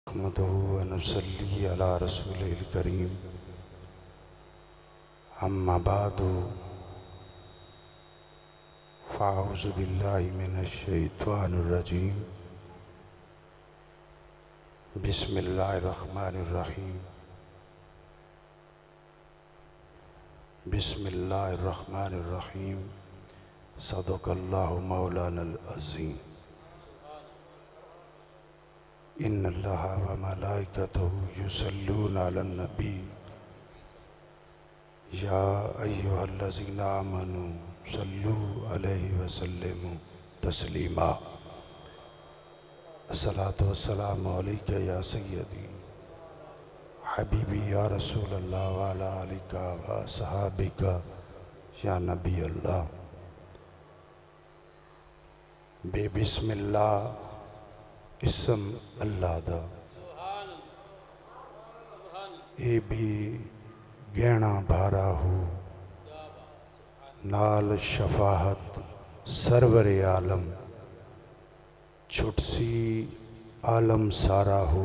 نحمده ونصلي على رسوله الكريم أما بعد فأعوذ بالله من الشيطان الرجيم بسم الله الرحمن الرحيم بسم الله الرحمن الرحيم صدق الله مولانا العظيم إن الله وملائكته يصلون على النبي يا أيها الذين آمنوا صلوا عليه وسلموا تسليما الصلاة والسلام عليك يا سيدي حبيبي يا رسول الله وعلى آلك وصحابك يا نبي الله بسم الله اسم اللہ دا اے بھی گہنا بھارا ہو نال شفاعت سرور عالم چھٹسی عالم سارا ہو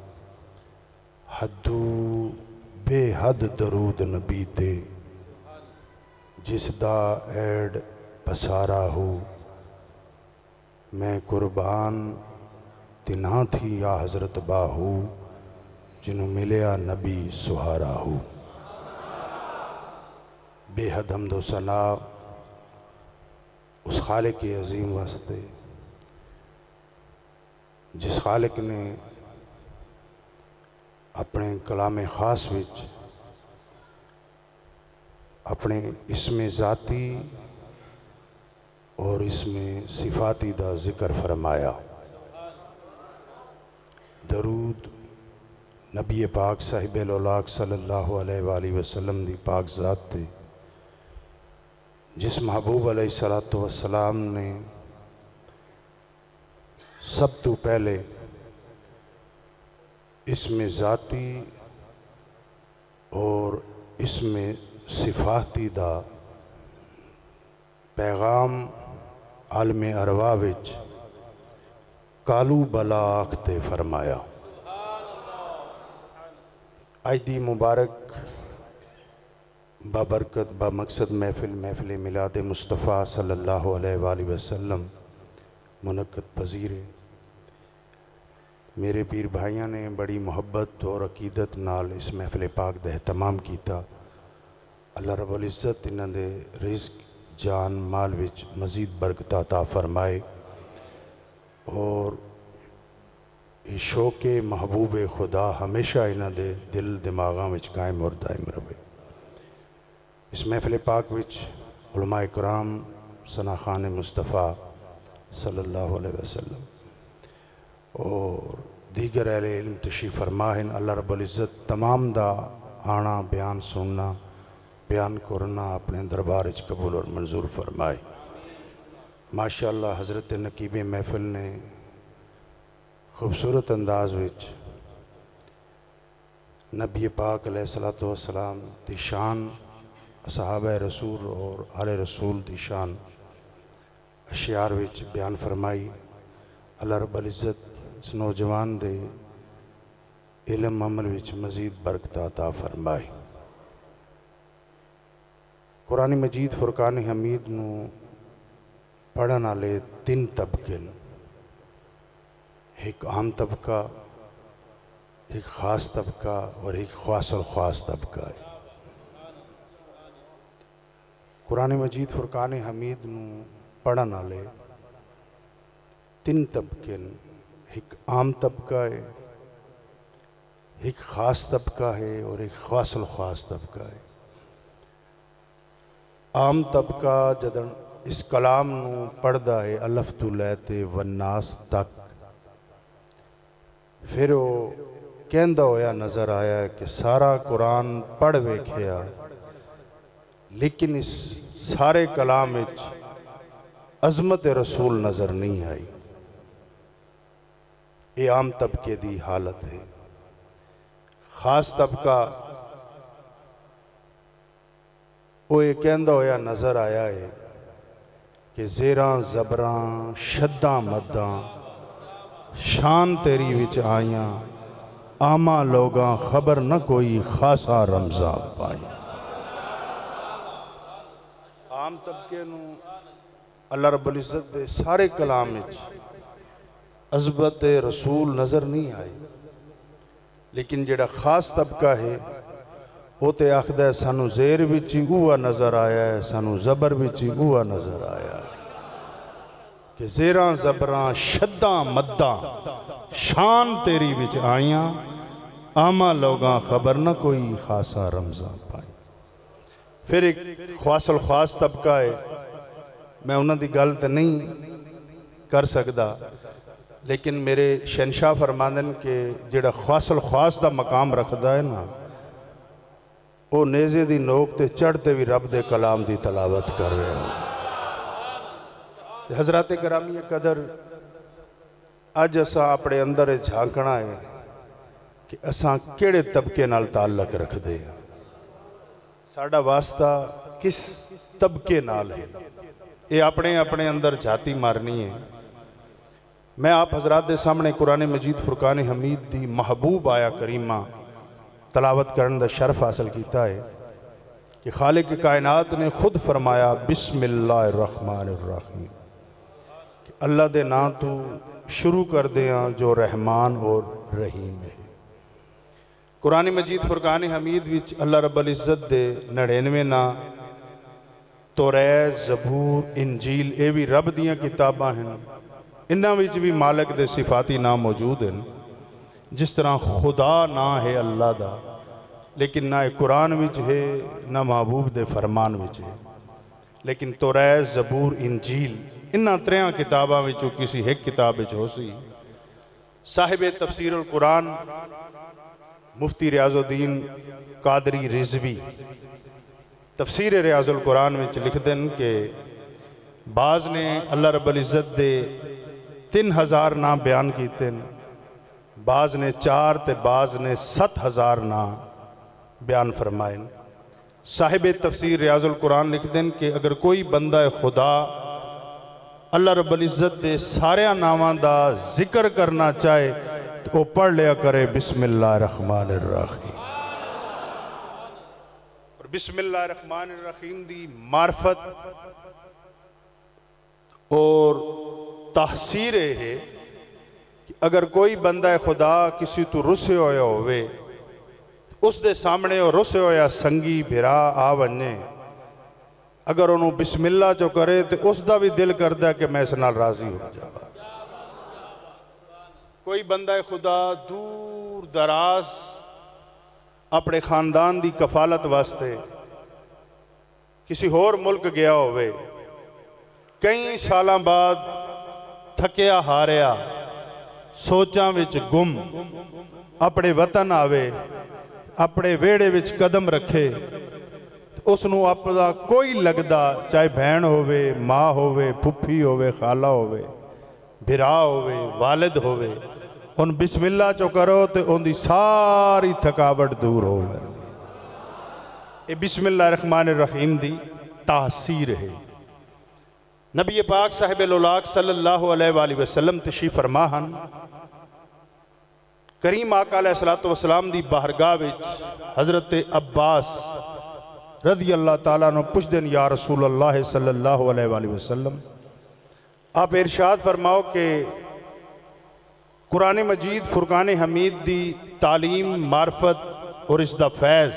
حدو بے حد درود نبی تے جس دا ایڈ پسارا ہو میں قربان تنہا تھی یا حضرت باہو جنہوں ملیا نبی سہارا ہو بے حد حمد و ثنا اس خالق عظیم واسطے جس خالق نے اپنے کلام خاص وچ اپنے اسم ذاتی اور اسم صفاتی دا ذکر فرمایا درود نبی پاک صاحب الاولاق صلی اللہ علیہ وآلہ وسلم دی پاک ذات تے جس محبوب علیہ السلام نے سب تو پہلے اسم ذاتی اور اسم صفاتی دا پیغام عالم ارواح وچ کالو بلا آکھتے فرمایا آج دی مبارک بابرکت بمقصد محفل میلاد مصطفیٰ صلی اللہ علیہ وآلہ وسلم منعقد پذیر ہے میرے پیر بھائیاں نے بڑی محبت اور عقیدت نال اس محفل پاک دا اہتمام کیتا اللہ رب العزت انہاں دے رزق جان مال وچ مزید برکت عطا فرمائے اور شوق محبوب خدا ہمیشہ انہاں دے دل دماغاں وچ قائم اور دائم رہے اس محفل پاک وچ علماء کرام ثنا خان مصطفیٰ صلی اللہ علیہ وسلم اور دیگر اہل علم تشریف فرما ہیں اللہ رب العزت تمام دا آنا بیان سننا بیان کرنا اپنے دربار وچ قبول اور منظور فرمائے ماشاءاللہ حضرت نقیب محفل نے خوبصورت انداز وچ نبی پاک علیہ السلام دی شان صحابہ رسول اور آل رسول دی شان اشعار وچ بیان فرمائی اللہ رب العزت اس نوجوان دے علم عمل وچ مزید برکت عطا فرمائی قرآن مجید فرقان حمید نو پڑھن والے تین طبقے ایک عام طبقہ ایک خاص طبقہ اور ایک خاص الخاص طبقہ ہے قرآن مجید فرقان حمید نو پڑھن والے تین طبقے ایک عام طبقہ ہے ایک خاص طبقہ ہے اور ایک خاص الخاص طبقہ ہے عام طبقہ جدن اس کلام نو پڑھدا ہے الف تو لیتے والناس تک پھر وہ کہندہ ہویا نظر آیا ہے کہ سارا قرآن پڑھ ویکھیا لیکن اس سارے کلام وچ عظمت رسول نظر نہیں آئی یہ عام طبقے دی حالت ہے خاص طبقہ وہ یہ کہندہ ہویا نظر آیا ہے کہ زیراں زبراں شداں مداں شان تیری وچ آئیاں آما لوگاں خبر نہ کوئی خاصا رمضان پائی۔ عام طبقے نو اللہ رب العزت دے سارے کلام وچ عظمت رسول نظر نہیں آئی، لیکن جڑا خاص طبقہ ہے وہ تے آخدہ ہے سانو زیر وچ اوہ نظر آیا ہے، سانو زبر وچ اوہ نظر آیا ہے کہ زیراں زبراں شداں مداں شان تیری وچ آئیاں، آما لوگاں خبر نہ کوئی خاصا رمضان پائی۔ پھر ایک خواص الخواص طبقہ ہے، میں انہوں دی گل تے نہیں کر سکدا، لیکن میرے شہنشاہ فرماندن کہ جڑا خواص الخواص دا مقام رکھدا ہے نا، وہ نیزے دی نوک تے چڑھتے بھی رب دے کلام دی تلاوت کر رہے ہوں۔ حضرات گرامی قدر، اج اساں اپنے اندر جھانکنا ہے کہ اساں کیڑے طبقے نال تعلق رکھ دے ہیں، ساڑا واسطہ کس طبقے نال ہے، یہ اپنے اندر جھاتی مارنی ہے۔ میں آپ حضرات دے سامنے قرآن مجید فرقان حمید دی محبوب آیا کریمہ تلاوت کرن دا شرف حاصل کیتا ہے کہ خالق کائنات نے خود فرمایا بسم اللہ الرحمن الرحیم، کہ اللہ دے نا تو شروع کر دیاں جو رحمان اور رحیم ہے۔ قرآن مجید فرقان حمید وچ اللہ رب العزت دے 99 نا توریت، زبور، انجیل، اے بھی رب دیاں کتاباں ہیں، انہاں وچ بھی مالک دے صفاتی نام موجود ہیں، جس طرح خدا نہ ہے اللہ دا، لیکن نہ قرآن وچ ہے نہ محبوب دے فرمان وچ ہے، لیکن توریت، زبور، انجیل انہاں تریاں کتاباں وچوں کسی ایک کتاب وچ ہو سی۔ صاحب تفسیر القرآن مفتی ریاض الدین قادری رضوی تفسیر ریاض القرآن وچ لکھ دن کہ بعض نے اللہ رب العزت دے 3000 نام بیان کیتے ہیں، بعض نے 4 تے بعض نے 7000 نام بیان فرمائیں۔ صاحب تفسیر ریاض القرآن لکھ دن کہ اگر کوئی بندہ خدا اللہ رب العزت دے سارے ناماں دا ذکر کرنا چاہے تو وہ پڑھ لیا کرے بسم اللہ الرحمن الرحیم، اور بسم اللہ الرحمن الرحیم دی معرفت اور تحصیر ہے کہ اگر کوئی بندہ خدا کسی تو رسے ہویا ہوئے اس دے سامنے اور رسے ہویا سنگی بھرا آونے، اگر انہوں بسم اللہ جو کرے تو اس دا بھی دل کردہ کہ میں اس نال راضی ہو جاؤں۔ کوئی بندہ خدا دور دراز اپنے خاندان دی کفالت واسطے کسی اور ملک گیا ہوئے، کئی سالاں بعد تھکیا ہاریا سوچاں وچ گم اپنے وطن آوے، اپنے ویڑے وچ قدم رکھے، اس نو اپنا کوئی لگدا، چاہے بہن ہوئے، ماں ہوئے، پھپھی ہوئے، خالہ ہوئے، بھرا ہوئے، والد ہوئے، ان بسم اللہ چو کرو تو ان دی ساری تھکاوٹ دور ہوئے۔ یہ بسم اللہ الرحمن الرحیم دی تحصیر ہے۔ نبی پاک صاحب الاولاق صلی اللہ علیہ وآلہ وسلم تشریف فرماہن، کریم آقا علیہ السلام دی بارگاہ وچ حضرت عباس رضی اللہ تعالیٰ عنہ پوچھ دن یا رسول اللہ صلی اللہ علیہ وآلہ وسلم، آپ ارشاد فرماؤ کہ قرآن مجید فرقان حمید دی تعلیم، معرفت اور اس دا فیض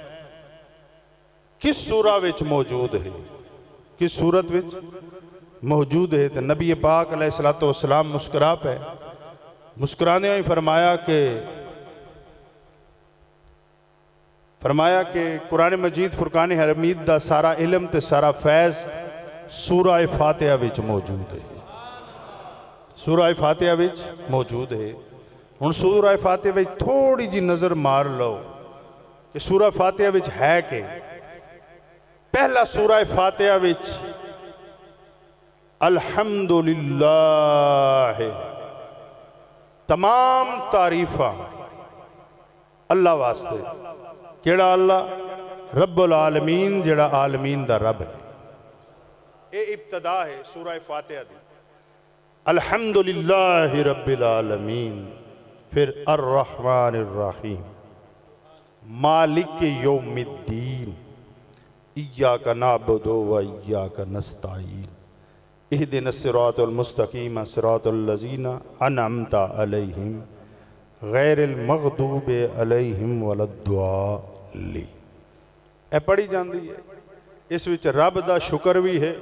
کس سورہ وچ موجود ہے، کس صورت وچ موجود ہے؟ تو نبی پاک علیہ السلام مسکرا پہ مسکرانے ہوئی فرمایا کہ قرآن مجید فرقان حمید دا سارا علم تے سارا فیض سورہ فاتحہ وچ موجود ہے، سورہ فاتحہ وچ موجود ہے۔ ہن سورہ فاتحہ وچ تھوڑی جی نظر مار لو کہ سورہ فاتحہ وچ ہے کہ پہلا سورہ فاتحہ وچ الحمدللہ ہے، تمام تعریفہ اللہ واسطے، کیڑا اللہ؟ رب العالمین، جڑا عالمین دا رب ہے۔ اے ابتدا ہے سورہ فاتحہ دی، الحمدللہ رب العالمین۔ پھر الرحمن الرحیم، مالک یوم الدین، ایاک نعبد و ایاک نستعین، اہدنا الصراط المستقیم صراط الذین انعمت علیہم غیر المغضوب علیہم ولا الضالین۔ اے پڑھی جاندی ہے، اس وچ رب دا شکر بھی ہے،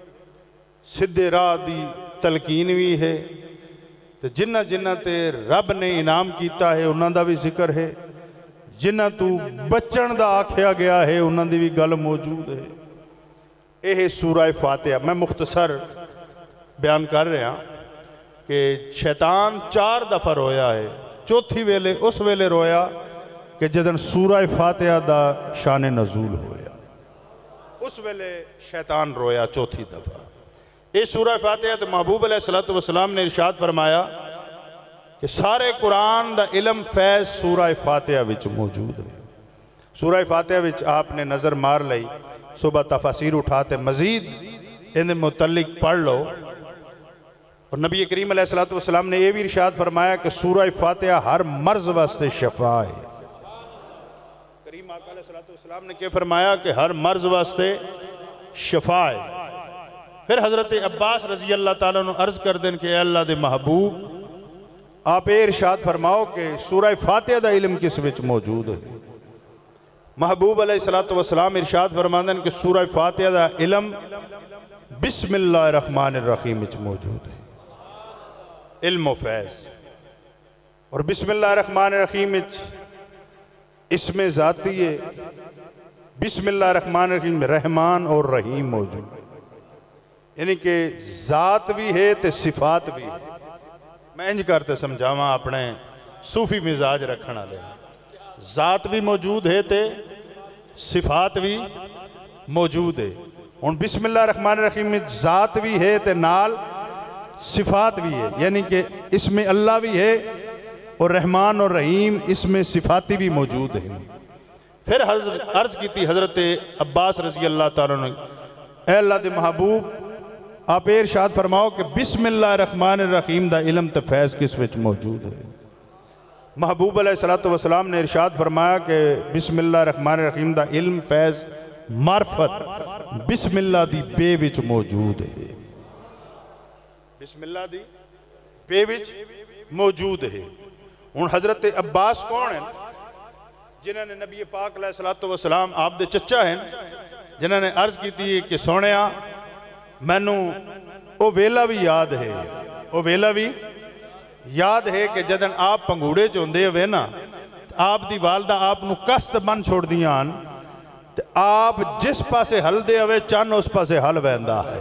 سدھے راہ دی تلقین بھی ہے، تے جنہ جنہ تے رب نے انعام کیتا ہے انہاں دا بھی ذکر ہے، جنہ تو بچن دا آکھیا گیا ہے انہاں دی بھی گل موجود ہے۔ یہ سورہ فاتحہ میں مختصر بیان کر رہا کہ شیطان 4 دفعہ رویا ہے، چوتھی ویلے اس ویلے رویا کہ جدن سورہ فاتحہ دا شان نزول ہویا، اس ویلے شیطان رویا چوتھی دفعہ۔ اس سورہ فاتحہ تو محبوب علیہ السلام نے ارشاد فرمایا کہ سارے قرآن دا علم فیض سورہ فاتحہ وچ موجود ہے۔ سورہ فاتحہ وچ آپ نے نظر مار لئی، صبح تفاسیر اٹھاتے مزید ان متعلق پڑھ لو، اور نبی کریم علیہ السلام نے یہ بھی ارشاد فرمایا کہ سورہ فاتحہ ہر مرض واسطے شفا ہے۔ کریم آقا علیہ السلام نے کیا فرمایا کہ ہر مرض واسطے شفا ہے۔ پھر حضرت عباس رضی اللہ تعالیٰ نے عرض کر دیں کہ اے اللہ دے محبوب، آپ ارشاد فرماؤ کہ سورہ فاتحہ دا علم کس وچ موجود ہے۔ محبوب علیہ السلام ارشاد فرماندیں کہ سورہ فاتحہ دا علم بسم اللہ الرحمن الرحیم وچ موجود ہے، علم و فیض۔ اور بسم اللہ الرحمن الرحیم وچ اسم ذاتی ہے، بسم اللہ الرحمن الرحیم رحمان اور رحیم موجود ہے، یعنی کہ ذات بھی ہے تے صفات بھی ہے۔ میں انج کرتے سمجھاواں اپنے صوفی مزاج رکھنا لے، ذات بھی موجود ہے تے صفات بھی موجود ہے۔ اور بسم اللہ الرحمن الرحیم میں ذات بھی ہے تے نال صفات بھی ہے، یعنی کہ اس میں اللہ بھی ہے اور رحمان اور رحیم اس میں صفاتی بھی موجود ہیں۔ پھر عرض کی تھی حضرت عباس رضی اللہ تعالیٰ نے، اے اللہ دے محبوب، آپ ارشاد فرماؤ کہ بسم اللہ الرحمن الرحیم دا علم تے فیض کس وچ موجود ہے۔ محبوب علیہ السلام نے ارشاد فرمایا کہ بسم اللہ الرحمن الرحیم دا علم فیض معرفت بسم اللہ دی بے وچ موجود ہے، بسم اللہ دی بے وچ موجود ہے۔ ان حضرت عباس کون ہیں؟ جنہوں نے نبی پاک علیہ السلام آپ دے چچا ہیں، جنہوں نے عرض کی تھی کہ سونیا مینوں او ویلا بھی یاد ہے، او ویلا بھی یاد ہے کہ جدن آپ پنگوڑے چوندے ہوئے نا، آپ دی والدہ آپ نو کست بن چھوڑ دیاں، آپ جس پاسے حل دے ہوئے چان اس پاسے حل ویندہ ہے،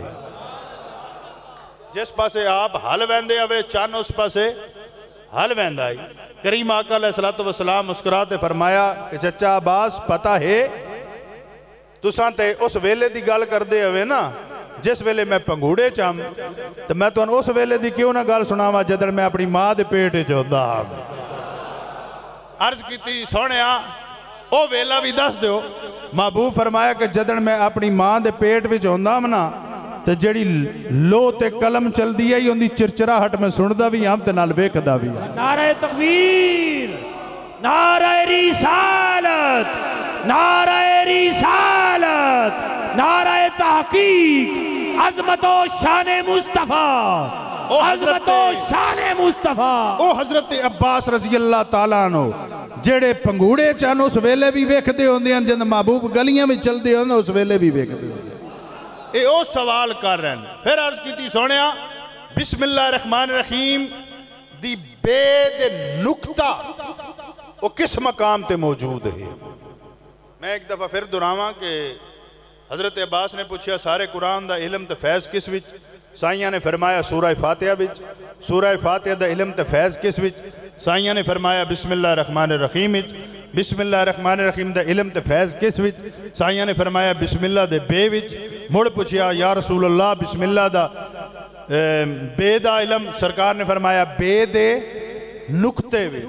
جس پاسے آپ حل ویندے ہوئے چان اس پاسے حل ویندہ ہے۔ کریم آقا علیہ السلام مسکراتے فرمایا کہ چچا عباس پتہ ہے تساں تے اس ویلے دی گال کر دے ہوئے نا جس ویلے میں پنگوڑے چاہم، تو میں تو اس ویلے دی کیوں نہ گال سناوا جدر میں اپنی ماں دے پیٹے چوندہ ہوں۔ عرض کی تھی سونیا او ویلا بھی دس دیو۔ محبوب فرمایا کہ جدر میں اپنی ماں دے پیٹ بھی چوندہ ہوں نا، تو جڑی لو تے قلم چل دیا ہی ہوندی چرچرا ہٹ میں سندہ بھی ہم تے نال بیکدہ بھی۔ نعرہ تکبیر، نعرہ رسالت، نعرہ رسالت، نعرہ تحقیق، عظمت و شان مصطفیٰ، عظمت و شان مصطفیٰ۔ او حضرت عباس رضی اللہ تعالیٰ عنہ جڑے پنگوڑے چاہن اس ویلے بھی ویکھدے ہوندے ہیں، جن محبوب گلیاں میں چل دے ہوندے ہیں اس ویلے بھی ویکھدے ہوندے ہیں۔ اے او سوال کر رہے ہیں۔ پھر عرض کی تھی سونیا بسم اللہ الرحمن الرحیم دی بے دے نکتہ وہ کس مقام تے موجود ہے؟ میں ایک دفعہ پھر دراواں کہ حضرت عباس نے پوچھا سارے قرآن دا علم تے فیض کس وچ؟ سائیاں نے فرمایا سورہ فاتحہ وچ۔ سورہ فاتحہ دا علم تے فیض کس وچ؟ سائیاں نے فرمایا بسم اللہ الرحمن الرحیم وچ۔ بسم اللہ الرحمن الرحیم دا علم تے فیض کس وچ؟ سائیاں نے فرمایا بسم اللہ دے بے وچ۔ مڑ پوچھیا یا رسول اللہ بسم اللہ دا بے دا علم؟ سرکار نے فرمایا بے دے نکتے وچ۔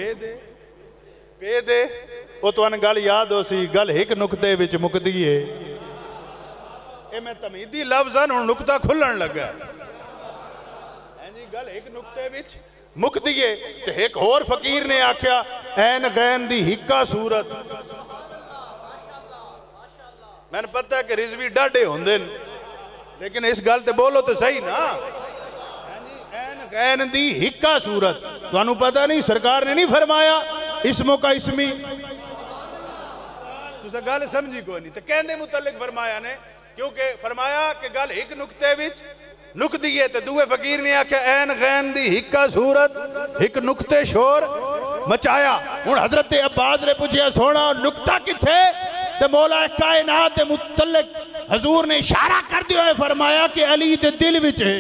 بے دے وہ تو ان گل یاد ہو سی گل ایک نکتے وچ مکدی ہے۔ اے میں تمیدی لفظ ہیں اور نکتہ کھلن لگا ہے جی، گل ایک نکتے وچ مک دیئے تے ایک اور فقیر نے آکھیا این غین دی ہکا صورت. میں نے پتہ ہے کہ رضوی ڈاڈے ہوندن لیکن اس گل تے بولو تو صحیح نا. این غین دی ہکا صورت. تو انہوں پتہ نہیں سرکار نے نہیں فرمایا اسموں کا اسمی. تو سے گل سمجھی کوئی نہیں. تو کہنے متعلق فرمایا نے کیونکہ فرمایا کہ گل ایک نکتے وچ نک دیئے تو دوے فقیر نے آکھا این غین دی ہکا صورت ایک نکتے شور مچایا. اور حضرت عباس نے پوچھیا سونا نکتہ کتھے؟ تو مولا کائنات دے متعلق حضور نے اشارہ کر دیا ہے فرمایا کہ علی دے دل وچ ہے.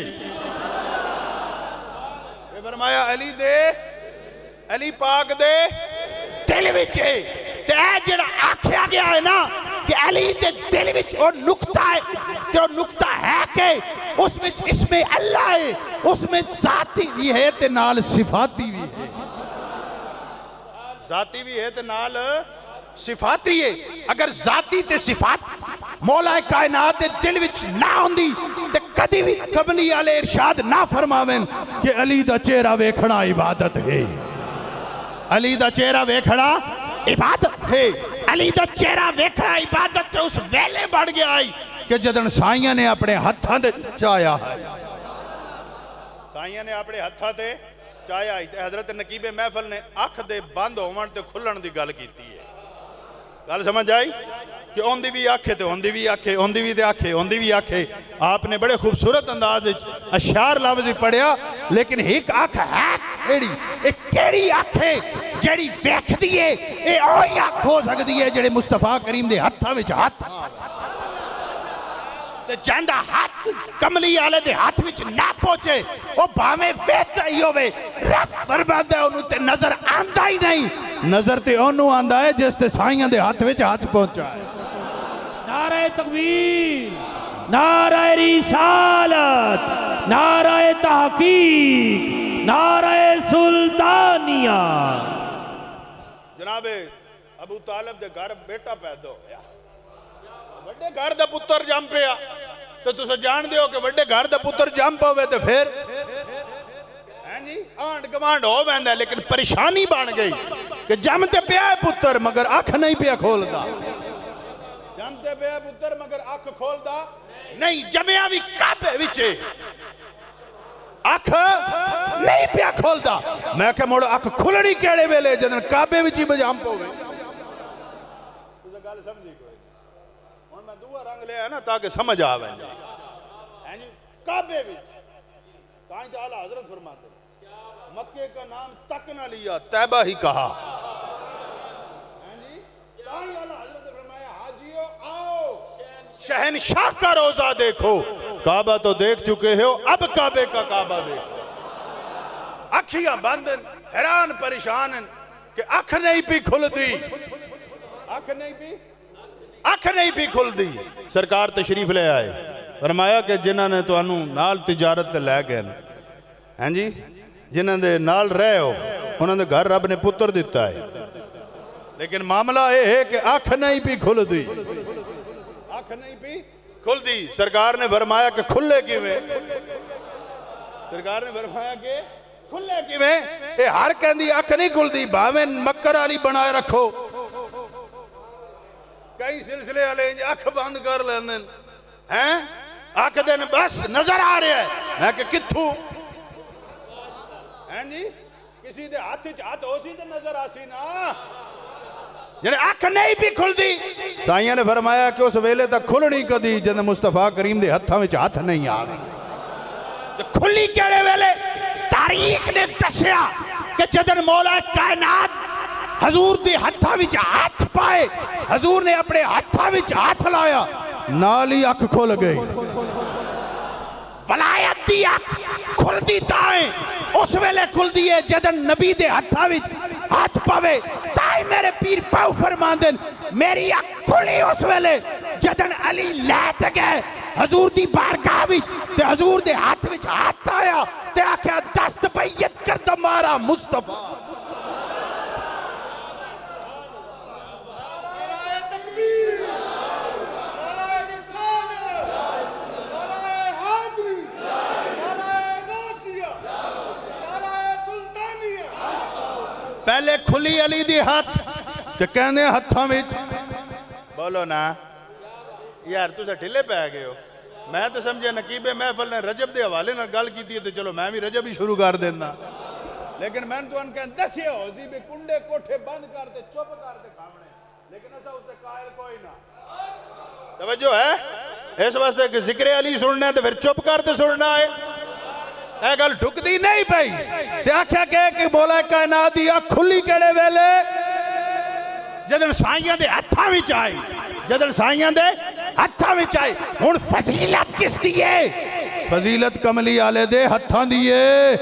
فرمایا علی پاک دے دل وچ ہے. تے اے جڑا آکھیا گیا ہے نا کہ علی دے دل وچ وہ نکتہ ہے کہ وہ نکتہ ہے کہ اس میں اسم اللہ ہے, اس میں ذاتی بھی ہے تے نال صفاتی بھی ہے. ذاتی بھی ہے تے نال صفاتی ہے. اگر ذاتی تے صفات مولا کائنات دے دل وچ نہ ہوندی تے کدی بھی قبلی والے ارشاد نہ فرماویں کہ علی دا چہرہ ویکھنا عبادت ہے. علی دا چہرہ ویکھنا عبادت ہے. علی دا چہرہ ویکھنا عبادت تے اس ویلے بڑھ گیا آئی کہ جدن سائیاں نے اپنے ہتھاں دے چایا ہے. سائیاں نے اپنے ہتھاں دے چایا ہے. حضرت نقیب محفل نے اکھ دے بند ہوون تے کھلن دی گل کیتی ہے. گل سمجھ آئی کہ اوندی بھی آکھے تے اوندی بھی آکھے, اوندی بھی تے آکھے, اوندی بھی آکھے. آپ نے بڑے خوبصورت انداز اشعار لفظ پڑھیا لیکن ایک آنکھ ہے کیڑی, ایک کیڑی آنکھ ہے جڑی ویکھ دیئے اے اوہی آنکھ ہو سکتی ہے جڑے مصطفیٰ کریم دے ہتھاں وچ ہاتھ تے جاندہ ہاتھ کملی آلے دے ہاتھ وچ نہ پہنچے وہ باویں ویسا ہی ہوئے رب برباد ہے انہوں تے نظر آندہ ہی نہیں. نظر تے انہوں آندہ ہے جس تے سائیاں دے ہاتھ وچ ہاتھ پہنچا ہے. نعرہ تکبیر, نعرہ رسالت, نعرہ تحقیق, نعرہ سلطانیہ. جناب ابو طالب دے گھر بیٹا پیدا ہویا, وڈے گھر دا پتر جم پیا تو تسا جان دے ہو کہ وڈے گھر دا پتر جم پاوے تو پھر آنڈ کمانڈ ہو بہندہ ہے. لیکن پریشانی بان گئی کہ جمتے پیا ہے پتر مگر آنکھ نہیں پیا کھول دا. جمتے پیا ہے پتر مگر آنکھ کھول دا نہیں. جمعہ بھی کعبے وچے آنکھ نہیں پیا کھول دا. میں کہ موڑا آنکھ کھلڑی کیڑے ویلے جدن کعبے وچی بجام پوے. تجھے گال سمجھی کوئی اور میں دعا رنگ لے ہے نا تاکہ سمجھ آویں. کعبے وچ تائیں تعالیٰ حضرت فرماتے مکے کا نام تک نہ لیا طیبہ ہی کہا. تائیں تعالیٰ حضرت فرمایا حاجیو آؤ شہنشاہ کا روزہ دیکھو. کعبہ تو دیکھ چکے ہو اب کعبے کا کعبہ دیکھو. اکھیاں بندن حیران پریشان کہ اکھ نہیں پی کھل دی, اکھ نہیں پی کھل دی. سرکار تشریف لے آئے فرمایا کہ جنہاں نے تو انہوں نال تجارت لے گئے ہیں جی, جنہاں دے نال رہے ہو انہوں نے گھر رب نے پتر دیتا ہے لیکن معاملہ یہ ہے کہ آنکھ نہیں پی کھل دی. آنکھ نہیں پی کھل دی. سرکار نے فرمایا کہ کھلے کیویں, سرکار نے فرمایا کہ کھلے کیویں. اے ہر کہندی آنکھ نہیں کھل دی باویں مکر علی بنائے رکھو. کئی سلسلے والے آنکھ بند کر لیندن ہیں آنکھ دن بس نظر آ رہا ہے. میں کہ کتھوں ہیں جی کسی دے ہاتھ ہو سی تے نظر آسی نا. یعنی آنکھ نہیں بھی کھل دی. سائیاں نے فرمایا کہ اس ویلے تک کھلنی کدی جن مصطفیٰ کریم دے ہتھاں وچ ہاتھ نہیں آ گئی. کھلی کیڑے ویلے تاریخ نے دسیا کہ جدن مولا کائنات حضور دے ہتھاں وچ ہاتھ پائے, حضور نے اپنے ہتھاں وچ ہاتھ لایا نالی اکھ کھل گئی. ولایت دی اکھ کھل دی تائیں اس ویلے کھل دیئے جدن نبی دے ہتھاں وچ ہاتھ پاوے. تائیں میرے پیر پاؤ فرماندن میری اکھ کھلی اس ویلے جدن علی لیت گئے حضور دی بارگاہ وچ تے حضور دے ہاتھ وچ ہاتھ آیا تے آکھیا دست بیعت کر دمارا مصطفیٰ. کھلی علی دی ہاتھ تے کہنے ہتھاں وچ بولو نا یار تسا ڈھلے پہ گئے ہو میں تو سمجھے نقیب محفل نے رجب دے حوالے نہ گل کی تو چلو میں بھی رجب ہی شروع کر دینا لیکن میں تو ان کے دسے ہو زی بھی کنڈے کوٹھے بند کرتے چپ کرتے کھامنے لیکن ایسا اسے قائل کوئی نہ توجہ ہے اس واسطے کہ ذکر علی سننا ہے تو پھر چپ کرتے سننا ہے اے گل ڈھک دی نہیں پئی تے آکھیا کہ مولا کائنات دی اکھ کھلی کیڑے ویلے جدن سائیاں دے ہتھاں وچ آئی جدن سائیاں دے ہتھاں وچ آئی ہن فضیلت کس دی ہے فضیلت کملی والے دے ہتھاں دی ہے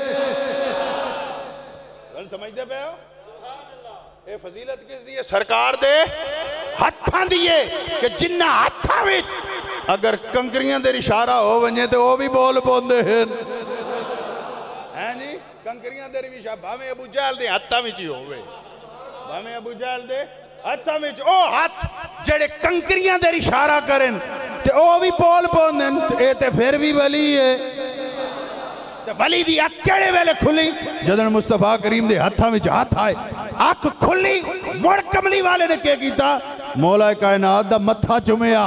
گل سمجھدے پے ہو اے فضیلت کس دی ہے سرکار دے ہتھاں دی ہے کہ جنہ ہتھاں وچ اگر کنکریاں دے اشارہ ہو ونجے تے او بھی بول پوندے ہیں جی کنکریاں دے اشارہ بھاویں ابو جہل دے ہتھاں وچ ہی ہوے بھاویں ابو جہل دے ہتھاں وچ او ہاتھ جڑے کنکریاں دے اشارہ کرن تے او بھی بول پوندن اے تے پھر بھی ولی ہے تے ولی دی اکھ کیڑے ویلے کھلی جدن مصطفیٰ کریم دے ہتھاں وچ ہاتھ آئے اکھ کھلی مڑ کملی والے نے کیا کیتا مولا کائنات دا متھا چومیا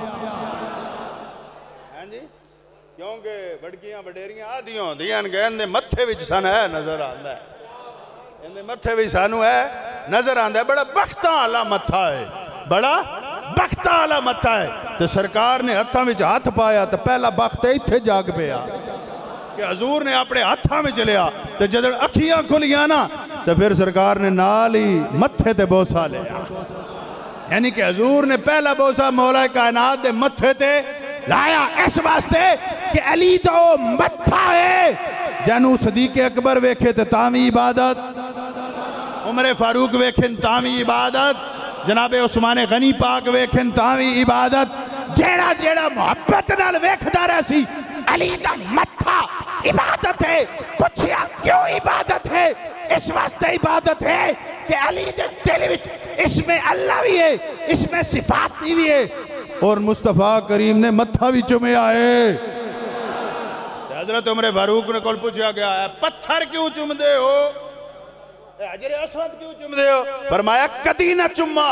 ہاں جی کیونکہ بڑکیاں بڑیریاں آدھیاں ہوندیاں کہ اندے متھے وچ سن ہے نظر آندا ہے اندے متھے وچ سانو ہے نظر آندا ہے بڑا بختاں والا متھا ہے بڑا بختاں والا متھا ہے تے سرکار نے ہتھاں وچ ہاتھ پایا تے پہلا بخت ایتھے جاگ پیا کہ حضور نے اپنے ہاتھاں میں چلیا تے جدن اکھیاں کھلیاں نا تے پھر سرکار نے نال ہی متھے تے بوسا لیا یعنی کہ حضور نے پہلا بوسا مولا کائنات دے متھے تے لایا اس واسطے کہ علی تو متھا ہے جنو صدیق اکبر ویکھے تے تامی عبادت عمر فاروق ویکھن تامی عبادت جناب عثمان غنی پاک ویکھن تامی عبادت جیڑا جیڑا محبت نال ویکھدا رہا سی علی دا متھا عبادت ہے پوچھیا کیوں عبادت ہے اس واسطے عبادت ہے کہ علی دے دل وچ اس میں اللہ بھی ہے اس میں صفات بھی ہے اور مصطفیٰ کریم نے متھا بھی چومیا ہے حضرت عمر فاروق نے کل پوچھا گیا ہے پتھر کیوں چوم دے ہو حجر اسود کیوں چوم دے ہو فرمایا کدی نہ چوما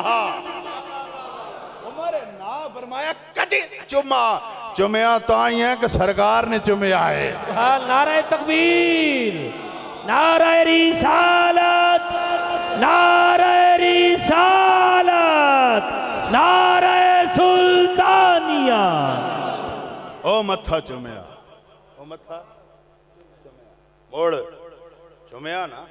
عمر نا فرمایا کدی چوما چومیا تو آئی ہے کہ سرکار نے چومیا ہے نعرہ تکبیر نعرہ رسالت نعرہ رسالت نعرہ سلطانیہ او متھا چومیا او متھا موڑ چومیا نا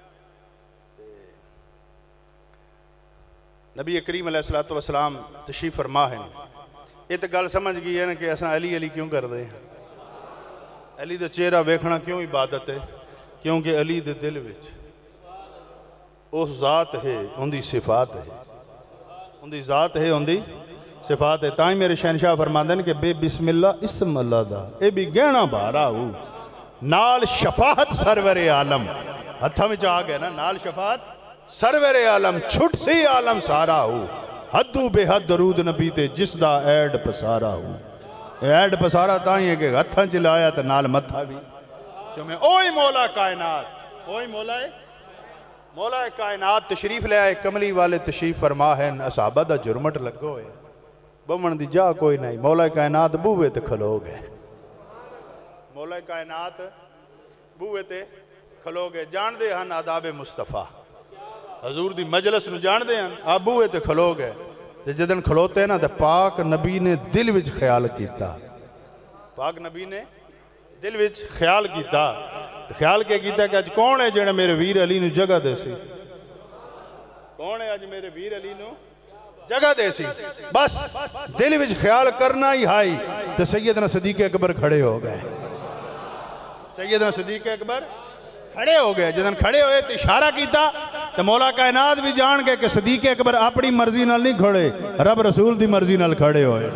نبی کریم علیہ السلام تشریف فرما ہے یہ تو گل سمجھ گئی ہے نا کہ ایسا علی علی کیوں کر دے ہیں علی دا چہرہ ویکھنا کیوں عبادت ہے کیونکہ علی دے دل وچ اس ذات ہے ان دی صفات ہے ان دی ذات ہے ان دی صفات ہے تائیں میرے شہنشاہ فرماندے ہیں کہ بے بسم اللہ اسم اللہ دا اے بھی گہنا بارا ہو نال شفاعت سرور عالم ہتھا میں جا گئے نا نال شفاعت سرور عالم چھٹ سی عالم سارا ہو حدو بے حد درود نبی تے جس دا ایڈ پسارا ہو ایڈ پسارا تائیں ہے کہ ہتھاں چلایا تے نال متھا بھی چومے اوہی مولا کائنات اوہی مولا کائنات تشریف لے آئے کملی والے تشریف فرما ہے اصحابہ دا جرمٹ لگو ہے بمن دی جا کوئی نہیں مولا کائنات بوئے تے کھلو گئے مولا کائنات بوئے تے کھلو گئے جان دے ہن آداب مصطفیٰ حضور دی مجلس نو جان دے ہن آپ بوئے تے کھلو گئے تے جدن کھلوتے نا تے پاک نبی نے دل وچ خیال کیتا پاک نبی نے دل وچ خیال کیتا خیال کیا کیتا کہ آج کون ہے جنہیں میرے ویر علی نو جگہ دے سی کون ہے آج میرے ویر علی نو جگہ دے سی بس دل وچ خیال کرنا ہی ہائی تو سیدنا صدیق اکبر کھڑے ہو گئے سیدنا صدیق اکبر کھڑے ہو گئے جدن کھڑے ہوئے تو اشارہ کیتا تو مولا کائنات بھی جان گئے کہ صدیق اکبر اپنی مرضی نال نہیں کھڑے رب رسول دی مرضی نال کھڑے ہوئے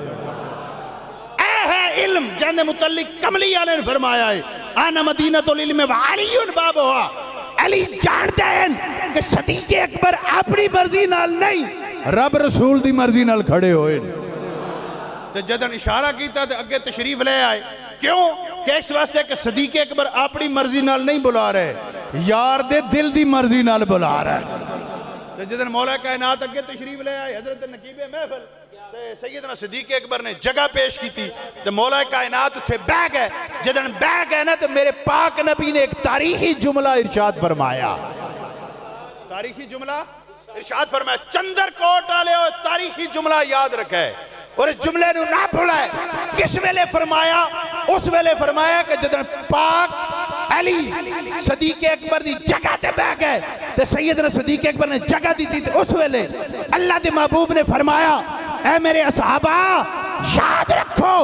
علم جن متعلق کملی والے نے فرمایا ہے آنا مدینۃ العلم وعلی باب ہوا علی جانتے ہیں کہ صدیق اکبر اپنی مرضی نال نہیں رب رسول دی مرضی نال کھڑے ہوئے تو جدن اشارہ کیتا تو اگے تشریف لے آئے کیوں کہ اس واسطے کہ صدیق اکبر اپنی مرضی نال نہیں بلا رہے یار دے دل دی مرضی نال بلا رہے جدن مولا کائنات اگے تشریف لے آئے حضرت نقیب محفل تے سیدنا صدیق اکبر نے جگہ پیش کی تھی تے مولا کائنات تھے بہ گئے جدن بہ گئے نا تو میرے پاک نبی نے ایک تاریخی جملہ ارشاد فرمایا تاریخی جملہ ارشاد فرمایا چندر کوٹ والے ہو تاریخی جملہ یاد رکھا ہے اور اس جملے نو نہ بھولا ہے کس ویلے فرمایا اس ویلے فرمایا کہ جدن پاک علی صدیق اکبر دی جگہ تے بہ گئے تے سیدنا صدیق اکبر نے جگہ دی تھی اس ویلے اللہ دے محبوب نے فرمایا اے میرے اصحابہ یاد رکھو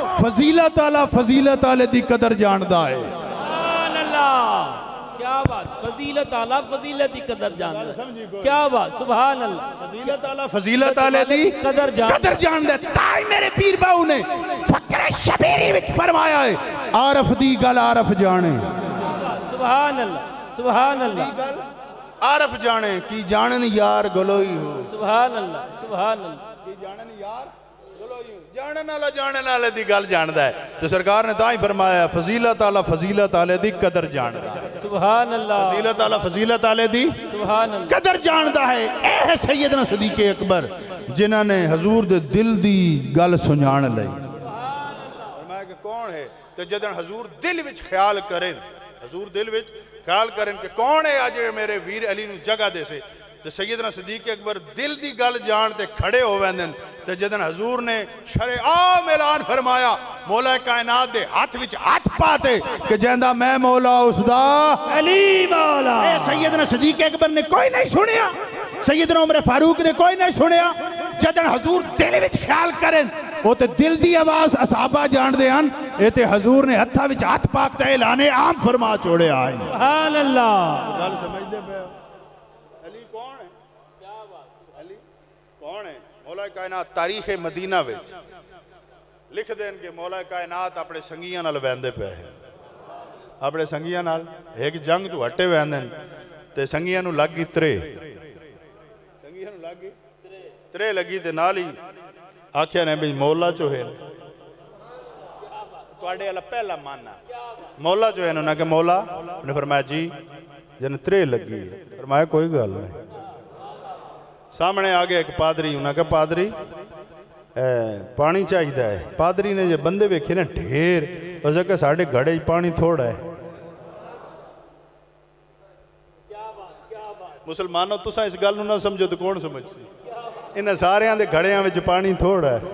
فضیلت آلے دی قدر جاندہ ہے سبحان اللہ کیا بات فضیلت آلہ فضیلت دی قدر جاندہ ہے کیا بات سبحان اللہ فضیلت آلے دی قدر جاندہ ہے تائی میرے پیر باؤ نے فقر شبیری وچ فرمایا ہے عارف دی گل عارف جانے سبحان اللہ سبحان اللہ عارف جانے کی جانن یار گلوئی ہو سبحان اللہ سبحان اللہ کی جانن یار گلوئی ہو جانن والا دی گل جاندہ ہے تو سرکار نے تائی فرمایا فضیلت آلہ دی قدر جاندہ ہے سبحان اللہ فضیلت آلہ دی سبحان اللہ قدر جاندہ ہے اے ہے سیدنا صدیق اکبر جنہاں نے حضور دے دل دی گل سنجان لئی فرمایا کہ کون ہے تو جدن حضور دل وچ خیال کریں حضور دل وچ خیال کریں کہ کون ہے آج میرے ویر علی نو جگہ دے سے تو سیدنا صدیق اکبر دل دی گل جانتے کھڑے ہو ویندن تو جدن حضور نے شرع عام اعلان فرمایا مولا کائنات دے ہاتھ وچ ہاتھ پاتے کہ جہندہ میں مولا اس دا علی مولا سیدنا صدیق اکبر نے کوئی نہیں سنیا سیدنا عمر فاروق نے کوئی نہیں سنیا جدن حضور دل وچ خیال کریں وہ تے دل دی آواز اصحابہ جان دے ہن اے تے حضور نے ہتھا وچ ہاتھ پاکتا اعلان عام فرما چھوڑے آئیں سبحان اللہ گل سمجھ دے پہ علی کون ہے کیا بات علی کون ہے مولا کائنات تاریخ مدینہ وچ لکھ دیں کہ مولا کائنات اپنے سنگیاں نال ویندے پہ ہیں اپنے سنگیاں نال ایک جنگ تو ہٹے ویندے تے سنگیاں نو لگ گئی سنگیاں نو لگ گئی ترے لگی تے نالی آکھیا نے بھی مولا جو ہے توڑے اللہ پہلا ماننا مولا جو ہے انہوں نے کہ مولا انہوں نے فرمایا جی جن ترے لگی فرمایا کوئی گل نہیں سامنے آگے ایک پادری انہوں نے کہ پادری پانی چاہیے ہے پادری نے جو بندے ویکھے نا ڈھیر وجہ کہ ساڑھے گھڑے پانی تھوڑا ہے مسلمانوں تو سا اس گل نہ سمجھو تو کون سمجھ سی انہیں سارے آن دے گھڑے آن وچ پانی تھوڑا ہے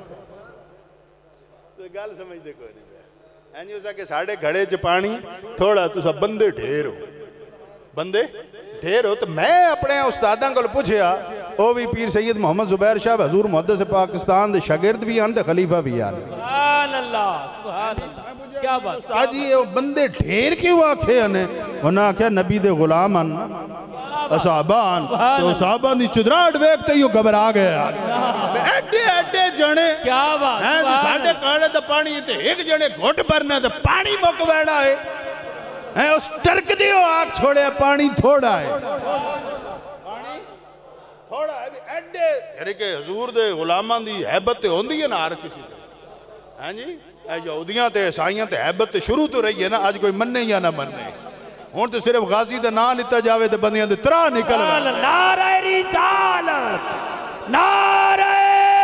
تو گل سمجھ دے کوئی نہیں ہے اینجی اسا کہ ساڑھے گھڑے چ پانی تھوڑا تو سا بندے ڈھیر ہو بندے ڈھیر ہو تو میں اپنے استاداں کو پوچھیا وہ بھی پیر سید محمد زبیر شاہ حضور محدث پاکستان دے شاگرد بھی آن دے خلیفہ بھی آن سبحان اللہ سبحان اللہ کیا بات استاد جی بندے ڈھیر کیوں آکھے انہیں انہاں آکھیا نبی دے غلام آن صحابان تو صحابان دی چدراٹ ویکتے ہی گھبرا گیا ایڈے جنے کیا بات ساڑھے کارے دا پانی تے ایک جنے گھوٹ برنا تے پانی موک ویڑا ہے اس ٹرک دیو آگ چھوڑے پانی تھوڑا ہے پانی تھوڑا ہے ایڈے یعنی کہ حضور دے غلامان دی حیبت تے ہوندی ہے نا ہر کسی تے ہیں جی یہودیاں تے عیسائیاں تے حیبت تے شروع تو رہی ہے نا آج کوئی مننے یا نہ مننے ہون تو صرف غازی دا نام لیتا جاوے تے بندیاں دے ترا نکل نعرہ رسالت نعرہ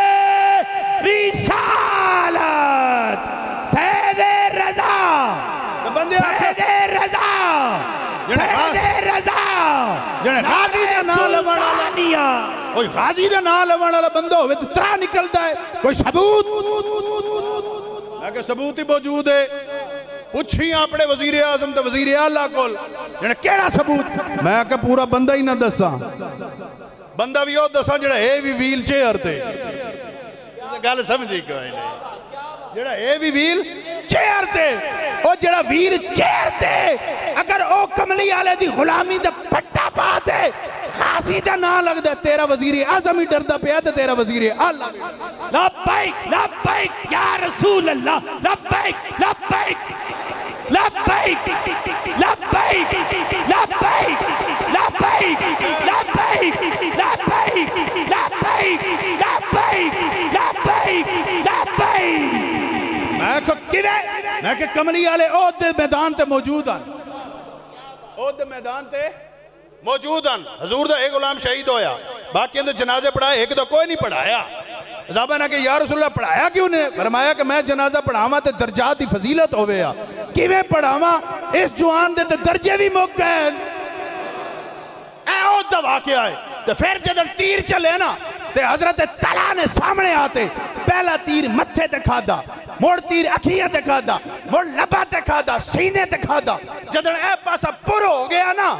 رسالت فیض رضا فیض رضا فیض رضا جنے غازی دا نام لوانا کوئی غازی دا نام لوانا بندہ ہوئے تو ترا نکلتا ہے کوئی ثبوت لیکن ثبوت ہی موجود ہے پوچھیں اپنے وزیر اعظم تے وزیر اعلیٰ کول جنہیں کیڑا ثبوت میں کہ پورا بندہ ہی نہ دساں بندہ بھی ہو دساں جڑا ہے بھی ویل چیئر تے گل سمجھی کوئی نہیں جڑا ہے بھی ویل چیئر تے او جڑا ویل چیئر تے اگر او کملی آلے دی غلامی دا پٹا پا دے غازی دا نام لگ دے تیرا وزیر اعظم ہی ڈردا پیا تے تیرا وزیر اعلیٰ لبیک لبیک یا رسول اللہ لبیک لبیک لبیک لبیک لبیک لبیک لبیک لبیک لبیک لبیک لبیک لبیک میں کہ کنے میں کہ کملی آلے عہد میدان تے موجود ہیں عہد میدان تے موجود ہیں حضور دا ایک غلام شہید ہویا باقی اندر جنازے پڑھائے ایک دا کوئی نہیں پڑھایا صحابہ نے کہ یا رسول اللہ پڑھایا کیوں نے فرمایا کہ میں جنازہ پڑھاواں تے درجات دی فضیلت ہوئے کیویں پڑھاواں اس جوان دے تے درجے بھی مک گئے اے او دا واقعہ ہے تو پھر جدن تیر چلے نا تے حضرت طلحہ نے سامنے آتے پہلا تیر متھے تے کھادا موڑ تیر اکھیاں تے کھادا موڑ لبا تے کھادا سینے تے کھادا جدن اے پاسا پر ہو گیا نا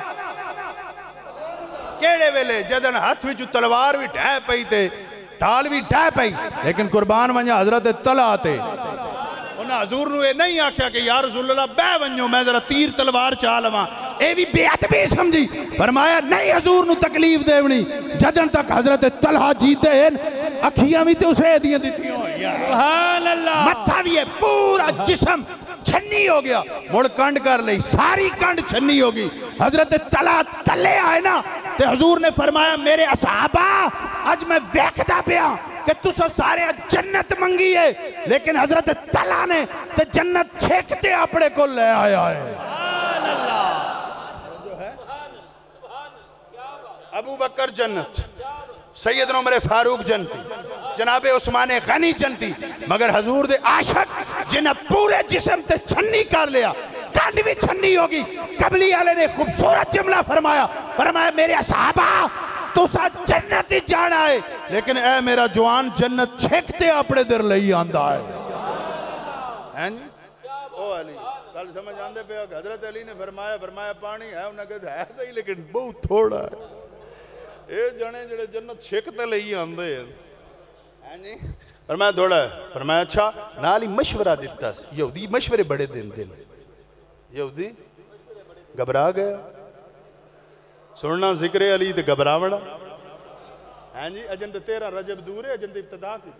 کیڑے ویلے جدن ہاتھ وچ تلوار بھی ڈھے پئی تے ڈھال بھی ڈھے پئی لیکن قربان ونجا حضرت طلحہ تے انہاں حضور نو یہ نہیں آکھیا کہ یا رسول اللہ بے ونجو میں ذرا تیر تلوار چاہ لواں اے بھی بے ادبی سمجھی فرمایا نہیں حضور نو تکلیف دیونی جدن تک حضرت طلحہ جیتے ہیں اکھیاں بھی تے اسے دیاں دیتی ہوں سبحان اللہ متھا بھی ہے پورا جسم چھنی ہو گیا مڑ کنڈ کر لئی ساری کنڈ چھنی ہوگی حضرت طلحہ تلے آئے نا تے حضور نے فرمایا میرے اصحابہ آج میں ویکھدا پیا کہ تسا سارے جنت منگی ہے لیکن حضرت طلحہ نے تے جنت چھیکتے اپنے کو لے آیا ہے ابو بکر جنت سیدنا عمر فاروق جنتی جناب عثمان غنی جنتی مگر حضور دے عاشق جنہ پورے جسم تے چھنی کر لیا کانڈ بھی چھنی ہوگی قبلی علیہ نے خوبصورت جملہ فرمایا میرے اصحابہ تو سا جنت ہی جانا ہے لیکن اے میرا جوان جنت چھکتے اپنے در لئی آندہ ہے ہیں جی او علی کل سمجھ آندے پہ حضرت علی نے فرمایا پانی ہے انہوں نے کہا ہے صحیح لیکن بہت تھوڑا ہے اے جانے جڑے جنت چھکتے لئی آندے ہیں جی فرمایا تھوڑا ہے فرمایا اچھا نالی مشورہ دیتا یہودی مشورے بڑے دن یہودی گھبرا گیا سننا ذکر علی تے گھبراوڑا ہیں جی اجن تے 13 رجب دور ہے اجن تے ابتدا کی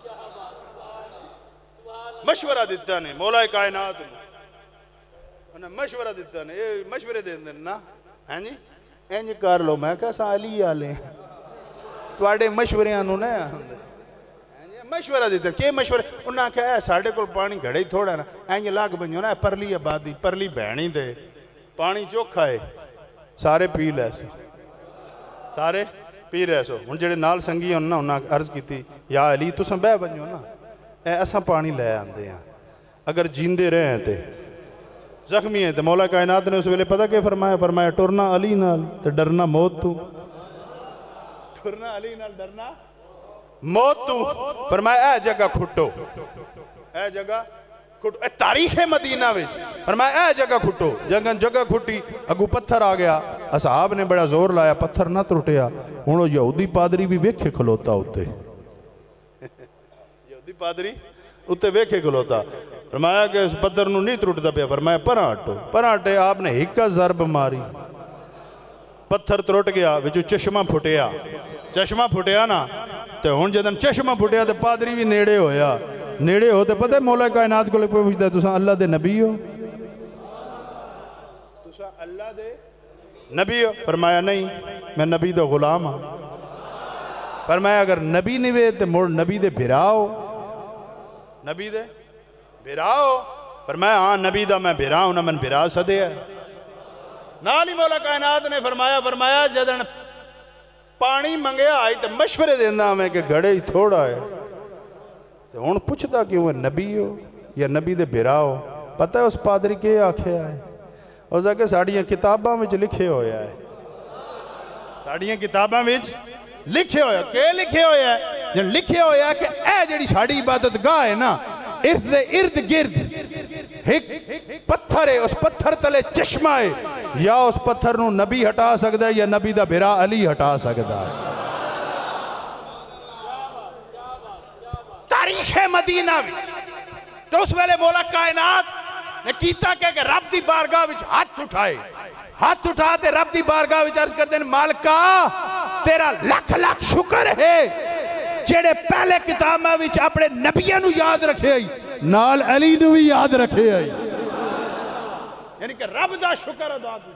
مشورہ دیتا نے مولا کائنات انہیں مشورہ دیتا نے یہ مشورے دے دن نا ہیں جی اینج کر لو میں کہا علی آلے توڑے مشورے آنو نے مشورہ دیتا کہ مشورے انہاں کہا ہے ساڑھے کل پانی گھڑے تھوڑا نا اینج لاغ بنجو نا پرلی آبادی پرلی بہنی دے پانی چوکھا ہے سارے پی لے سے سارے پی رہے سو ان جڑے نال سنگی ہونا انہاں عرض کی تھی یا علی تو سن بے بنجو نا اے ایسا پانی لے آندے ہیں اگر جیندے رہے ہیں تے زخمی ہیں تے مولا کائنات نے اس ویلے پتہ کہ فرمایا ٹرنا علی نال تے ڈرنا موت تو ٹرنا علی نال ڈرنا موت تو فرمایا اے جگہ کھٹو اے جگہ کھٹو اے تاریخ مدینہ وچ فرمایا اے جگہ کھٹو جگہ کھٹی اگو پتھر آ گیا اصحاب نے بڑا زور لایا پتھر نہ ٹوٹیا ہن یہودی پادری بھی ویکھے کھلوتا ہوتے یہودی پادری اتے ویکھے کھلوتا فرمایا کہ اس پتھر نو نہیں ٹوٹدا پیا فرمایا پراں ہٹے آپ نے ہکا ضرب ماری پتھر ٹوٹ گیا وچوں چشمہ پھٹیا نا تے ہن جدن چشمہ پھٹیا تے پادری بھی نیڑے ہوتے پتہ مولا کائنات کو لے پوچھدا ہے تساں اللہ دے نبی ہو تساں اللہ دے نبی ہو فرمایا نہیں میں نبی دا غلام ہاں فرمایا اگر نبی نہیں تے مڑ نبی دے بھراؤ نبی دے بھراؤ فرمایا ہاں نبی دا میں بھراؤں نہ من بھرا سدے ہے نالی مولا کائنات نے فرمایا جدن پانی منگیا آئی تو مشورے دینا ہمیں کہ گھڑے ہی تھوڑا ہے ہون پوچھتا کیوں ہے نبی ہو یا نبی دے بھرا ہو پتہ ہے اس پادری کے آنکھیں آئے اور ذکر ساڑیاں کتاباں میں لکھے ہویا ہے ساڑیاں کتاباں میں لکھے ہویا کہ لکھے ہویا ہے جن لکھے ہویا ہے کہ اے جڑی ساڑی عبادت گاہ ہے نا ارد گرد ایک پتھر ہے اس پتھر تلے چشمہ ہے یا اس پتھر نو نبی ہٹا سکتا ہے یا نبی دا بھرا علی ہٹا سکتا ہے تاریخ مدینہ بھی تو اس ویلے مولا کائنات نے کیتا کہ رب دی بارگاہ وچ ہاتھ اٹھاتے رب دی بارگاہ وچ عرض کرتے ہیں مالکا تیرا لکھ شکر ہے جیڑے پہلے کتابہ وچ اپنے نبیوں نو یاد رکھے آئی نال علی نو بھی یاد رکھے آئی یعنی کہ رب دا شکر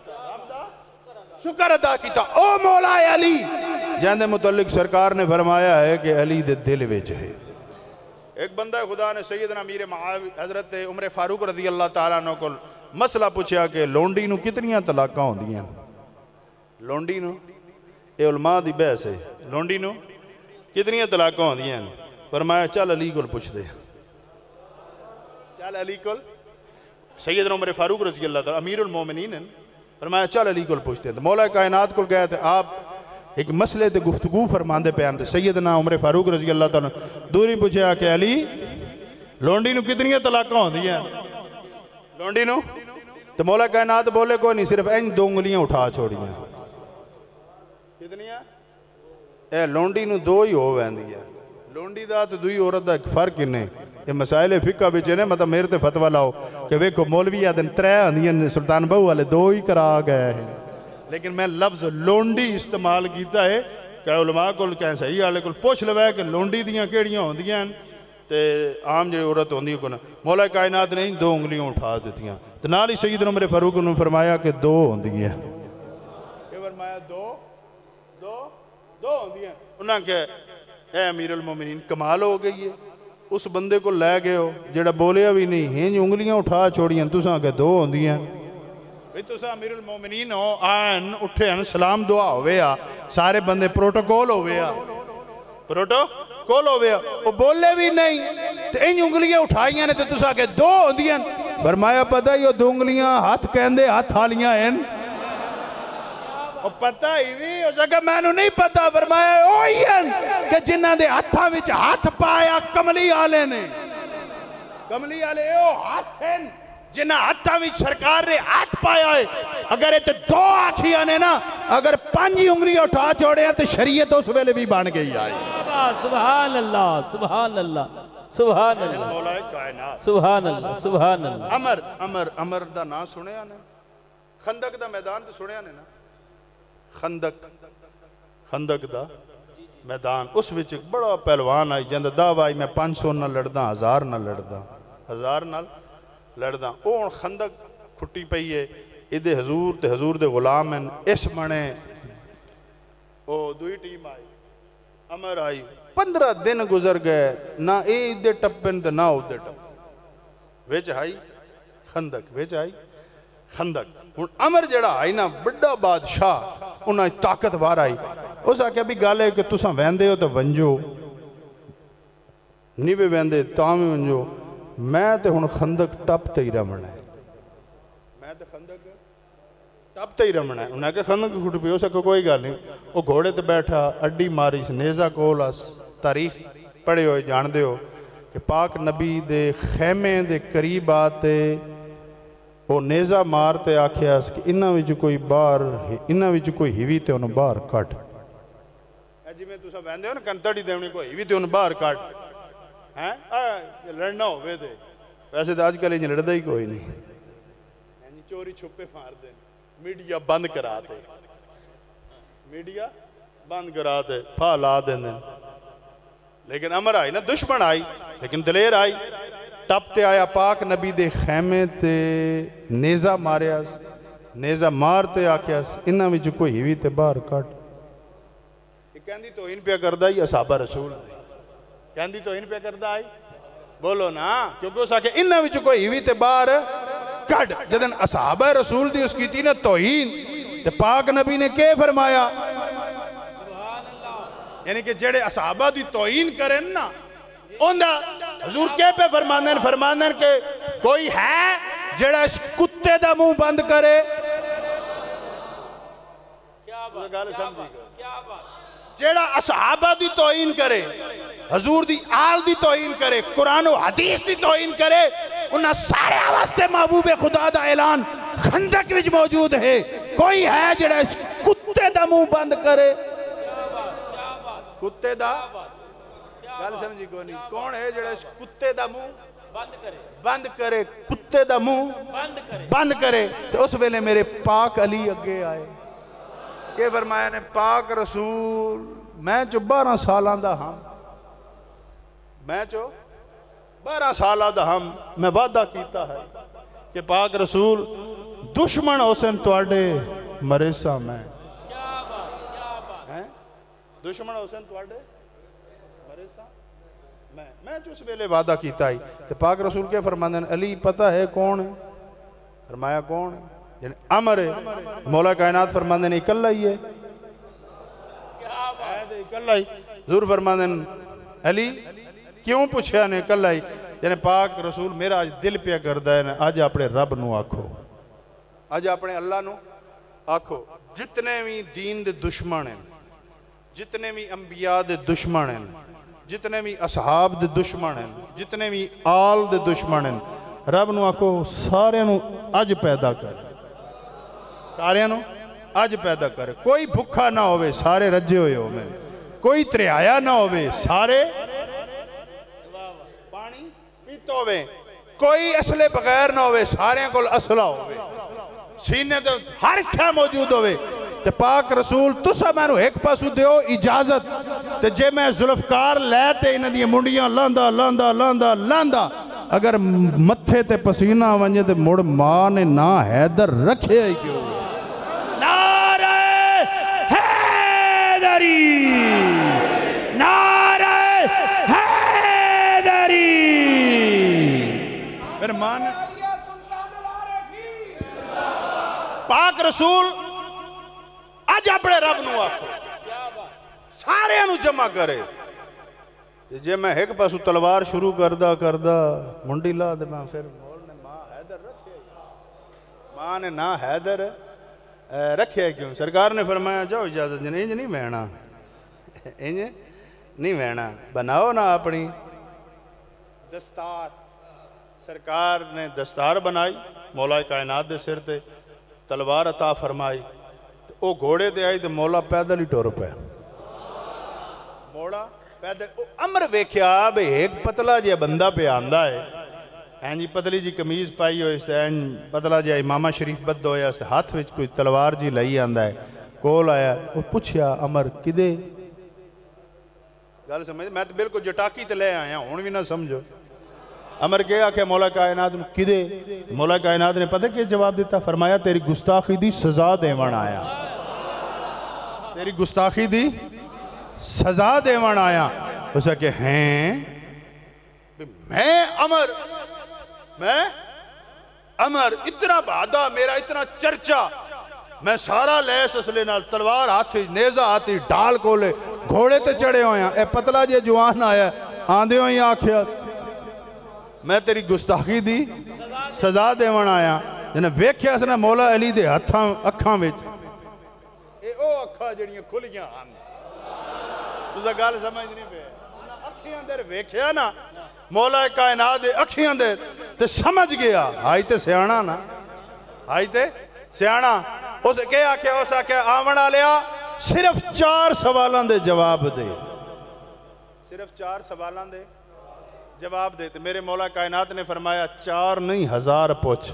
ادا کیتا او مولا علی جہاں متعلق سرکار نے فرمایا ہے کہ علی دے دل وچ ہے ایک بندہ خدا نے سیدنا امیر معاویہ حضرت عمر فاروق رضی اللہ تعالیٰ عنہ کو مسئلہ پوچھا کہ لونڈی نو کتنیاں طلاقاں ہوندی ہیں لونڈی نو اے علماء دی بحث ہے لونڈی نو کتنی طلاقاں ہوندیاں ہیں فرمایا چل علی کول پوچھ دے چل علی کول سیدنا عمر فاروق رضی اللہ تعالیٰ امیر المومنین ہیں فرمایا چل علی کول پوچھ دے مولا کائنات کول گئے تھے آپ ایک مسئلے تے گفتگو فرماندے پیان تھے سیدنا عمر فاروق رضی اللہ تعالیٰ دوری پوچھا کہ علی لونڈی نو کتنی طلاقاں ہوندیاں لونڈی نو تو مولا کائنات بولے کوئی نہیں صرف این 2 انگلیاں اٹھا چھوڑیاں کتنی ہیں اے لونڈی نو 2 ہی ہو ویندی ہے لونڈی دا تو دوئی عورت دا ایک فرق انہیں یہ مسائل فقہ بچے نے مطلب میرے تے فتوہ لاؤ کہ ویکو مولوی آدن 3 آندین سلطان بہو والے 2 ہی کرا گئے ہیں لیکن میں لفظ لونڈی استعمال کیتا ہے کہ علماء کو کہیں صحیح آلے کو پوچھ لوے کہ لونڈی دیاں کیڑیاں ہوندیاں ہیں تے عام جو عورت ہوندی کو نا مولا کائنات نے 2 انگلیاں اٹھا دیتیاں تو نال ہی سیدنا عمر فاروق نے فرمایا کہ 2 ہوندی ہیں کہ فرمایا 2 ہوندی ہیں انہاں کہ اے امیر المومنین کمال ہو گئی ہے اس بندے کو لے گئے ہو جڑا بولیا بھی نہیں ہیں جو انگلیاں اٹھا چھوڑیاں تساں کہ 2 ہوندی ہیں بھئی تساں امیر المومنین ہو آئین اٹھے ہیں سلام دعا ہوئے ہاں سارے بندے پروٹوکول ہوئے ہاں پروٹوکول ہوئے ہاں وہ بولے بھی نہیں تو ان انگلیاں اٹھائیاں نے تو تساں کہ 2 ہوندی ہیں فرمایا پتہ یہ 2 انگلیاں ہاتھ کہندے ہاتھ حالیاں ہیں اور پتہ ہی بھی اس جگہ میں نے نہیں پتہ فرمایا اوہی ہیں کہ جنہاں دے ہاتھاں وچ ہاتھ پایا کملی آلے نے کملی آلے او ہاتھ ہیں جنہاں ہاتھاں وچ سرکار نے ہاتھ پایا ہے اگر یہ 2 آنکھیاں نے نا اگر 5 انگلی اٹھا چھوڑے ہیں تو شریعت اس ویلے بھی بن گئی آئی سبحان اللہ سبحان اللہ سبحان اللہ مولا کائنات سبحان اللہ سبحان اللہ عمر دا نا سنے آنے خندق دا میدان تو سنے آنے نا خندق دا میدان اس وچ ایک بڑا پہلوان آئی جندہ دعویٰ آئی میں 500 نہ لڑدا 1000 نہ لڑدا 1000 نہ لڑدا اون خندق کھٹی پئی ہے ادھے حضور تے حضور دے غلام ہیں اس منے او دوئی ٹیم آئی عمر آئی 15 دن گزر گئے نہ اے ادھے ٹپن تے نہ ادھے ٹپن ویچ آئی خندق عمر جڑا آئی نا بڑا بادشاہ انہاں طاقت وار آئی اس آکے بھی گالے کہ تساں ویندے ہو تو ونجو نہیں بھی ویندے تامی ونجو میں تے ہن خندق ٹپ تے ہی رمنا ہے ٹپ تے ہی رمنا ہے انہاں کہ خندق کھٹ پی اس آکے کوئی گال نہیں وہ گھوڑے تے بیٹھا اڈی ماری نیزہ کولاس تاریخ پڑھے ہوئے جان دے ہو کہ پاک نبی دے خیمے دے قریب آتے وہ نیزہ مارتے آکھیا اس کہ انہاں وچ کوئی ہیوی تے انہوں باہر کٹ جی میں تُسا بیندے ہو نا کنتڑی دے انہیں کوئی ہیوی تے انہوں باہر کٹ لڑنا ہوئے تھے ویسے تو آج کل انہیں لڑدا ہی کوئی نہیں چوری چھپے مار دیں میڈیا بند کراتے پھا لا دیں لیکن عمر آئی نا دشمن آئی لیکن دلیر آئی ٹپ تے آیا پاک نبی دے خیمے تے نیزہ ماریا نیزہ مارتے آکیا انہاں وچ کوئی ہیوی تے باہر کٹ یہ کہندی توہین پہ کردہ ہی اصحابہ رسول کہندی توہین پہ کردہ آئی بولو نا کیونکہ اس آکے انہاں وچ کوئی ہیوی تے باہر کٹ جدن اصحابہ رسول دی اس کی تھی نا توہین تے پاک نبی نے کیا فرمایا یعنی کہ جڑے اصحابہ دی توہین کریں نا حضور کے پہ فرماندن کہ کوئی ہے جڑا اس کتے دا منہ بند کرے جڑا اصحابہ دی توہین کرے حضور دی آل دی توہین کرے قرآن و حدیث دی توہین کرے انہاں سارے واسطے محبوب خدا دا اعلان خندق وچ موجود ہے کوئی ہے جڑا اس کتے دا منہ بند کرے کتے دا گل سمجھی کو نہیں کون ہے جڑا اس کتے دا منہ بند کرے کتے دا منہ بند کرے تو اس ویلے میرے پاک علی اگے آئے کہ فرمایا نے پاک رسول میں جو 12 سالہ دا ہم میں جو 12 سالہ دا ہم میں وعدہ کیتا ہے کہ پاک رسول دشمن حسن توڑے مریسا میں دشمن حسن توڑے میں جو اس ویلے وعدہ کیتا ہی تو پاک رسول کے فرماندن علی پتہ ہے کون ہے فرمایا کون ہے یعنی امر ہے مولا کائنات فرماندے نے اکلہ ہی ہے اکلہ ہی حضور فرماندے نے علی کیوں پوچھا نے اکلہ ہی یعنی پاک رسول میرا آج دل پیا کردہ ہے آج اپنے رب نو آکھو آج اپنے اللہ نو آکھو جتنے بھی دین دے دشمن ہیں جتنے بھی انبیاء دے دشمن ہیں جتنے بھی اصحاب دے دشمن ہیں جتنے بھی آل دے دشمن ہیں رب نو آکھو سارے نو اج پیدا کر سارے نو اج پیدا کر کوئی بھکھا نہ ہوئے سارے رجے ہوئے ہو میں کوئی تریایا نہ ہوئے سارے پانی پیتا ہوئے کوئی اصلے بغیر نہ ہوئے سارے کو اصلہ ہوئے سینے تو ہر شے موجود ہوئے تے پاک رسول تسا میں نو ایک پاسو دیو اجازت تے جے میں ذوالفقار لے تے انہ دی منڈیاں لاندا لاندا لاندا لاندا اگر متھے تے پسینہ ونجے تے مڑ ماں نے نا حیدر رکھے ہی کیوں نعرہ حیدری نعرہ حیدری پھر ماں نے پاک رسول آج اپنے رب نو آکھو سارے انو جمع کرے جے میں ایک پاسو تلوار شروع کردہ منڈی لا دے میں پھر مول نے ماں حیدر رکھے ماں نے نا حیدر رکھے کیوں سرکار نے فرمایا جاؤ اجازت جنہیں انج نہیں مہنا انج نہیں مہنا بناؤ نا اپنی دستار سرکار نے دستار بنائی مولا کائنات دے سر تے تلوار عطا فرمائی او گھوڑے دے آئی تے مولا پیدل ہی ٹور پہ مولا پیدل امر ویکھیا بے ایک پتلا جی بندہ پہ آندہ ہے این جی پتلی جی کمیز پائی ہوئے اس تے این پتلا جی امامہ شریف بد ہویا اس تے ہاتھ وچ کوئی تلوار جی لئی آندہ ہے کول آیا وہ پوچھیا امر کدے گل سمجھے میں تو بالکل جٹاکی تے لے آیا ہوں بھی نہ سمجھو امر کیا کہ مولا کائنات کدے مولا کائنات نے پتہ کہ جواب دیتا فرمایا تیری گستاخی دی سزا دیوان آیا تیری گستاخی دی سزا دیوان آیا اسے کہ ہیں میں امر اتنا بادہ میرا اتنا چرچا میں سارا لیس اسلے نال تلوار ہاتھی نیزہ ہاتھی ڈال کو لے گھوڑے تے چڑھے ہویا اے پتلا جے جوان آیا آندے ہوئی آکھیا میں تیری گستاخی دی سزا دیوان آیا جنہیں ویکھیا سنا مولا علی دے اکھاں وچ اے او اکھاں جڑیاں کھلیاں ہن تو دا گل سمجھ نہیں پہ اکھیاں دیر ویکھیا نا مولا کائنات دے اکھیاں دیر تے سمجھ گیا آئی تے سیانا نا آئی تے سیانا اسے کیا کہ اسے کہ آمنا لیا صرف 4 سوالان دے جواب دے صرف 4 سوالان دے جواب دیتے میرے مولا کائنات نے فرمایا 4 نہیں 1000 پوچھ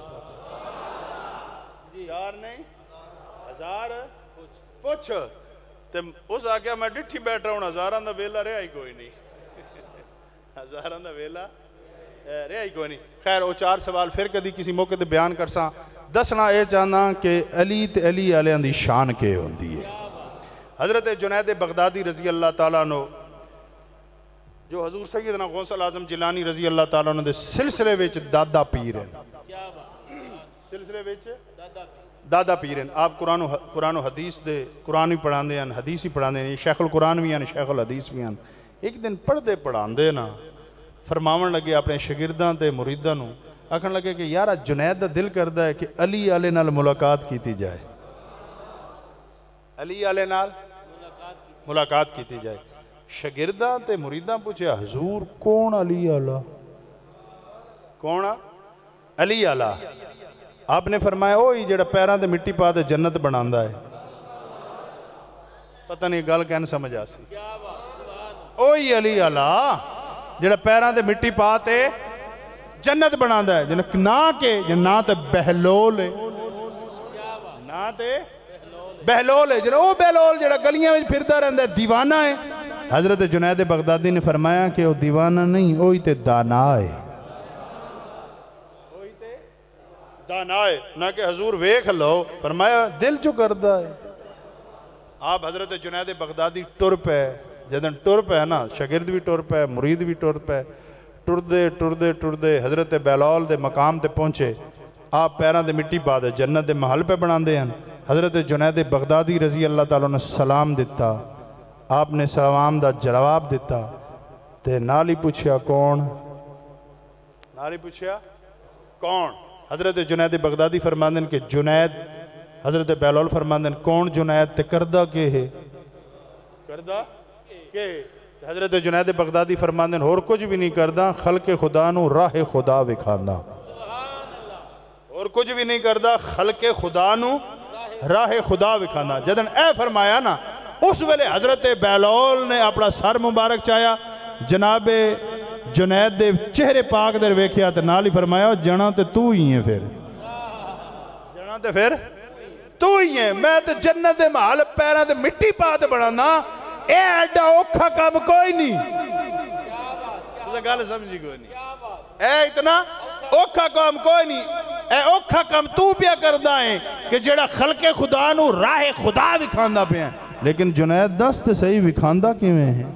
4 نہیں 1000 پوچھ اس آگیا میں ڈٹھی بیٹھ رہا ہوں 1000 دا ویلا رہا ہی کوئی نہیں 1000 دا ویلا رہا ہی کوئی نہیں خیر وہ 4 سوال پھر کدی کسی موقع دے بیان کر ساں دسنا اے چاہنا کہ علی تے علی علیہ دی شان کے ہوندی ہے حضرت جنید بغدادی رضی اللہ تعالیٰ عنہ جو حضور سیدنا غوث الاعظم جیلانی رضی اللہ تعالیٰ عنہ دے سلسلے وچ دادا پیر ہیں سلسلے وچ دادا پیر ہیں آپ قرآن و حدیث دے قرآن بھی پڑھان دے ہیں حدیث بھی پڑھان دے ہیں شیخ القرآن بھی ہیں شیخ الحدیث بھی ہیں ایک دن پڑھ دے پڑھان دے نا فرماون لگے اپنے شاگرداں تے مریداں نو آکھن لگے کہ یارہ جنید دا دل کردہ ہے کہ علی علیہ نال ملاقات کیتی جائے علی علیہ نال ملاقات کیتی جائے شاگرداں تے مریداں پوچھے حضور کون علی علیہ کون علی علیہ آپ نے فرمایا اوہی جڑا پیران تے مٹی پا تے جنت بناندہ ہے پتہ نہیں گل کہنے سمجھ آسی اوہی علی علیہ جڑا پیران تے مٹی پا تے جنت بناندہ ہے جنہ نا کے نا تے بہلول ہے نا تے بہلول ہے جنہ او بہلول جڑا گلیاں میں پھرتا رہندہ ہے دیوانہ ہے حضرت جنید بغدادی نے فرمایا کہ وہ دیوانہ نہیں اوہی تے دانا ہے اوہی تے دانا ہے نہ کہ حضور ویکھ لو فرمایا دل جو کردہ ہے آپ حضرت جنید بغدادی ٹر پہ جدن ٹر پہ ہے نا شاگرد بھی ٹر پہ مرید بھی ٹر پہ ٹردے حضرت بہلول دے مقام تے پہنچے آپ پیران دے مٹی پا دے جنت دے محل پہ بنا دے ہیں حضرت جنید بغدادی رضی اللہ تعالیٰ نے سلام دیتا آپ نے سلام دا جواب دیتا تے نالی پوچھیا کون نالی پوچھیا کون حضرت جنید بغدادی فرماندن کہ جنید حضرت بیلول فرماندن کون جنید تے کردہ کے ہے کردہ کے حضرت جنید بغدادی فرماندن اور کچھ بھی نہیں کردہ خلق خدا نو راہ خدا وکھاندہ اور کچھ بھی نہیں کردہ خلق خدا نو راہ خدا وکھاندہ جدن اے فرمایا نا اس ویلے حضرت بیلول نے اپنا سر مبارک چاہیا جناب جنید دے چہرے پاک در ویکھیا تے نال ہی فرمایا جنا تے تو ہی ہیں پھر جنا تے پھر تو ہی ہیں میں تے جنت دے محل پیران تے مٹی پا تے بڑھانا اے ایڈا اوکھا کام کوئی نہیں گل سمجھی کوئی نہیں اے اتنا اوکھا کام کوئی نہیں اے اوکھا کام تو پیا کردہ ہیں کہ جڑا خلق خدا نو راہ خدا وکھاندہ پہ ہیں لیکن جنید دست صحیح وکھاندہ کیویں ہیں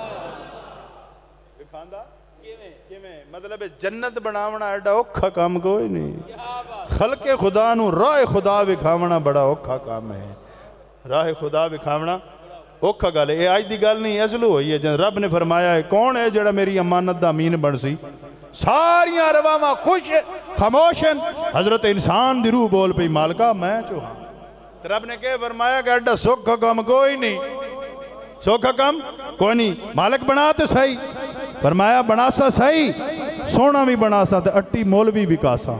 وکھاندہ کیویں مطلب جنت بناونا ایڈا اوکھا کام کوئی نہیں خلق خدا نو راہ خدا وکھاونا بڑا اوکھا کام ہے راہ خدا وکھاونا اوکھا گل ہے یہ آج دی گل نہیں ازلو ہوئی ہے جن رب نے فرمایا ہے کون ہے جڑا میری امانت دا امین بن سی ساریاں رواما خوش خاموشن حضرت انسان دی روح بول پہ مالکہ میں چوہاں رب نے کہے فرمایا کہ ایڈا سوکھا کام کوئی نہیں سوکھا کام کوئی نہیں مالک بناتے صحیح فرمایا بناسا صحیح سونا بھی بناسا تے اٹی مولوی وکاسا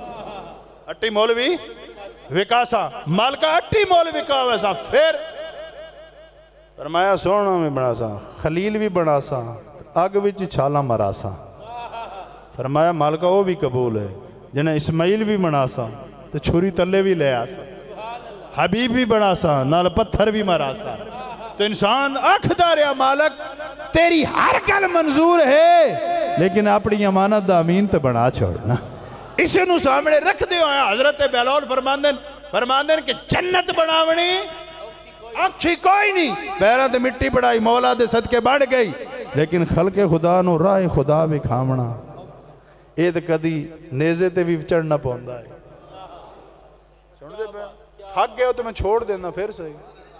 اٹی مولوی وکاسا مالکہ اٹی مولوی وکاسا پھر فرمایا سونا بھی بناسا خلیل بھی بناسا آگ وچ چھالا مراسا فرمایا مالکہ وہ بھی قبول ہے جنہیں اسماعیل بھی بناسا تو چھری تلے بھی لے آسا حبیب بھی بناسا نال پتھر بھی مراسا تو انسان آنکھ داریا مالک تیری ہر گل منظور ہے لیکن اپنی امانت دا امین تے بنا چھوڑنا اسے نو سامنے رکھ دے ہویا حضرت بیلول فرماندن کہ جنت بناونی اکھی کوئی نہیں پیران تے مٹی پڑائی مولا دے صدقے بڑھ گئی لیکن خلق خدا نو راہ خدا بھی کھامنا اے تے کدی نیزے تے بھی چڑھنا پوندا ہے سن دے پہ تھک گئے ہو تو میں چھوڑ دینا پھر صحیح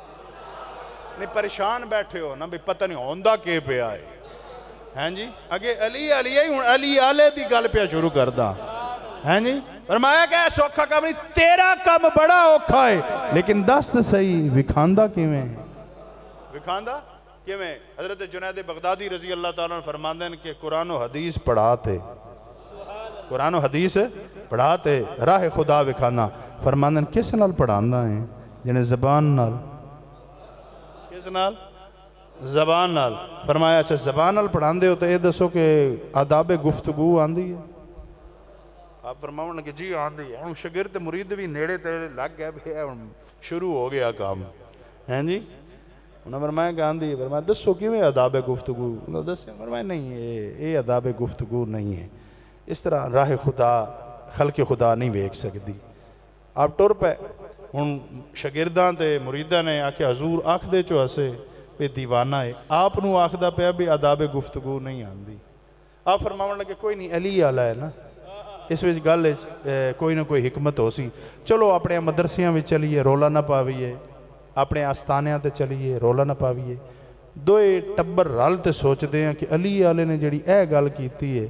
نہیں پریشان بیٹھے ہو نا بھی پتہ نہیں ہوندہ کے پہ آئے ہیں جی اگے علی علی آلے دی گل پہ شروع کردہ ہیں جی فرمایا کہ ایسا اوکھا کام نہیں تیرا کام بڑا اوکھا ہے لیکن دست صحیح وکھاندہ کیویں وکھاندہ کیویں حضرت جنید بغدادی رضی اللہ تعالیٰ نے فرماندن کہ قرآن و حدیث پڑھاتے قرآن و حدیث پڑھاتے راہ خدا وکھانا فرماندن کس نال پڑھاندہ ہیں جنہیں زبان نال کس نال زبان نال فرمایا اچھا زبان نال پڑھاندے ہوتے یہ دسو کہ آداب گفتگو آندھی ہے آپ فرماؤں کہ جی آندھی ہے شگرد مرید بھی نیڑے تیرے لگ گیا بھی شروع ہو گیا کام ہیں جی انہوں نے فرمایا کہ آندھی ہے فرمایا دسو کیوں ہے آداب گفتگو انہوں نے دسو فرمایا نہیں یہ آداب گفتگو نہیں ہے اس طرح راہ خدا خلق خدا نہیں ویک سکتی آپ ٹور پہ ان شگردان تے مریدہ نے آکے حضور آنکھ دے چو ہسے پہ دیوانہ ہے آپ نو آنکھ دا پہ بھی آداب گفتگو نہیں آندھی آپ فرماؤں لگے کوئی نہیں علی آلہ ہے نا اس وجہ گل کوئی نہ کوئی حکمت ہو سی چلو اپنے مدرسیاں بھی چلیے رولا نہ پاویے اپنے آستانیاں تے چلیے رولا نہ پاویے دوئے ٹبر رال تے سوچ دے ہیں کہ علی آلے نے جڑی اے گل کیتی ہے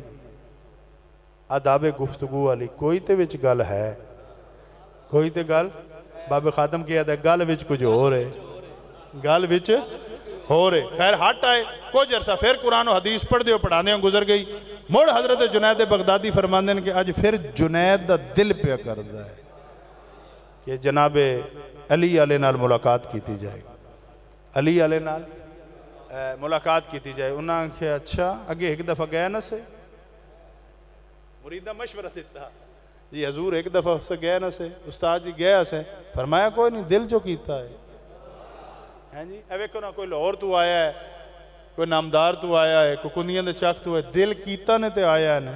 آداب گفتگو والی کوئی تے وچ گل ہے کوئی تے گل باب خاتم کیا تھا گل وچ کچھ ہو رہے گل وچ ہو رہے خیر ہٹ آئے کچھ عرصہ پھر قرآن و حدیث پڑھ دیو پڑھانے ہوں گزر گئی موڑ حضرت جنید بغدادی فرماندن کہ آج پھر جنید دا دل پہ کردہ ہے کہ جناب علی علیہ نال ملاقات کیتی جائے علی علیہ نال ملاقات کیتی جائے انہاں کہ اچھا اگے ایک دفعہ گیا نا سے مریدہ مشورہ دیتا جی حضور ایک دفعہ سے گیا نا سے استاد جی گیا سے فرمایا کوئی نہیں دل جو کیتا ہے ہیں جی اے ویکھو نا کوئی لاہور تو آیا ہے کوئی نامدار تو آیا ہے کوئی کنیاں دے چاک تو ہے دل کیتا نے تے آیا ہے نا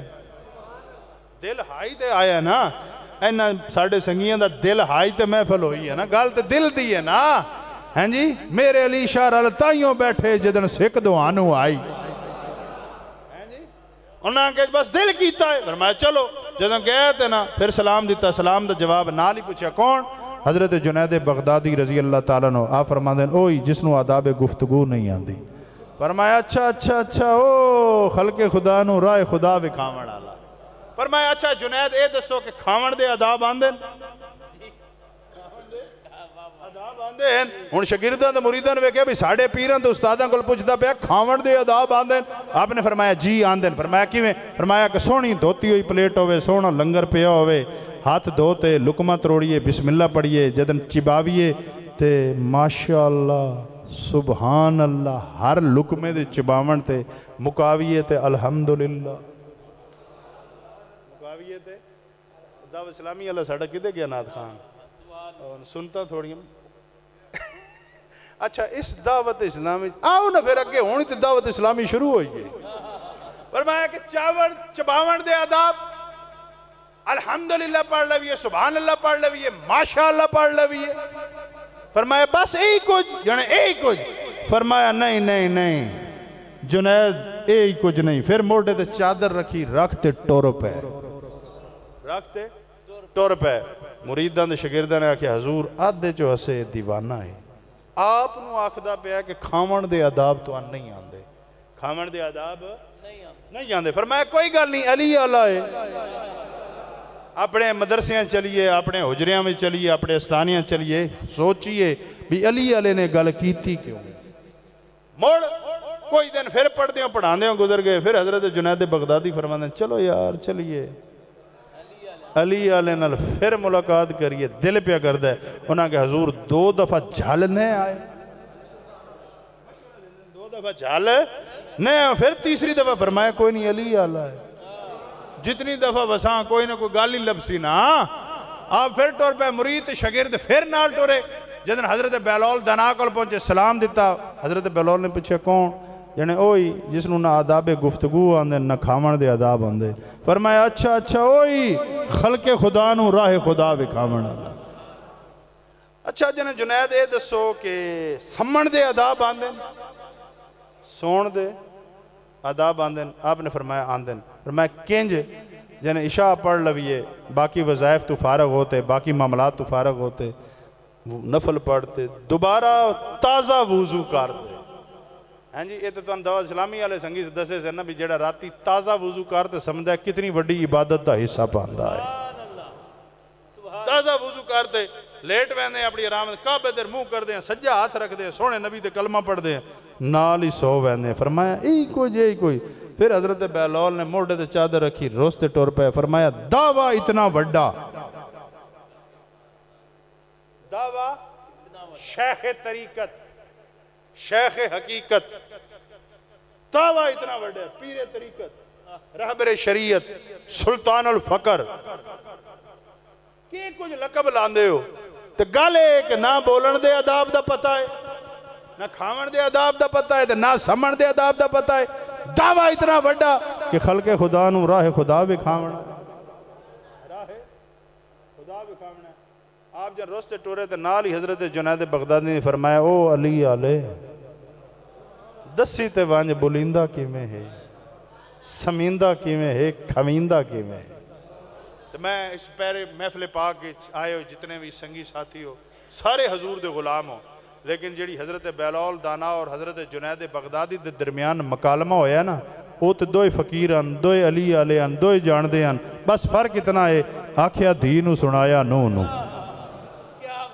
دل ہائی تے آیا ہے نا اینا ساڑھے سنگیاں دا دل ہائی تے محفل ہوئی ہے نا گال تے دل دی ہے نا ہیں جی میرے علی شاہ رلتائیوں بیٹھے جدن سکھ دوانو آئی ہیں جی انہاں کہ بس دل کیتا ہے فرمایا چلو جدوں گئے تے نا پھر سلام دیتا سلام دا جواب نال ہی پوچھا کون حضرت جنید بغدادی رضی اللہ تعالیٰ عنہ آپ فرما دیں اوہی جس نو آداب گفتگو نہیں آندی فرمایا اچھا او خلق خدا نو راہ خدا وکھاون والا فرمایا اچھا جنید اے دسو کہ کھاون دے آداب آندے ہن شاگرداں تے مریداں نے ویکھیا بھی ساڈے پیراں تے استاداں کول پوچھدا پیا کھاون دے آداب آندے آپ نے فرمایا جی آندے فرمایا کیویں فرمایا کہ سونی دھوتی ہوئی پلیٹ ہوے سونا لنگر پیا ہوے ہاتھ دھوتے لقمہ تروڑیے بسم اللہ پڑھیے جدن چباویے تے ماشاءاللہ سبحان اللہ ہر لقمے دے چباون تے مکاویے تے الحمدللہ مکاویے تے دعوت اسلامی اللہ ساڑھا کدے گیا نات خان سنتا تھوڑی اچھا اس دعوت اسلامی آؤ نا پھر اگے ہونی تے دعوت اسلامی شروع ہوئی گئی فرمایا کہ چباون دے آداب الحمدللہ پڑھ لویے سبحان اللہ پڑھ لویے ماشاءاللہ پڑھ لویے فرمایا بس ایہی کچھ یعنی ایہی کچھ فرمایا نہیں جنید ایہی کچھ نہیں پھر موٹے تے چادر رکھی رکھتے ٹور پہ مریدان دے شاگرداں نے آکھیا حضور آدھے جو ہسے دیوانہ ہے آپ نو آکھدا پیا کہ کھاون دے آداب تو نہیں آندے کھاون دے آداب نہیں آندے فرمایا کوئی گل نہیں علی آلہ ہے اپنے مدرسیاں چلیے اپنے حجریاں میں چلیے اپنے استانیاں چلیے سوچئے بھی علی علیہ نے گل کیتی کیوں موڑ کوئی دن پھر پڑھتے ہوں پڑھاندے ہوں گزر گئے پھر حضرت جنید بغدادی فرماندے چلو یار چلیے علی علیہ نال پھر ملاقات کریے دل پہ کردہ ہے انہاں کہ حضور 2 دفعہ جھالنے آئے 2 دفعہ جھالنے پھر تیسری دفعہ فرمایا کوئی نہیں علی علیہ ہے جتنی دفعہ بساں کوئی نہ کوئی گالی لبسی نا آپ پھر ٹور پہ مرید شاگرد پھر نال ٹورے جدن حضرت بیلول دناکل پہنچے سلام دیتا حضرت بیلول نے پوچھا کون یعنی اوہی جس نو نہ آداب گفتگو آندے نہ کھاون دے آداب آندے فرمایا اچھا اوہی خلق خدا نو راہ خدا وکھاون والا اچھا جنید اے دسو کہ سمن دے آداب آندے سون دے آداب آندے آپ نے فرمایا آندے فرمایا کنج جنہیں عشاء پڑھ لویے باقی وظائف تو فارغ ہوتے باقی معاملات تو فارغ ہوتے نفل پڑھتے دوبارہ تازہ وضو کرتے ہاں جی یہ تو دعوت اسلامی والے سنگی سے دسے سے نا بھی جڑا راتی تازہ وضو کرتے سمجھا کتنی بڑی عبادت دا حصہ پاندہ ہے تازہ وضو کرتے لیٹ ویندے اپنی آرام کعبے در منہ کر دیں سجا ہاتھ رکھ دیں سونے نبی دے کلمہ پڑھ دیں نال ہی سو ویندے فرمایا یہی کوئی پھر حضرت بیلول نے موڑے دے چادر رکھی روستے ٹور پہ فرمایا دعویٰ اتنا وڈا دعویٰ شیخ طریقت شیخ حقیقت دعویٰ اتنا وڈا پیر طریقت رہبر شریعت سلطان الفقر کہ کچھ لقب لاندے ہو تو گالے کہ نہ بولن دے عذاب دا پتہ ہے نہ کھاون دے عذاب دا پتہ ہے نہ سمن دے عذاب دا پتہ ہے دعویٰ اتنا وڈا کہ خلق خدا نو راہ خدا بھی کھاونا راہ خدا بھی کھاونا آپ جب روستے ٹورے تھے نال ہی حضرت جنید بغدادی نے فرمایا او علی آلے دسی تے وانج بولیندہ کی میں ہے سمیندہ کی میں ہے کھویندہ کی میں ہے تو میں اس پیرے محفل پاک آئے ہو جتنے بھی سنگی ساتھی ہو سارے حضور دے غلام ہو لیکن جیڑی حضرت بیلول دانا اور حضرت جنید بغدادی دے درمیان مکالمہ ہویا نا وہ تو دوئے فقیران دوئے علی آلیان دوئے جاندیان بس فرق اتنا ہے آکھیا دینو سنایا نو کیا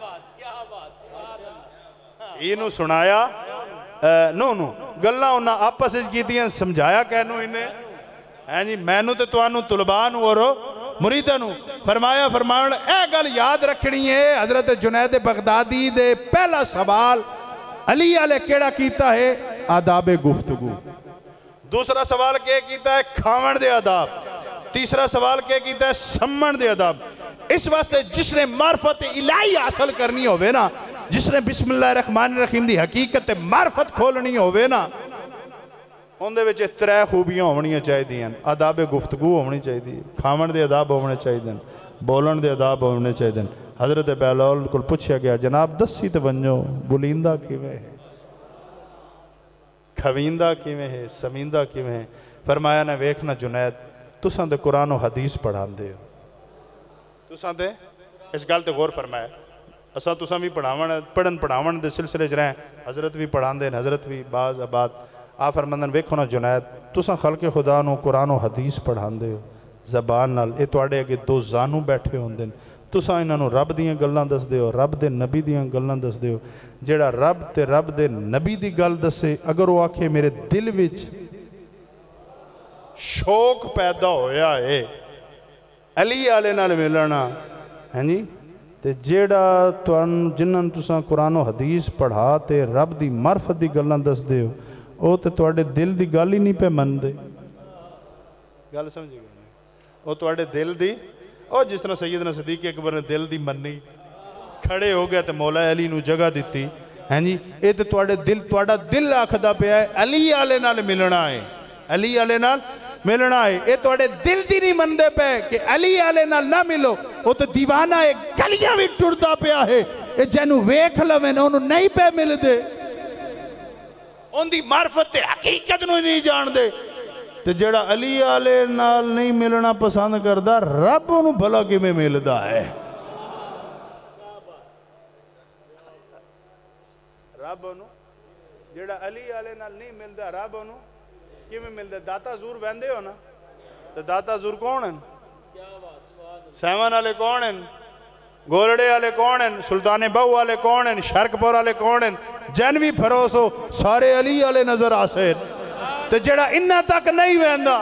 بات دینو سنایا نو گلنا انہا آپس کی دیاں سمجھایا کہنو انہیں جی مینو تے توانو طلبانو اور مریدانو فرمایا اے گل یاد رکھنی ہے حضرت جنید بغدادی دے پہلا سوال علی علیہ کیڑا کیتا ہے آداب گفتگو دوسرا سوال کیا کیتا ہے کھاون دے آداب تیسرا سوال کیا کیتا ہے سمن دے آداب اس واسطے جس نے معرفت الہی حاصل کرنی ہوئے نا جس نے بسم اللہ الرحمن الرحیم دی حقیقت معرفت کھولنی ہوئے نا ان دے وچے 3 خوبیاں ہونی چاہی دیاں آداب گفتگو ہونی چاہی دی کھاون دے آداب ہونے چاہی دیں بولن دے آداب ہونے چاہی دیں حضرت بیلول کو پوچھا گیا جناب دسی تے ونجو بولیندہ کیویں ہے کھویندہ کیویں ہے سمیندہ کیویں ہے فرمایا نے ویکھنا جنید تساں دے قرآن و حدیث پڑھان دے ہو تساں دے اس گل تے غور فرمائے اساں تساں بھی پڑھاون دے سلسلے چ رہے حضرت بھی پڑھان دے حضرت بھی بعض آباد آ فرمندن ویکھو نا جنید تساں خلق خدا نو قرآن و حدیث پڑھان دے ہو زبان نال اے تواڈے اگے دو زانو بیٹھے ہوندے نے تساں انہاں نو رب دیاں گلاں دس دے ہو رب دے نبی دیاں گلاں دس دے ہو جیڑا رب دے نبی دی گل دسے اگر وہ آکھے میرے دل وچ شوق پیدا ہویا ہے علی آلے نال ملنا ہیں جی تے جیڑا جنہاں تساں قرآن و حدیث پڑھا تے رب دی معرفت دی گلاں دس دے ہو او تے تواڈے دل دی گل ہی نہیں پہ من دے گل سمجھ گئے او تواڈے دل دی او جس طرح سیدنا صدیق اکبر نے دل دی منی کھڑے ہو گیا تے مولا علی نو جگہ دیتی ہیں جی اے تے تواڈا دل آکھدا پیا ہے علی آلے نال ملنا ہے علی آلے نال ملنا ہے اے تواڈے دل دی نہیں مندے پے کہ علی آلے نال نہ ملو او تے دیوانہ ہے گلیاں وچ ٹردا پیا ہے اے جنوں ویکھ لویں اونوں نہیں پے مل دے اون دی معرفت تے حقیقت نو نہیں جان دے تے جڑا علی آلے نال نہیں ملنا پسند کردا رب انہوں بھلا کیویں ملدا ہے رب انہوں جڑا علی آلے نال نہیں ملدا رب انہوں کیویں ملدا داتا زور ویندے ہو نا تے داتا زور کون ہیں سیون والے کون ہیں گولڑے والے کون ہیں سلطان بہو والے کون ہیں شرکپور والے کون ہیں جنوی پھروسو سارے علی والے نظر آسے تے جڑا انہاں تک نہیں ویندا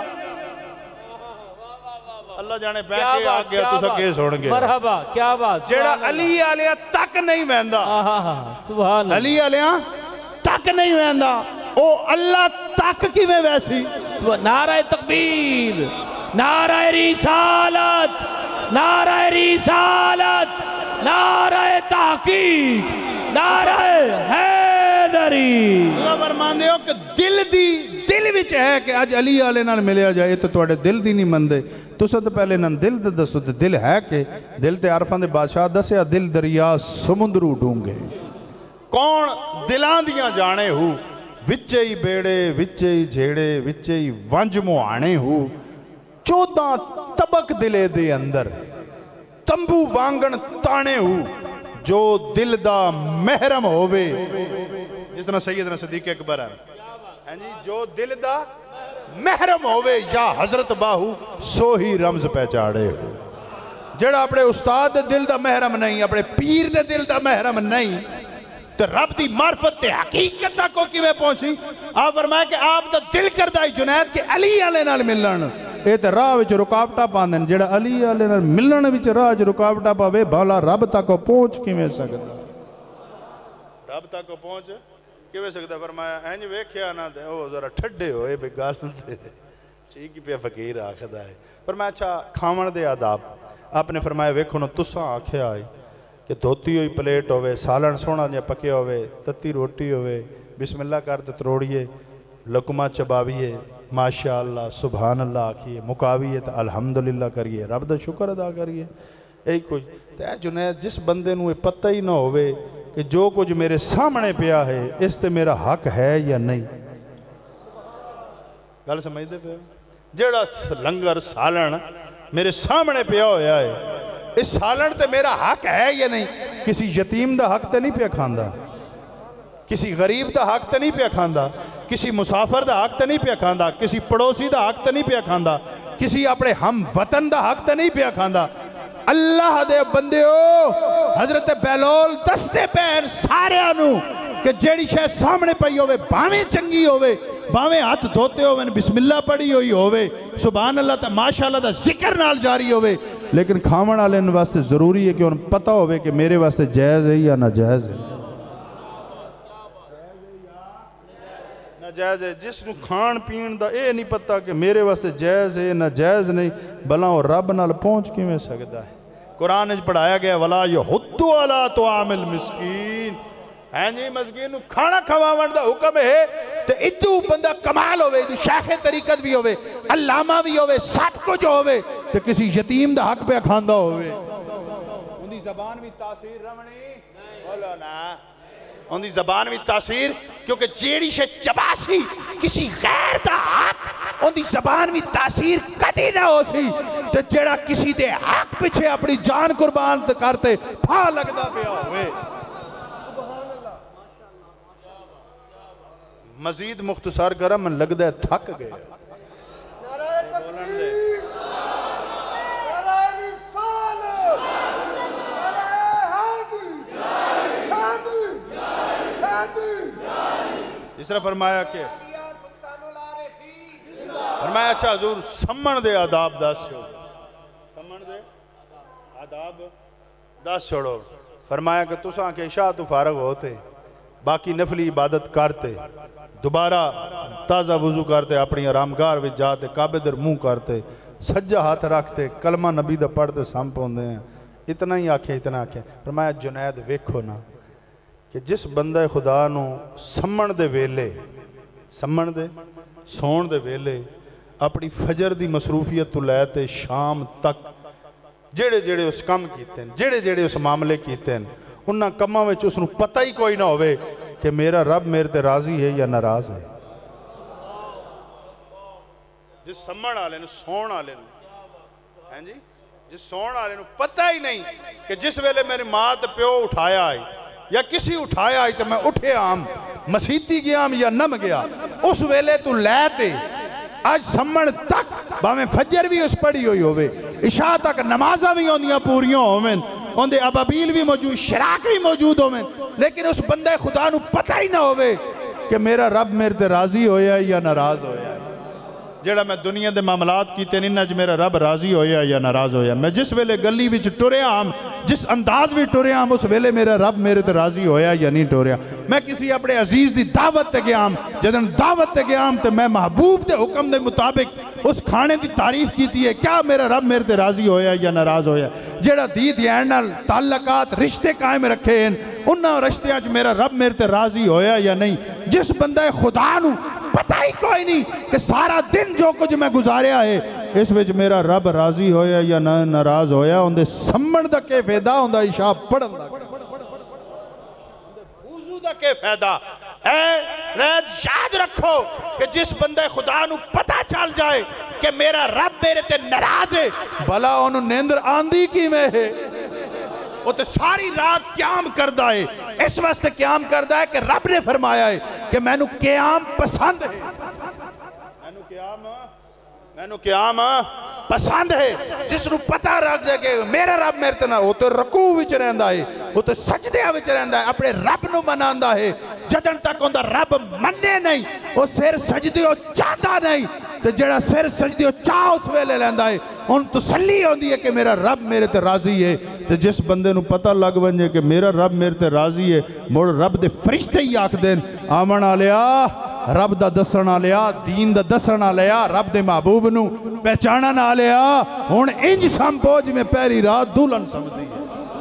اللہ جانے بے کے آ گیا تو سکے سوڑ گے مرحبا کیا بات جڑا علی علیہ تک نہیں ویندا سبحان علی علیہ تک نہیں ویندا او اللہ تک کی میں ویسی نعرہ تکبیر نعرہ رسالت نعرہ رسالت نعرہ تحقیق نعرہ حیدری اللہ فرمان دے ہو کہ دل وچ ہے کہ آج علی آلے نال ملیا جائے تو توڑے دل دی نہیں مندے تو سب پہلے نن دل دے دستو تے دل ہے کہ دل تے عرفان دے بادشاہ دسیا دل دریا سمندرو ڈونگے کون دلان دیاں جانے ہو وچے ہی بیڑے وچے ہی جھیڑے وچے ہی ونج مہانے ہو 14 طبق دلے دے اندر تمبو وانگن تانے ہو جو دل دا محرم ہووے جس طرح سیدنا صدیق اکبر ہے جو دل دا محرم ہووے یا حضرت باہو سو ہی رمز پہچاڑے ہو جڑا اپنے استاد دل دا محرم نہیں اپنے پیر دے دل دا محرم نہیں تو رب دی معرفت تے حقیقت تک کو کی میں پہنچی آپ فرمائے کہ آپ دا دل کردائی جنید کہ علی علیہ نال ملن اے تے راہ وچ رکاوٹا پاندن جڑا علی علیہ نال ملن وچ راہ وچ رکاوٹا پاوے بھالا رب تک کو پہنچ کیویں سکدا رب تک کو پہنچ کیویں سکدا فرمایا انج ویکھیا نہ تے او ذرا ٹھڈے ہوئے بے گل تے ٹھیک پہ فقیر آکھدا ہے فرمایا اچھا کھاون دے آداب آپ نے فرمایا ویکھو نو تساں آکھیا ہے کہ دھوتی ہوئی پلیٹ ہوئے سالن سونا جا پکے ہوئے تتی روٹی ہوئے بسم اللہ کرتے تروڑیے لکمہ چباویے ماشاءاللہ سبحان اللہ آکھیے مکاویے تو الحمدللہ کریے رب دا شکر ادا کریے یہی کچھ تے جنید جس بندے نو پتہ ہی نہ ہوئے کہ جو کچھ میرے سامنے پیا ہے اس تے میرا حق ہے یا نہیں گل سمجھ دے پہ جیڑا لنگر سالن میرے سامنے پیا ہویا ہے اس سالن تے میرا حق ہے یا نہیں کسی یتیم دا حق تے نہیں پیا کھاندا کسی غریب دا حق تے نہیں پیا کھاندا کسی مسافر دا حق تے نہیں پیا کھاندا کسی پڑوسی دا حق تے نہیں پیا کھاندا کسی اپنے ہم وطن دا حق تے نہیں پیا کھاندا اللہ دے بندے ہو حضرت بیلول دستے پین سارے آنو کہ جیڑی شے سامنے پئی ہوئے باویں چنگی ہوئے باویں ہاتھ دھوتے ہوئے بسم اللہ پڑھی ہوئی ہوئے سبحان اللہ تا ماشاءاللہ دا ذکر نال جاری ہوئے لیکن کھاون والے واسطے ضروری ہے کہ انہیں پتہ ہوئے کہ میرے واسطے جائز ہے یا ناجائز ہے ناجائز ہے جس نو کھان پین دا اے نہیں پتہ کہ میرے واسطے جائز ہے ناجائز نہیں بھلا وہ رب نال پہنچ کیویں سکدا ہے قرآن وچ پڑھایا گیا ولا یحض علی طعام المسکین ہیں جی مسکین نو کھانا کھواون دا حکم ہے تے ادو بندہ کمال ہوئے ادو شیخ طریقت بھی ہوئے علامہ بھی ہوئے سب کچھ ہوئے تے کسی یتیم دا حق پہ کھاندہ ہوئے ان دی زبان بھی تاثیر رمنی بولو نا ان دی زبان بھی تاثیر کیونکہ جیڑی شے چباسی کسی غیر دا حق ان دی زبان بھی تاثیر کدی نہ ہو سی تے جڑا کسی دے حق پیچھے اپنی جان قربان کرتے پھا لگدا پیا ہوئے. مزید مختصر کرم من لگدا ہے تھک گئے. اس طرح فرمایا کہ فرمایا اچھا حضور سمن دے آداب دس چھوڑو. سمن دے آداب دس چھوڑو. فرمایا کہ تساں کہ عشاء تو فارغ ہوتے باقی نفلی عبادت کرتے دوبارہ تازہ وضو کرتے اپنی آرامگاہ وچ جاتے کعبے در منہ کرتے سجا ہاتھ رکھتے کلمہ نبی دا پڑھتے سم پوندے ہیں. اتنا ہی آکھیں اتنا آکھیں. فرمایا جنید ویکھو نا کہ جس بندہ خدا نو سمن دے ویلے سمن دے سون دے ویلے اپنی فجر دی مصروفیت تو لیتے شام تک جڑے جڑے اس کم کیتے ہیں جڑے جڑے اس معاملے کیتے ہیں انہاں کماں وچ اس نو پتہ ہی کوئی نہ ہوئے کہ میرا رب میرے تے راضی ہے یا ناراض ہے. جس سمن آلے نو سون آلے نو ہیں جی جس سون آلے نو پتہ ہی نہیں کہ جس ویلے میری ماں تے پیو اٹھایا آئی یا کسی اٹھایا آئی تو میں اٹھے آم مسیتی گیا آم یا نم گیا اس ویلے تو لیتے آج سمن تک باہمیں فجر بھی اس پڑی ہوئی ہوئے عشاء تک نمازہ بھی ہوندیاں پوریوں ہوئے ان دے ابابیل بھی موجود شراک بھی موجود ہوئے لیکن اس بندے خدا نو پتہ ہی نہ ہوئے کہ میرا رب میرے تے راضی ہویا یا ناراض ہویا. جڑا میں دنیا دے معاملات کیتے نہیں نج میرا رب راضی ہویا یا ناراض ہویا. میں جس ویلے گلی وچ ٹریا ہم جس انداز بھی ٹریا ہم اس ویلے میرا رب میرے تے راضی ہویا یا نہیں ٹریا. میں کسی اپنے عزیز دی دعوت تے گیا ہم جدن دعوت تے گیا ہم تے میں محبوب دے حکم دے مطابق اس کھانے دی تعریف کیتی ہے کیا میرا رب میرے تے راضی ہویا یا ناراض ہویا. جڑا دید یعنی تعلقات رشتے قائم رکھے ہیں انہاں رشتے آج میرا رب میرے تے راضی ہویا یا نہیں. جس بندہ خدا نو پتہ ہی کوئی نہیں کہ سارا دن جو کچھ میں گزاریا ہے اس وچ میرا رب راضی ہویا یا ناراض ہویا ان دے سمن دا کے فیدہ ان دا عشاء پڑھن دا وضو دا کے فیدہ. اے رید یاد رکھو کہ جس بندے خدا نو پتہ چل جائے کہ میرا رب میرے تے ناراض ہے بھلا انہوں نیندر آندھی کی میں ہے وہ تو ساری رات قیام کردہ ہے. اس واسطے قیام کردہ ہے کہ رب نے فرمایا ہے کہ میں نو قیام پسند ہے میں نو قیام پسند ہے. جس نو پتہ رکھ جائے کہ میرا رب میرے تے نہ وہ تو رکوع وچ رہندا ہے وہ تو سجدے وچ رہندا ہے اپنے رب نو مناندا ہے جدن تک اوندا رب مننے نہیں وہ سر سجدے چاہتا نہیں تو جڑا سر سجدے چاہ اس ویلے لیندا ہے ان تسلی ہوندی ہے کہ میرا رب میرے تے راضی ہے. تو جس بندے نو پتہ لگ بنجے کہ میرا رب میرے تے راضی ہے موڑ رب دے فرشتے ہی آکھ دین آمن آلیا رب دا دسن آلیا دین دا دسن آلیا رب دے محبوب نو پہچانن آلیا ہون انج سمپو جی میں پہلی رات دولن سمجھ دی ہے.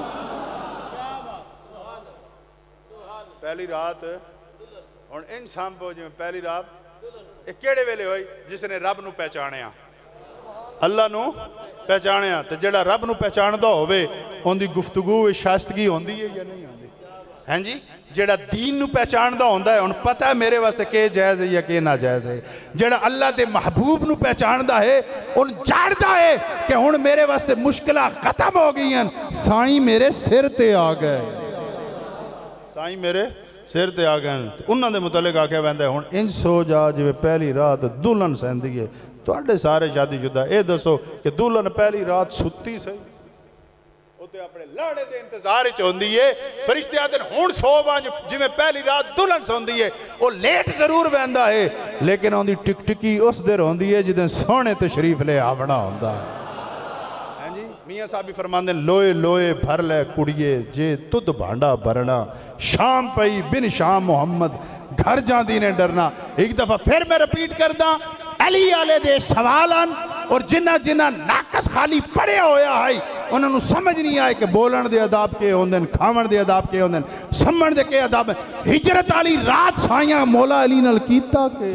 پہلی رات ہون انج سمپو جی میں پہلی رات ایک کیڑے ویلے ہوئی جس نے رب نو پہچانیا اللہ نو پہچانیا تو جڑا رب نو پہچان دا ہوئے ان دی گفتگو شائستگی ہوندی ہے یا نہیں ہوندی ہیں جی. جڑا دین نو پہچان دا ہوندہ ہے ان پتہ ہے میرے واسطے کہ جائز ہے یا کہ نہ جائز ہے. جڑا اللہ دے محبوب نو پہچان دا ہے ان جاڑتا ہے کہ ہن میرے واسطے مشکلہ ختم ہو گئی ہیں سائیں میرے سر تے آ گئے سائیں میرے سر تے آ گئے انہوں نے متعلق آکھے ویندہ ہے ہن انج سو جا جو پہلی رات دلہن سہندی ہے تو اڈے سارے شادی شدہ اے دسو کہ دلہن پہلی رات ستی سے ہوتے اپنے لاڑے دے انتظار چوندی ہے فرشتے آدھن ہون سو بانج جی میں پہلی رات دلہن سوندی ہے وہ لیٹ ضرور ویندہ ہے لیکن ان دی ٹک ٹکی اس دیر ہوندی ہے جدن سونے تشریف لے آونا ہوندہ ہے. میاں صاحبی فرماندے لوئے لوئے بھر لے کڑیے جے تد بھانڈا بھرنا شام پئی بن شام محمد گھر جان دینے ڈرنا. ایک دفعہ پھر میں رپیٹ کردہ علی آلے دے سوالان اور جنہ جنہ ناکس خالی پڑے ہویا ہے انہوں نے سمجھ نہیں آئے کہ بولن دے عذاب کے ہوندن کھامن دے عذاب کے ہوندن سمجھ دے کے عذاب ہجرت علی رات سائیاں مولا علی نال کیتا کے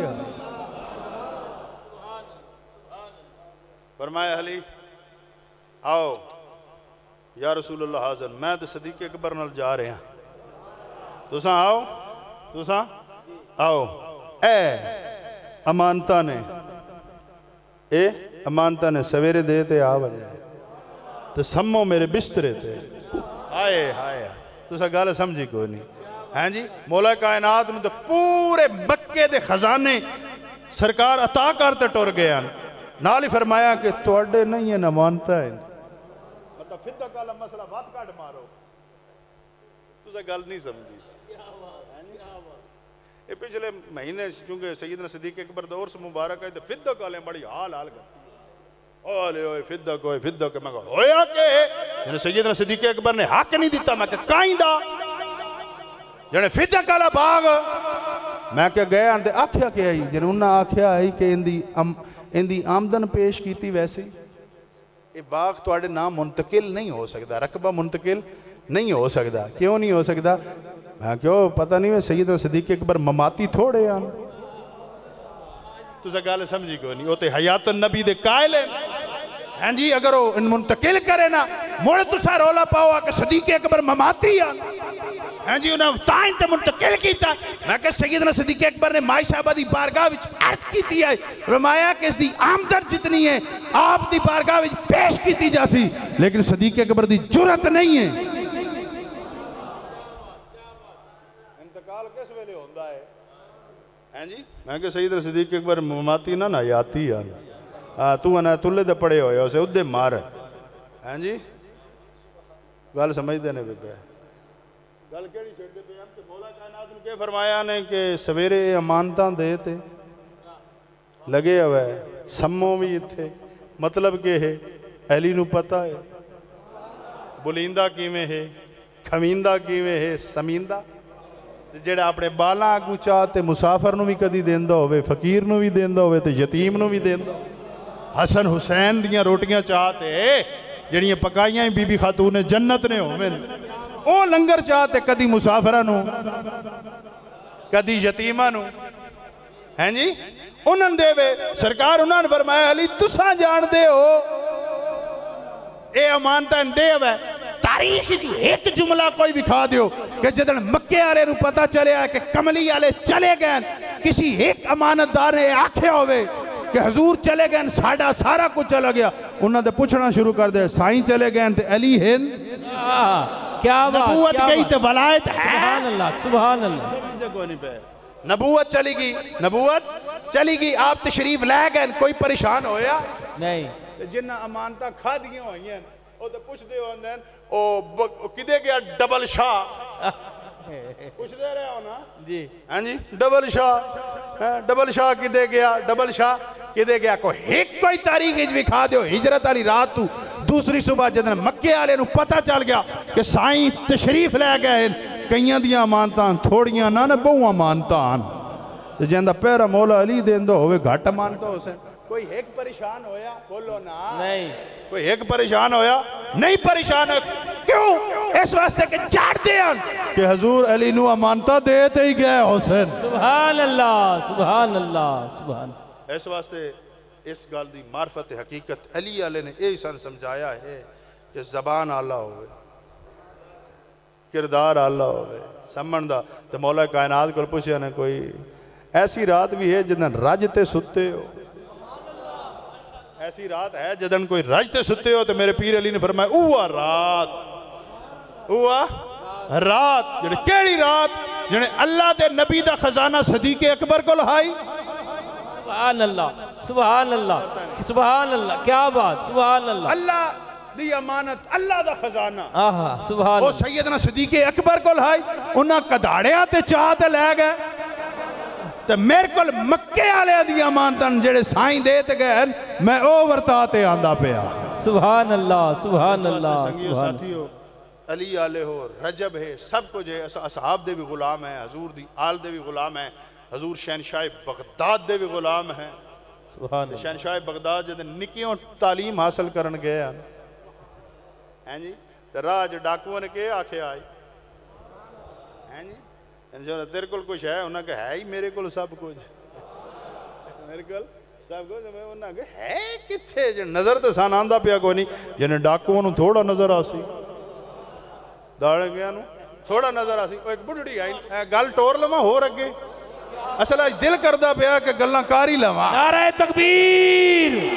فرمایا علی آؤ یا رسول اللہ حاضر میں تو صدیق اکبر نال جا رہے ہیں تساں آؤ آؤ اے امانتہ نے اے امانتہ نے سویرے دے تے آ بجائے تو سمو میرے بسترے تے آئے ہائے تو سا گالہ سمجھی کوئی نہیں ہاں جی مولا کائنات نے تو پورے مکے دے خزانے سرکار عطا کرتے ٹور گیا نال ہی فرمایا کہ توڑے نہیں ہے نہ مانتا ہے مطلب فدہ کالا مسئلہ بات کاٹ مارو تو سا گال نہیں سمجھی یہ پچھلے مہینے چونکہ سیدنا صدیق اکبر دور سے مبارک ہے تو فدہ کالے بڑی حال کرتی اولے اوئے فدہ کوئے میں کہا ہویا کہ یعنی سیدنا صدیق اکبر نے حق نہیں دیتا میں کہ کائیں دا یعنی فدہ کالا باغ میں کہ گیا انتے آکھیا کہ آئی یعنی انہاں آکھیا آئی کہ اندی آمدن پیش کیتی ویسے یہ باغ توڑے نام منتقل نہیں ہو سکتا رقبہ منتقل نہیں ہو سکتا کیوں نہیں ہو سکتا میں کیوں پتہ نہیں ہے سیدنا صدیق اکبر مماتی تھوڑے آن تو سا گالے سمجھی کو نہیں ہوتے حیات النبی دے قائل ہیں ہاں جی اگر وہ ان منتقل کرے نا موڑے تو سا رولا پاؤ کہ صدیق اکبر مماتی آن ہاں جی انہوں تائن تے منتقل کیتا میں کہ سیدنا صدیق اکبر نے مائی صاحبہ دی بارگاہ وچ عرض کیتی ہے رمایا کہ اس دی آمدن جتنی ہے آپ دی بارگاہ وچ پیش کیتی جا سی لیکن صدیق اکبر دی جرت نہیں ہے انتقال کس ویلے ہوندہ ہے ہیں جی میں کہ سیدنا صدیق اکبر مماتی نہ حیاتی آن تو انہا تلے دے پڑے ہوئے اسے ادھے مار ہے ہیں جی گال سمجھ دینے بھی پہ گل کیڑی چھوڑ دے پہ ہم کہ مولا کائنات نے کہ فرمایا نے کہ سویرے امانتاں دے تے لگے ہوئے سموں بھی تھے مطلب کہ ہے اہلی نو پتہ ہے بلیندہ کیویں ہے کھمیندہ کیویں ہے سمیندہ جڑا اپنے بالاں آگو چاہتے مسافر نو بھی کدی دیندہ ہوئے فقیر نو بھی دیندہ ہوئے تے یتیم نو بھی دیندہ حسن حسین دیاں روٹیاں چاہتے جڑیاں پکائیاں بی بی خاتون جنت نے ہوئے او لنگر چاہتے کدی مسافرہ نو کدی یتیمہ نو ہیں جی انہاں دے وے سرکار انہاں نے فرمایا علی تساں جان دے ہو اے امانتاں دے وے تاریخ جی ایک جملہ کوئی دکھا دیو کہ جدن مکے آلے نو پتا چلے آئے کہ کملی آلے چلے گئے کسی ایک امانت دار نے آکھے ہوئے کہ حضور چلے گئے ساڑھا سارا کچھ چلا گیا انہوں نے پوچھنا شروع کر دے سائیں چلے گئے تے علی ہند کیا بات نبوت گئی تے ولایت ہے سبحان اللہ سبحان اللہ نبوت چلی گئی نبوت چلی گئی آپ تشریف لے گئے کوئی پریشان ہویا نہیں جنہ امانتہ کھا دیئے ہوئی ہیں او تے پوچھ دے ہوندے او کدے گیا ڈبل شاہ پوچھ دے رہے ہو نا جی ہاں جی ڈبل شاہ کدے گیا ڈبل شاہ کدے گیا کوئی تاریخ بھی کھا دیو ہجرت علی رات تو دوسری صبح جدن مکے آلے نو پتہ چل گیا کہ سائیں تشریف لے گئے کئیاں دیاں امانتاں تھوڑیاں نہ بہو امانتاں جہندہ پیرا مولا علی دیندو ہوئے گھٹ امانتاں ہو سے کوئی ایک پریشان ہویا بولو نا نہیں کوئی ایک پریشان ہویا نہیں پریشان ہویا کیوں اس واسطے کہ چاڑ دیا کہ حضور علی نو امانتہ دیتے ہی گئے حسین سبحان اللہ سبحان اللہ سبحان اس واسطے اس گال دی معرفت حقیقت علی علیہ نے ایک سن سمجھایا ہے کہ زبان اللہ ہوئے کردار اللہ ہوئے سمجھدہ تو مولا کائنات کو پوچھیا نے کوئی ایسی رات بھی ہے جدن رجتے ستے ہو ایسی رات ہے جدن کوئی رجتے ستے ہو تو میرے پیر علی نے فرمایا اوہ رات جنہیں کیڑی رات جنہیں اللہ دے نبی دا خزانہ صدیق اکبر کو لہائی سبحان اللہ سبحان اللہ سبحان اللہ کیا بات سبحان اللہ اللہ دی امانت اللہ دا خزانہ سبحان وہ سیدنا صدیق اکبر کو لہائی انہاں کدھاڑیاں تے چاہتے لے گئے تو میرے کل مکے آلے دی امانتاں جڑے سائیں دیتے گئے میں او ورتاتے آندہ پیا سبحان اللہ سبحان اللہ سبحان علی آلے ہو رجب ہے سب کو جے اصحاب دے بھی غلام ہیں حضور دی آل دے بھی غلام ہیں حضور شہنشاہ بغداد دے بھی غلام ہیں سبحان اللہ شہنشاہ بغداد جدے نکیوں تعلیم حاصل کرن گئے ہیں جی راج ڈاکووں نے کہ آکھے آئی ہیں جی تیرے کل کچھ ہے انہاں کہ ہے ہی میرے کل سب کچھ میرے کل سب کچھ انہاں کہ ہے کتھے جو نظر تے سان آندہ پیا کوئی نہیں جنہیں ڈاکووں نو تھوڑا نظر آسی داڑے گیا نو تھوڑا نظر آسی ایک بڑھڑی آئی گل ٹور لما ہو رکھے اصل آج دل کردہ پیا کہ گلنا کاری لما نعرہ تکبیر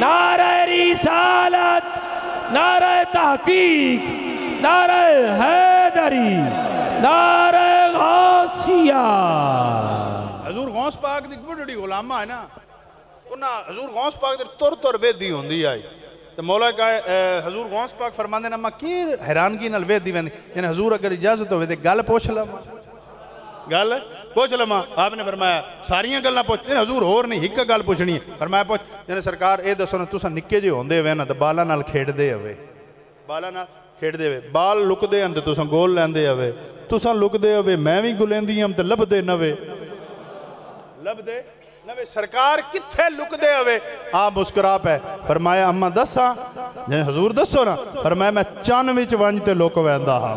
نعرہ رسالت، نعرہ تحقیق، نعرہ حیدری، نعرہ غوثیہ۔ حضور غوث پاک دی بڑی غلامہ ہے نا، انہاں حضور غوث پاک دی تر ویدی ہوندی آئی تو مولا کہا حضور غوث پاک فرماندے نا میں کی حیرانگی نال ویدی ویندی، یعنی حضور اگر اجازت ہوئے تو گل پوچھ لما، گل پوچھ لما۔ آپ نے فرمایا ساریاں گلنا پوچھ، یعنی حضور اور نہیں ہکا گل پوچھنی ہے۔ فرمایا پوچھ، یعنی سرکار اے دسو نا تساں نکے جو ہوندے ہوئے نا تو بالا نال کھیڑ دے ہوئے، بالا نال کھیڑ دے ہوئے، بال لک دے ہم تو تساں گول لیندے ہوئے، تساں لک دے ہوئے میں بھی گلیندی ہم تو لب دے نوے، لب دے نوے، سرکار کتھے لک دے ہوئے؟ آپ مسکرا پہ فرمایا اماں دساں، یعنی حضور دسو نا، فرمایا میں چانوچ وانجتے لوک ویندا ہاں،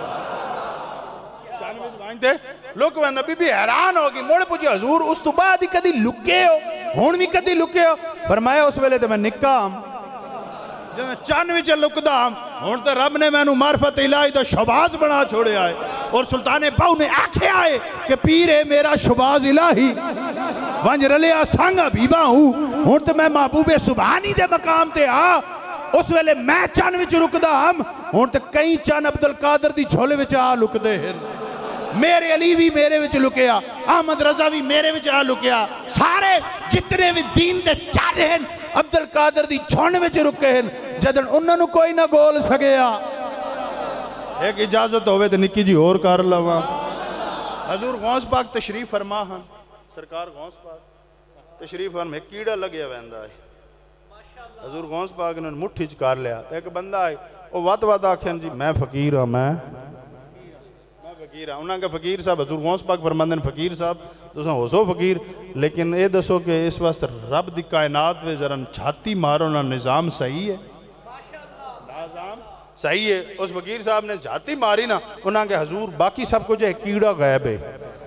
چانوچ وانجتے لوک ویندا۔ بی بی حیران ہوگی، موڑے پوچھے حضور اس تو بعد ہی کدی لکے ہو، ہون بھی کدی لکے ہو؟ فرمایا اس ویلے تو میں نکا ہم، جنہاں چانوچ لکدا ہم، ہون تو رب نے میں نو معرفت الہی دا شباز بنا چھوڑے آئے، اور سلطان پاؤ نے آکھے آئے کہ پیر ہے میرا شباز الہی، وانج رلیا سانگا بیبا ہوں، ہون تو میں محبوب سبحانی دے مقام تے ہاں، اس ویلے میں چان وچ رکدا ہم، ہون تو کئی چان عبدالقادر دی جھولے وچ آ لک دے ہیں، میرے علی بھی میرے وچ لکیا، احمد رضا بھی میرے وچ آ لکیا، سارے جتنے بھی دین دے چارے ہیں عبدالقادر دی جھونے وچ رکے ہیں، جدن انہوں نے کوئی نہ گول سگیا۔ ایک اجازت ہوئے تو نکی جی اور کر لوا۔ حضور غوث پاک تشریف فرما ہن، سرکار غوث پاک تشریف فرما، ایک کیڑا لگیا ویندا ہے، حضور غوث پاک نے مٹھی چکار لیا، ایک بندہ آئے وہ وات آکھیں جی میں فقیر ہوں، میں فقیر ہوں، انہاں کہ فقیر صاحب، حضور غوث پاک فرماندے ہیں فقیر صاحب تساں ہو سو فقیر، لیکن اے دسو کہ اس واسطے رب دی کائنات میں ذرا چھاتی مارو نا، نظام صحیح ہے، نظام صحیح ہے۔ اس فقیر صاحب نے جھاتی ماری نا، انہاں کہ حضور باقی سب کو جو ہے کیڑا غائب ہے،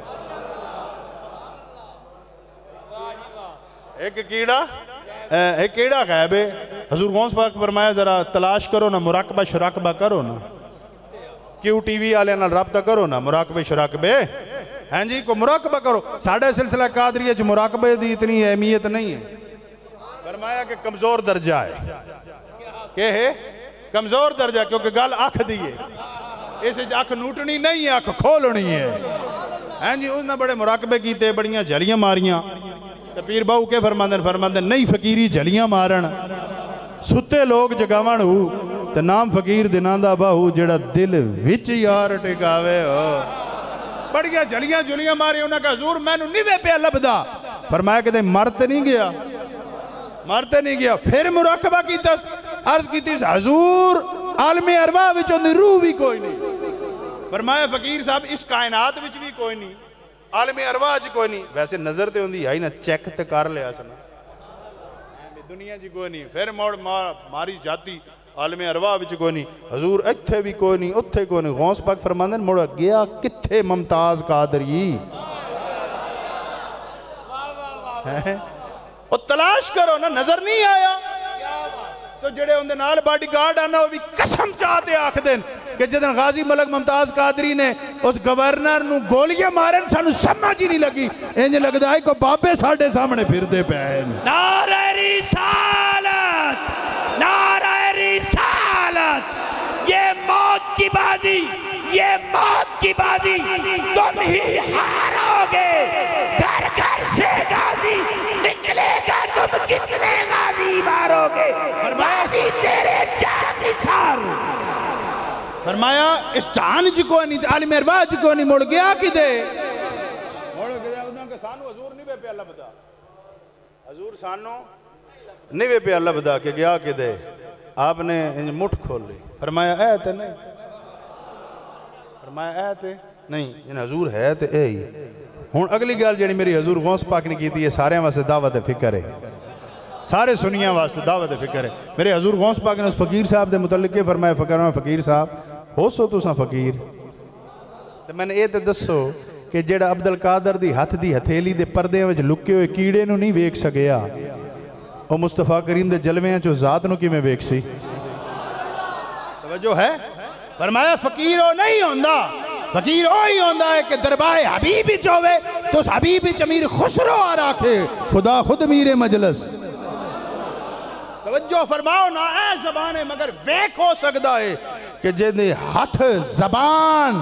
ایک کیڑا غائب ہے۔ حضور غوث پاک فرمایا ذرا تلاش کرو نا، مراقبہ شراقبہ کرو نا، کیوں ٹی وی آلے نال رابطہ کرو نا، مراقبہ شراقبے ہیں جی کو مراقبہ کرو۔ ساڑھے سلسلہ قادریہ جو مراقبہ دی اتنی اہمیت نہیں ہے، فرمایا کہ کمزور درجہ ہے، کہ ہے کمزور درجہ، کیونکہ گل آنکھ دیئے، اسے آنکھ نوٹنی نہیں ہے، آنکھ کھولنی ہے، ہیں جی اس نے بڑے مراقبے کیتے، بڑیاں جھلیاں ماریاں، تو پیر باؤ کے فرماندن نہیں فقیری جھلیاں مارن، ستے لوگ جگاون ہو، تو نام فقیر دناندہ باہو جڑا دل وچ یار ٹکاوے ہو، بڑیاں جھلیاں جھلیاں ماری، انہاں کہا حضور میں نو نیوے پہ لبدا، فرمایا کہ مرتے نہیں گیا، مرتے نہیں گیا، پھر مراقبہ کیتا، عرض کیتی حضور عالم ارواح وچوں دی روح بھی کوئی نہیں، فرمایا فقیر صاحب اس کائنات وچ بھی کوئی نہیں، عالم ارواح وچ کوئی نہیں، ویسے نظر تے ہوندی آئی نا چیک تے کر لیا سنا، دنیا جی کوئی نہیں، پھر موڑ ماری جاتی عالم ارواح وچ کوئی نہیں، حضور اتھے بھی کوئی نہیں، اتھے کوئی نہیں، غوث پاک فرماندے موڑا گیا کتھے ممتاز قادری، اور تلاش کرو نا، نظر نہیں آیا، تو جڑے ہوندے نال باڈی گارڈ آنا وہ بھی قسم چاہتے آکھ دیں کہ جدن غازی ملک ممتاز قادری نے اس گورنر نو گولیاں مارن سانو سمجھ ہی نہیں لگی، انج لگدا ہے کو بابے ساڑھے سامنے پھر دے پہن۔ نعرہ رسالت، نعرہ رسالت، یہ موت کی بازی، یہ موت کی بازی تم ہی ہارو گے، گھر گھر سے غازی نکلے گا، تم کتنے غازی مارو گے، غازی تیرے جان نثار۔ فرمایا اس جان جی کوئی نہیں، عالم ارواح جی کوئی نہیں، مڑ گیا کی دے، مڑ گیا انہوں نے سانو حضور نہیں پہ اللہ بدا، حضور سانو نہیں پہ اللہ بدا کہ گیا کی دے، آپ نے مٹھ کھول لی، فرمایا اے تے نہیں، فرمایا اے تے نہیں، یعنی حضور ہے تے اے ہی۔ ہون اگلی گال جڑی میری حضور غوث پاک نے کی تھی، یہ سارے واسطے دعوت فکر ہے، سارے سنیاں واسطے دعوت فکر ہے۔ میرے حضور غوث پاک نے اس فقیر صاحب دے متعلق کے فرمایا، فقیر صاحب ہو سو تساں فقیر، تو میں نے یہ تے دسو کہ جڑا عبدالقادر دی ہتھ دی ہتھیلی دے پردے وچ لکے ہوئے کیڑے نو نہیں ویکھ سکیا، او مصطفیٰ کریم دے جلویاں چو ذات نو کی میں ویکھ سی، توجہ ہے؟ فرمایا فقیر ہو نہیں ہوندہ، فقیر ہوئی ہوندہ ہے کہ دربائے حبیبی چوے تو اس حبیبی چمیر خسرو آ راکھے، خدا خود میر مجلس، توجہ فرماؤ نا اے زبان ہے مگر ویک ہو سکتا ہے کہ جنہیں ہاتھ زبان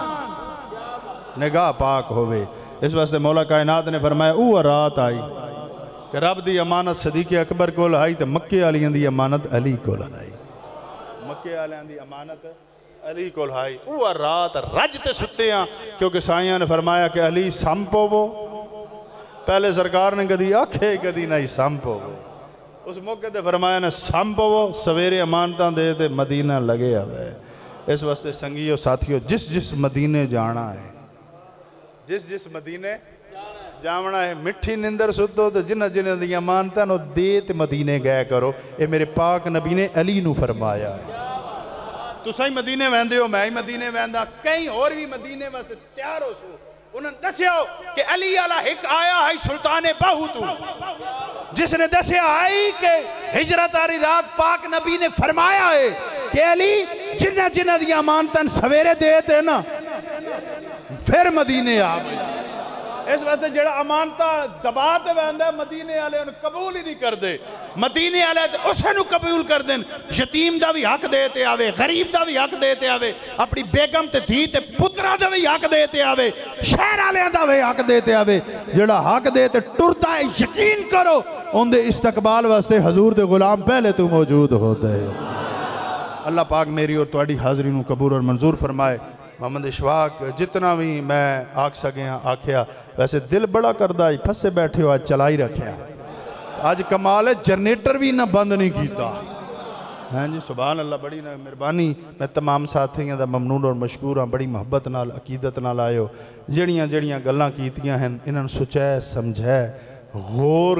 نگاہ پاک ہوئے. اس واسطے مولا کائنات نے فرمایا اوہ رات آئی کہ رب دی امانت صدیق اکبر کو لائی تو مکے والیاں دی امانت علی کو لائی. مکے والیاں دی امانت علی کو لائی. اوہ رات رج تے ستے ہیں کیونکہ سائیاں نے فرمایا کہ علی سمپو وہ. پہلے سرکار نے کدی آکھے کدی نہیں سمپو وہ. اس موقع تے فرمایا نے سمپو وہ سویرے امانتاں دے تے مدینہ لگے ہوئے. اس واسطے سنگیو ساتھیو جس مدینے جانا ہے جس مدینے جامنا ہے مٹھی نندر سدو تو جنہ دی امانتاں نو دے تے مدینے گئے کرو. اے میرے پاک نبی نے علی نو فرمایا ہے. تو سہی مدینے ویندے ہو میں ہی مدینے ویندا کہیں اور بھی مدینے واسطے تیار ہو سو. انہوں نے دسیا ہو کہ علی علیہ ایک آیا ہے سلطان باہو تو جس نے دسیا آئی کہ ہجرت آری رات پاک نبی نے فرمایا ہے کہ علی جنہ دی امانتاں سویرے دیتے نا پھر مدینے آ گئے. اس واسطے جڑا امانتا دباتے ویندہ ہے مدینے والے انہوں قبول ہی نہیں کر دے. مدینے والے اسے نو قبول کر دیں. یتیم دا بھی حق دیتے آوے غریب دا بھی حق دیتے آوے اپنی بیگم تے دھی تے پترہ دا بھی حق دیتے آوے شہر والے دا بھی حق دیتے آوے. جڑا حق دیتے ٹرتا ہے یقین کرو ان دے استقبال واسطے حضور دے غلام پہلے تو موجود ہوتا ہے. اللہ پاک میری اور تواڈی حاضری نو قبول اور منظور فرمائے. محمد اشفاق جتنا بھی میں آکھ سکیاں آکھیا ویسے دل بڑا کردہ آج پھسے بیٹھے ہو آج چلائی رکھیا. آج کمال ہے جنریٹر بھی نہ بند نہیں کیتا. ہاں جی سبحان اللہ بڑی مہربانی. میں تمام ساتھیاں دا ممنون اور مشکور ہاں بڑی محبت نال عقیدت نال آئے ہو. جڑیاں گلاں کیتیاں ہیں انہاں سوچے سمجھے غور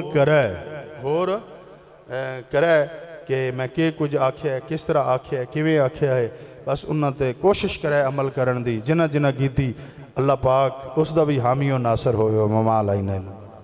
کرے کہ میں کہ کچھ آکھیا ہے کس طرح آکھیا ہے کیویں آکھیا ہے. بس انہاں تے کوشش کرے عمل کرن دی جنہ کیتی اللہ پاک اس دا بھی حامی و ناصر ہوئے و مما لائنہ.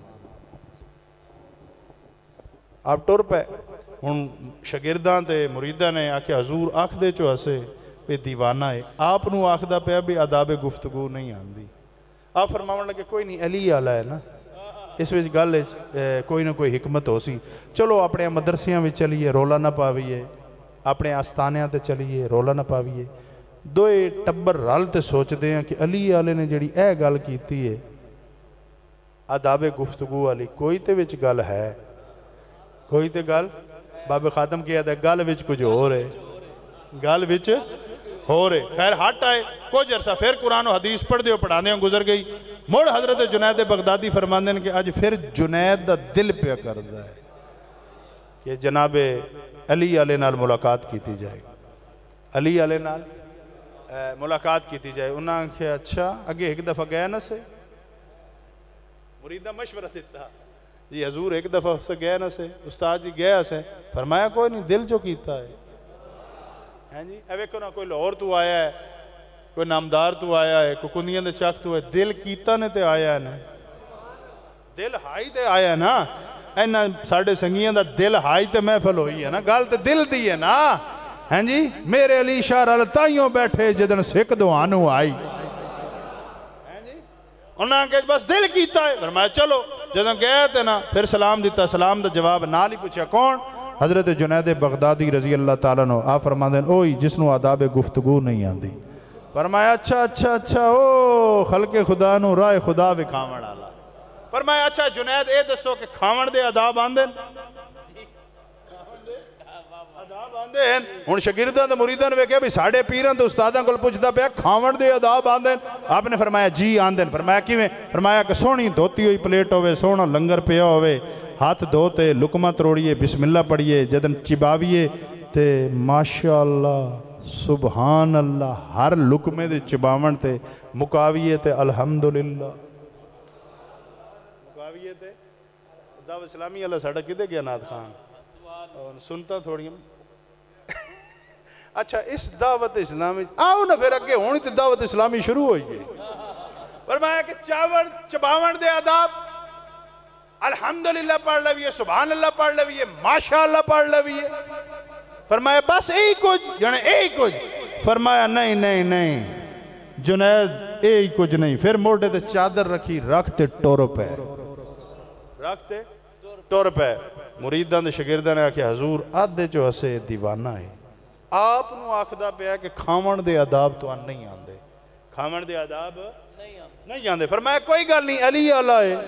آپ ٹور پہ ان شاگرداں تے مریدہ نے آکھے حضور آکھ دے چو ہسے پہ دیوانہ ہے. آپ نو آکھ دا پہ بھی آداب گفتگو نہیں آن دی. آپ فرماؤں لگے کوئی نہیں علی آلہ ہے نا اس وجہ گل کوئی نہ کوئی حکمت ہو سی. چلو اپنے مدرسیاں میں چلیے رولا نہ پاویے اپنے آستانیاں تے چلیے رولا نہ پاویے. دوئے ٹبر رال تے سوچ دے ہیں کہ علی آلے نے جڑی اے گل کیتی ہے آداب گفتگو والی کوئی تے وچ گل ہے کوئی تے گل باب خاتم کیا تھا گل وچ کچھ ہو رہے گل وچ ہو رہے. خیر ہٹ آئے کچھ عرصہ پھر قرآن و حدیث پڑھ دیو پڑھانے ہوں گزر گئی. مڑ حضرت جنید بغدادی فرماندے ہیں کہ آج پھر جنید دا دل پہ کردہ ہے کہ جناب علی علیہ نال ملاقات کیتی جائے. علی علیہ نال ملاقات کیتی جائے. انہاں کہ اچھا اگے ایک دفعہ گیا نہ سے مریدہ مشورہ دیتا جی حضور ایک دفعہ سے گیا نہ سے استاد جی گیا سے فرمایا کوئی نہیں دل جو کیتا ہے جی اے ویکھو نا کوئی لاہور تو آیا ہے کوئی نامدار تو آیا ہے کوئی کنیاں دے چک تو ہے دل کیتا نے تے آیا ہے نا دل ہائی تے آیا ہے نا. اینا ساڑھے سنگیاں دا دل ہائی تے محفل ہوئی ہے نا گل تے دل دی ہے نا. ہیں جی میرے علی شاہ رال تائیوں بیٹھے جدن سکھ دوانو آئی ہیں جی انہاں کہ بس دل کیتا ہے فرمایا چلو جدن گئے تھے نا پھر سلام دیتا سلام دا جواب نال ہی پوچھا کون حضرت جنید بغدادی رضی اللہ تعالیٰ نو. آپ فرماندے ہیں اوہی جس نو آداب گفتگو نہیں آندی. فرمایا اچھا او خلق خدا نو راہ خدا وکھاون آلا. فرمایا اچھا جنید اے دسو کہ کھاون دے آداب آندے ہیں ہن شاگرداں تے مریداں نے ویکھیا بھی ساڈے پیراں تے استاداں کول پوچھدا پیا کھاون دے آداب آندے. آپ نے فرمایا جی آندے. فرمایا کیویں فرمایا کہ سونی دھوتی ہوئی پلیٹ ہوئے سونا لنگر پیا ہوئے ہاتھ دھوتے لقمہ تروڑیے بسم اللہ پڑھیے جدن چباویے تے ماشاءاللہ سبحان اللہ ہر لقمے دے چباون تے مکاویے تے الحمدللہ مکاویے تے دعوت اسلامی اللہ ساڑھا کدے گیا نات خان سنتا تھوڑی اچھا اس دعوت اسلامی آؤ نا پھر اگے ہونی تے دعوت اسلامی شروع ہوئی گئی. فرمایا کہ چباون دے آداب الحمدللہ پڑھ لویے سبحان اللہ پڑھ لویے ماشاءاللہ پڑھ لویے. فرمایا بس ایک کچھ یعنی ایک کچھ. فرمایا نہیں جنید ایک کچھ نہیں. پھر موٹے تے چادر رکھی رکھتے ٹورو پہ رکھتے ٹر پے مریداں دے شاگرداں نے آکھیا حضور آدھے چو اسے دیوانہ ہے آپ نو آکھدا پیا کہ کھاون دے آداب تو نہیں آندے کھاون دے آداب نہیں آندے فرمایا کوئی گل نہیں علی آلہ ہے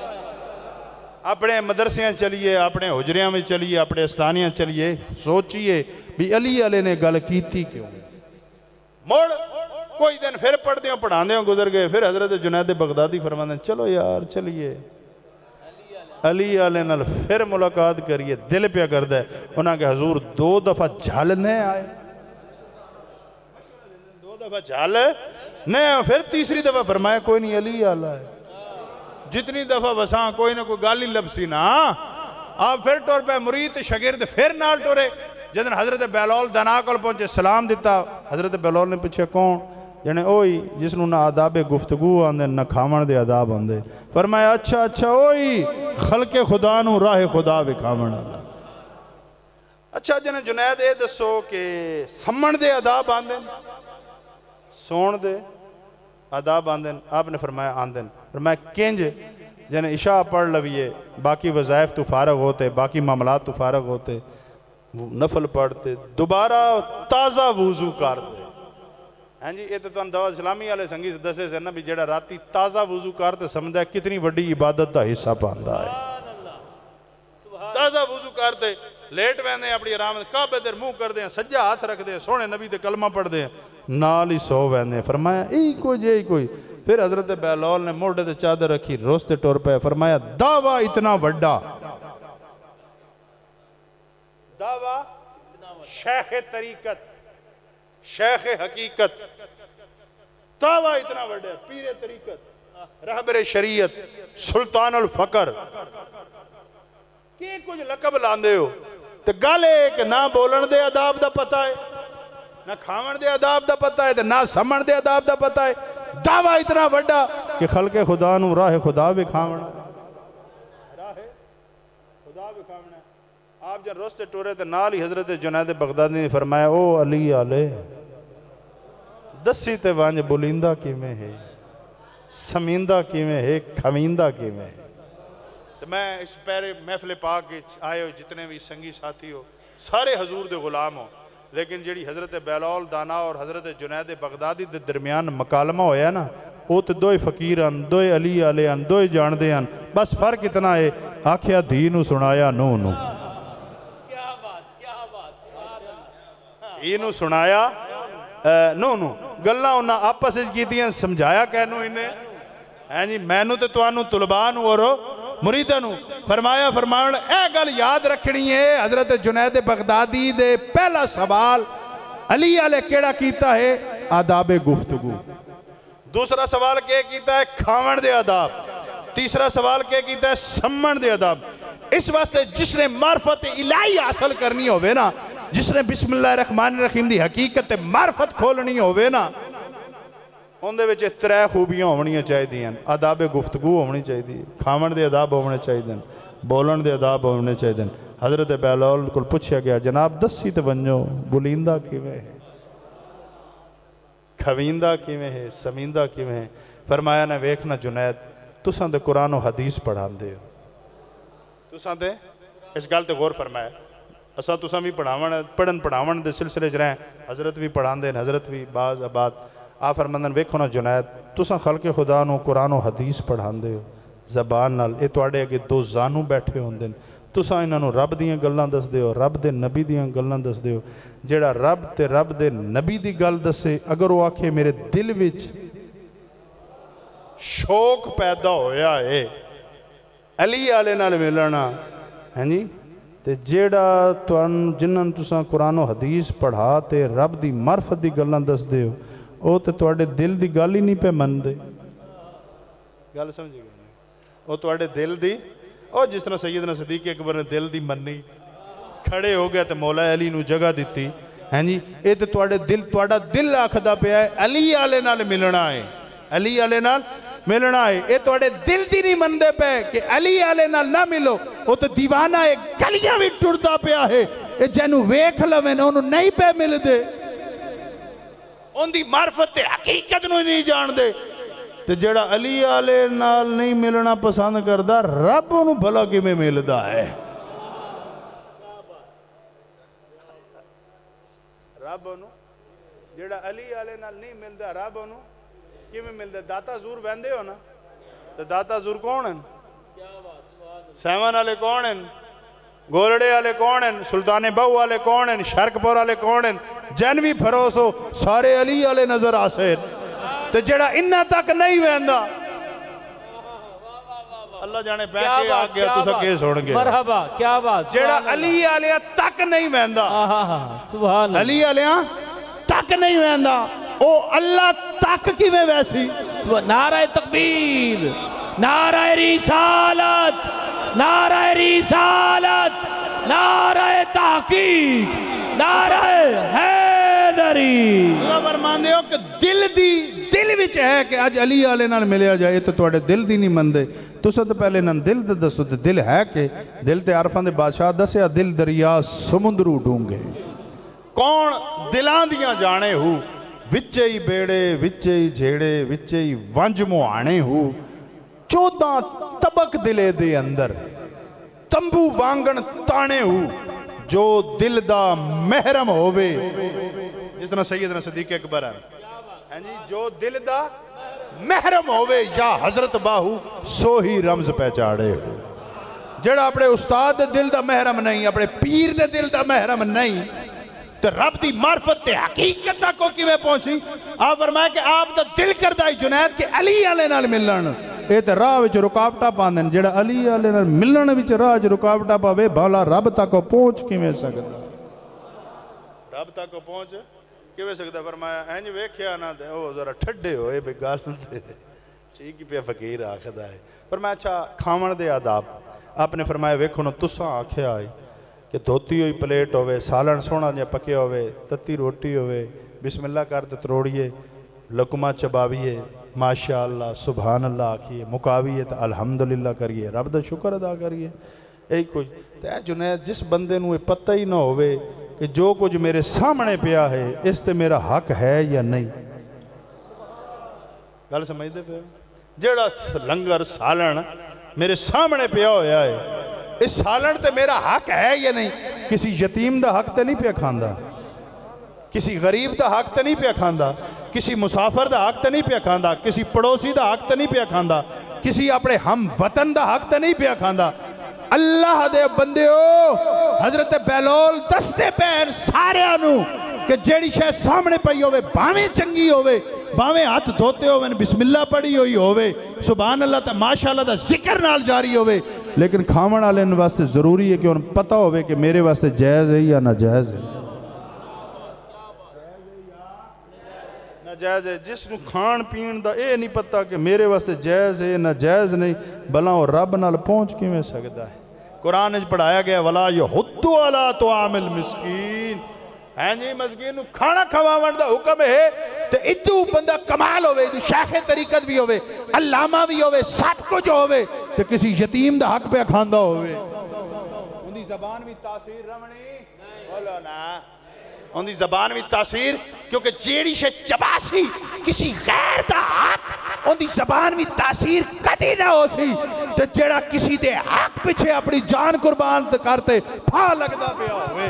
اپنے مدرسیاں چلیے اپنے حجریاں میں چلیے اپنے استانیاں چلیے سوچئے بھی علی علیہ نے گل کیتی کیوں موڑ کوئی دن پھر پڑھتے ہوں پڑھاندے ہوں گزر گئے پھر حضرت جنید بغدادی فرماندے چلو یار چلیے علی علیہ نال پھر ملاقات کریے دل پہ کردہ ہے انہاں کہ حضور 2 دفعہ جھالنے آئے 2 دفعہ جھالنے پھر تیسری دفعہ فرمایا کوئی نہیں علی علیہ ہے جتنی دفعہ وساں کوئی نہ کوئی گالی لبسی نا آپ پھر ٹور پہ مرید شاگرد پھر نال ٹورے جدن حضرت بیلول دناکل پہنچے سلام دیتا حضرت بیلول نے پوچھا کون جنے اوئی جس نو نہ آداب گفتگو آندے نہ کھاون دے آداب آندے فرمایا اچھا اوئی خلق خدا نو راہ خدا وکھاون اچھا جنے جنید اے دسو کہ سمن دے آداب آندے سون دے آداب آندن آپ نے فرمایا آندن فرمایا کنج جنہیں عشاء پڑھ لویے باقی وظائف تو فارغ ہوتے باقی معاملات تو فارغ ہوتے نفل پڑھتے دوبارہ تازہ وضو کرتے ہاں جی یہ تو دعوت اسلامی والے سنگی سے دسے سے نا بھی جڑا راتی تازہ وضو کرتے سمجھا کتنی بڑی عبادت دا حصہ پاندہ ہے تازہ وضو کرتے لیٹ ویندے اپنی آرام کعبے در منہ کر دیں سجا ہاتھ رکھ دیں سونے نبی دے کلمہ پڑھ دیں نال ہی سو ویندے فرمایا کوئی پھر حضرت بیلول نے موڑے دے چادر رکھی روستے ٹور پہ فرمایا دعویٰ اتنا وڈا دعویٰ شیخ طریقت شیخ حقیقت دعویٰ اتنا وڈا پیر طریقت رہبر شریعت سلطان الفقر کہ کچھ لقب لاندے ہو تو گالے کہ نہ بولن دے عذاب دا پتہ ہے نہ کھاون دے عذاب دا پتہ ہے نہ سمن دے عذاب دا پتہ ہے دعویٰ اتنا وڈا کہ خلق خدا نو راہ خدا بھی کھاونا راہ خدا بھی کھاونا آپ جب روستے ٹورے تھے نال ہی حضرت جنید بغدادی نے فرمایا او علی آلے دسی تے وانج بولیندہ کی میں ہے سمیندہ کی میں ہے کھویندہ کی میں ہے تو میں اس پیرے محفل پاک آئے ہو جتنے بھی سنگی ساتھی ہو سارے حضور دے غلام ہو لیکن جیڑی حضرت بیلول دانا اور حضرت جنید بغدادی دے درمیان مکالمہ ہویا نا وہ تو دوئے فقیران دوئے علی آلیان دوئے جاندے ہیں بس فرق اتنا ہے آکھیا دینو سنایا نو کیا بات دینو سنایا نو گلنا انہا آپس کی دیاں سمجھایا کہنو انہیں جی مینو تے توانو طلبانو اور مریدانو فرمایا اے گل یاد رکھنی ہے حضرت جنید بغدادی دے پہلا سوال علی علیہ کیڑا کیتا ہے آداب گفتگو دوسرا سوال کیا کیتا ہے کھاون دے آداب تیسرا سوال کیا کیتا ہے سمن دے آداب اس واسطے جس نے معرفت الہی حاصل کرنی ہوئے نا جس نے بسم اللہ الرحمن الرحیم دی حقیقت معرفت کھولنی ہوئے نا ان دے وچے 3 خوبیاں ہونی چاہی دیاں آداب گفتگو ہونی چاہی دی کھاون دے آداب ہونے چاہی دیں بولن دے آداب ہونے چاہی دیں حضرت بیلول کو پوچھا گیا جناب دسی تے ونجو بولیندہ کیویں ہے کھویندہ کیویں ہے سمیندہ کیویں ہے فرمایا نے ویکھنا جنید تساں دے قرآن و حدیث پڑھان دے تساں دے اس گل تے غور فرمایا اساں تساں بھی پڑھاون دے سلسلے چ رہے حضرت بھی پڑھان دے حضرت بھی بعض آباد آپ فرماندن ویکھو نا جنید تساں خلق خدا نو قرآن و حدیث پڑھان دے ہو زبان نال اے تواڈے اگے 2 زانو بیٹھے ہوندے تساں انہاں نو رب دیاں گلاں دس دے ہو رب دے نبی دیاں گلاں دس دے ہو جیڑا رب دے نبی دی گل دسے اگر وہ آکھے میرے دل وچ شوق پیدا ہویا ہے علی علیہ نال ملنا ہیں جی تے جیڑا جنہاں تساں قرآن و حدیث پڑھا تے رب دی معرفت دی گلاں دس دے ہو او تے تواڈے دل دی گل ہی نہیں پہ من دے گل سمجھ گئے او تواڈے دل دی او جس طرح سیدنا صدیق اکبر نے دل دی منی کھڑے ہو گیا تے مولا علی نو جگہ دیتی ہیں جی اے تے تواڈا دل آکھدا پیا ہے علی علیہ نال ملنا ہے علی علیہ نال ملنا ہے اے تواڈے دل دی نہیں مندے پے کہ علی علیہ نال نہ ملو او تے دیوانہ ہے گلیاں بھی ٹردا پیا ہے اے جنوں ویکھ لویں اونوں نہیں پے مل دے ان دی معرفت تے حقیقت نو نہیں جان دے تے جڑا علی آلے نال نہیں ملنا پسند کردا رب انہوں بھلا کی میں ملدا ہے رب انہوں جڑا علی آلے نال نہیں ملدا رب انہوں کی میں ملدا داتا زور بہندے ہو نا تے داتا زور کون ہیں سیون آلے کون ہیں گولڑے آلے کون ہیں سلطان بہو آلے کون ہیں شرکپور آلے کون ہیں جنوی پھروسو سارے علی آلے نظر آسے تے جڑا انہا تک نہیں ویندا اللہ جانے بیٹھے آگیا تو سکے سوڑ گے مرحبا کیا بات جڑا علی آلیہ تک نہیں ویندا سبحان علی آلیہ تک نہیں ویندا او اللہ تک کی میں ویسی نعرہ تکبیر نعرہ رسالت نعرہ رسالت نعرہ تحقیق نعرہ حیدری اللہ فرمان دے ہو کہ دل وچ ہے کہ آج علی آلے نال ملیا جائے تو توڑے دل دی نہیں مندے تو سب پہلے نن دل دے دستو تے دل ہے کہ دل تے عرفان دے بادشاہ دسیا دل دریا سمندرو ڈھونگے کون دلان دیاں جانے ہو وچے ہی بیڑے وچے ہی جھیڑے وچے ہی ونج مہانے ہو 14 طبق دلے دے اندر تمبو وانگن تانے ہو جو دل دا محرم ہووے جس طرح سیدنا صدیق اکبر ہے جو دل دا محرم ہووے یا حضرت باہو سو ہی رمز پہچاڑے ہو جڑا اپنے استاد دے دل دا محرم نہیں اپنے پیر دے دل دا محرم نہیں تو رب دی معرفت تے حقیقت کو کی میں پہنچی آپ فرمائے کہ آپ دا دل کردائی جنید کہ علی علیہ نال ملن اے تے راہ وچ رکاوٹا پاندن جڑا علی علیہ نال ملن وچ راہ وچ رکاوٹا پاوے بھالا رب تک پہنچ کی میں سکتا رب تک پہنچ کی میں سکتا فرمایا اینج ویکھیا نہ دے او ذرا ٹھڈے ہوئے بے گال دے ٹھیک ہی پہ فقیر آخدا ہے فرمایا اچھا کھاون دے آداب آپ نے فرمایا ویکھو نو تساں آکھیا ہے کہ دھوتی ہوئی پلیٹ ہوئے سالن سونا جا پکے ہوئے تتی روٹی ہوئے بسم اللہ کرتے تروڑیے لکمہ چباویے ماشاءاللہ سبحان اللہ آکھیے مکاویے تو الحمدللہ کریے رب دا شکر ادا کریے ایک کچھ تے جنید جس بندے نوے پتہ ہی نہ ہوئے کہ جو کچھ میرے سامنے پیا ہے اس تے میرا حق ہے یا نہیں گل سمجھ دے پہ جیڑا لنگر سالن میرے سامنے پیا ہویا ہے اس سالن تے میرا حق ہے یا نہیں کسی یتیم دا حق تے نہیں پیا کھاندا کسی غریب دا حق تے نہیں پیا کھاندا کسی مسافر دا حق تے نہیں پیا کھاندا کسی پڑوسی دا حق تے نہیں پیا کھاندا کسی اپنے ہم وطن دا حق تے نہیں پیا کھاندا اللہ دے بندے ہو حضرت بیلول دستے پہن سارے آنو کہ جیڑی شاہ سامنے پئی ہوئے باویں چنگی ہوئے باویں ہاتھ دھوتے ہوئے بسم اللہ پڑھی ہوئی ہوئے سبحان اللہ تا ماشاءاللہ دا ذکر نال جاری ہوئے لیکن کھاون والے ان واسطے ضروری ہے کہ انہیں پتہ ہوئے کہ میرے واسطے جائز ہے یا ناجائز ہے ناجائز ہے جس نو کھان پین دا اے نہیں پتہ کہ میرے واسطے جائز ہے ناجائز نہیں بھلا وہ رب نال پہنچ کی میں سکتا ہے قرآن اج پڑھایا گیا وَلَا يَحُدُّ عَلَىٰ طُعَامِ الْمِسْكِينِ ہیں جی مسکین نو کھانا کھواون دا حکم ہے تو اتو بندہ کمال ہوئے اتو شیخ طریقت بھی ہوئے علامہ بھی ہوئے سب کچھ ہوئے تو کسی یتیم دا حق پہ کھاندہ ہوئے ان دی زبان بھی تاثیر رمنی بولو نا ان دی زبان بھی تاثیر کیونکہ جیڑی شے چباسی کسی غیر دا حق ان دی زبان بھی تاثیر کدی نہ ہو سی تو جیڑا کسی دے حق پچھے اپنی جان قربان کرتے پھا لگدا پہ ہوئے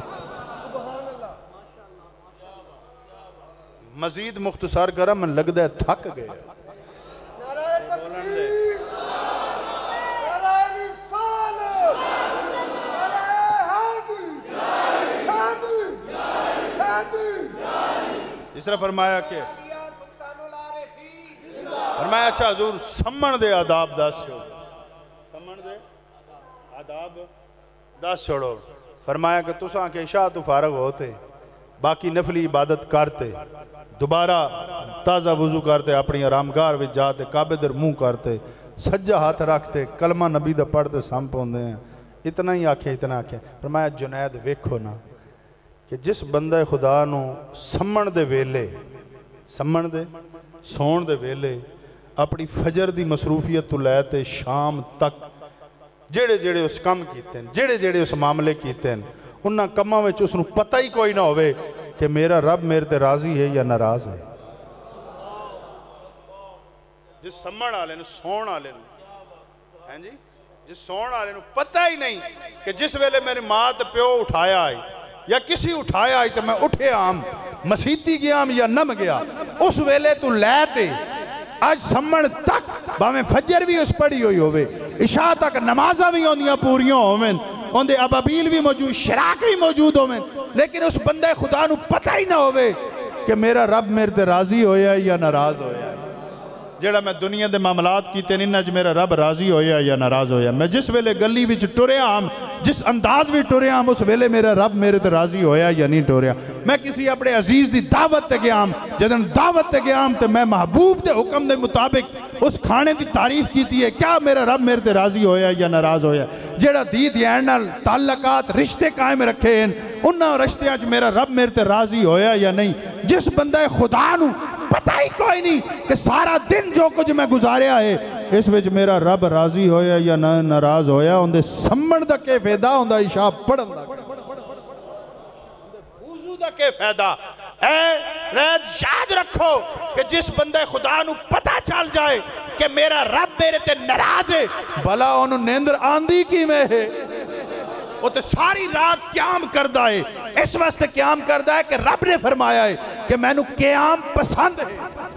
مزید مختصر کرم من لگ دے تھک گئے نعرہ تکبیر نعرہ رسالت نعرہ حیدری اس طرح فرمایا کہ فرمایا اچھا حضور سمن دے آداب دس چھوڑو سمن دے آداب دس چھوڑو فرمایا کہ تساں کے عشاء تو فارغ ہوتے باقی نفلی عبادت کرتے دوبارہ تازہ وضو کرتے اپنی آرامگاہ وچ جاتے کعبے در منہ کرتے سجا ہاتھ رکھتے کلمہ نبی دا پڑھتے سام پوندے ہیں اتنا ہی آکھیں اتنا آکھیں فرمایا جنید ویکھو نا کہ جس بندہ خدا نو سمن دے ویلے سمن دے سون دے ویلے اپنی فجر دی مصروفیت تو لیتے شام تک جیڑے جیڑے اس کم کیتے ہیں جیڑے جیڑے اس معاملے کیتے ہیں انہاں کماں وچ اس نو پتہ ہی کوئی نہ ہوئے کہ میرا رب میرے تے راضی ہے یا ناراض ہے جس سمن والے نوں سون والے نوں ہیں جی جس سون والے نوں پتہ ہی نہیں کہ جس ویلے میری ماں تے پیو اٹھایا آئی یا کسی اٹھایا آئی تو میں اٹھے آم مسیتی گیا آم یا نم گیا اس ویلے تو لے تے آج سمن تک باہمیں فجر بھی اس پڑھی ہوئی ہوئے عشاء تک نمازہ بھی ہوندیاں پوریوں ہوئے ان دے ابابیل بھی موجود شراک بھی موجود ہوئے لیکن اس بندے خدا نو پتہ ہی نہ ہوئے کہ میرا رب میرے تے راضی ہویا یا ناراض ہویا جیڑا میں دنیا دے معاملات کیتے نہیں نج میرا رب راضی ہویا یا ناراض ہویا میں جس ویلے گلی وچ ٹریا ہم جس انداز بھی ٹریا ہم اس ویلے میرا رب میرے تے راضی ہویا یا نہیں ٹریا میں کسی اپنے عزیز دی دعوت تے گیا ہم جدن دعوت تے گیا ہم تے میں محبوب دے حکم دے مطابق اس کھانے دی تعریف کیتی ہے کیا میرا رب میرے تے راضی ہویا یا ناراض ہویا جیڑا دید یعنی تعلقات رشتے قائم رکھے ہیں انہاں رشتے آج میرا رب میرے تے راضی ہویا یا نہیں جس بندہ خدا نو پتہ ہی کوئی نہیں کہ سارا دن جو کچھ میں گزاریا ہے اس وچ میرا رب راضی ہویا یا ناراض ہویا ان دے سمن دا کے فیدہ ان دا عشاء پڑھن دا وضو دا کے فیدہ اے رید یاد رکھو کہ جس بندے خدا نو پتہ چل جائے کہ میرا رب میرے تے ناراض ہے بھلا انہوں نیندر آندھی کی میں ہے وہ تو ساری رات قیام کردہ ہے اس واسطے قیام کردہ ہے کہ رب نے فرمایا ہے کہ میں نو قیام پسند ہے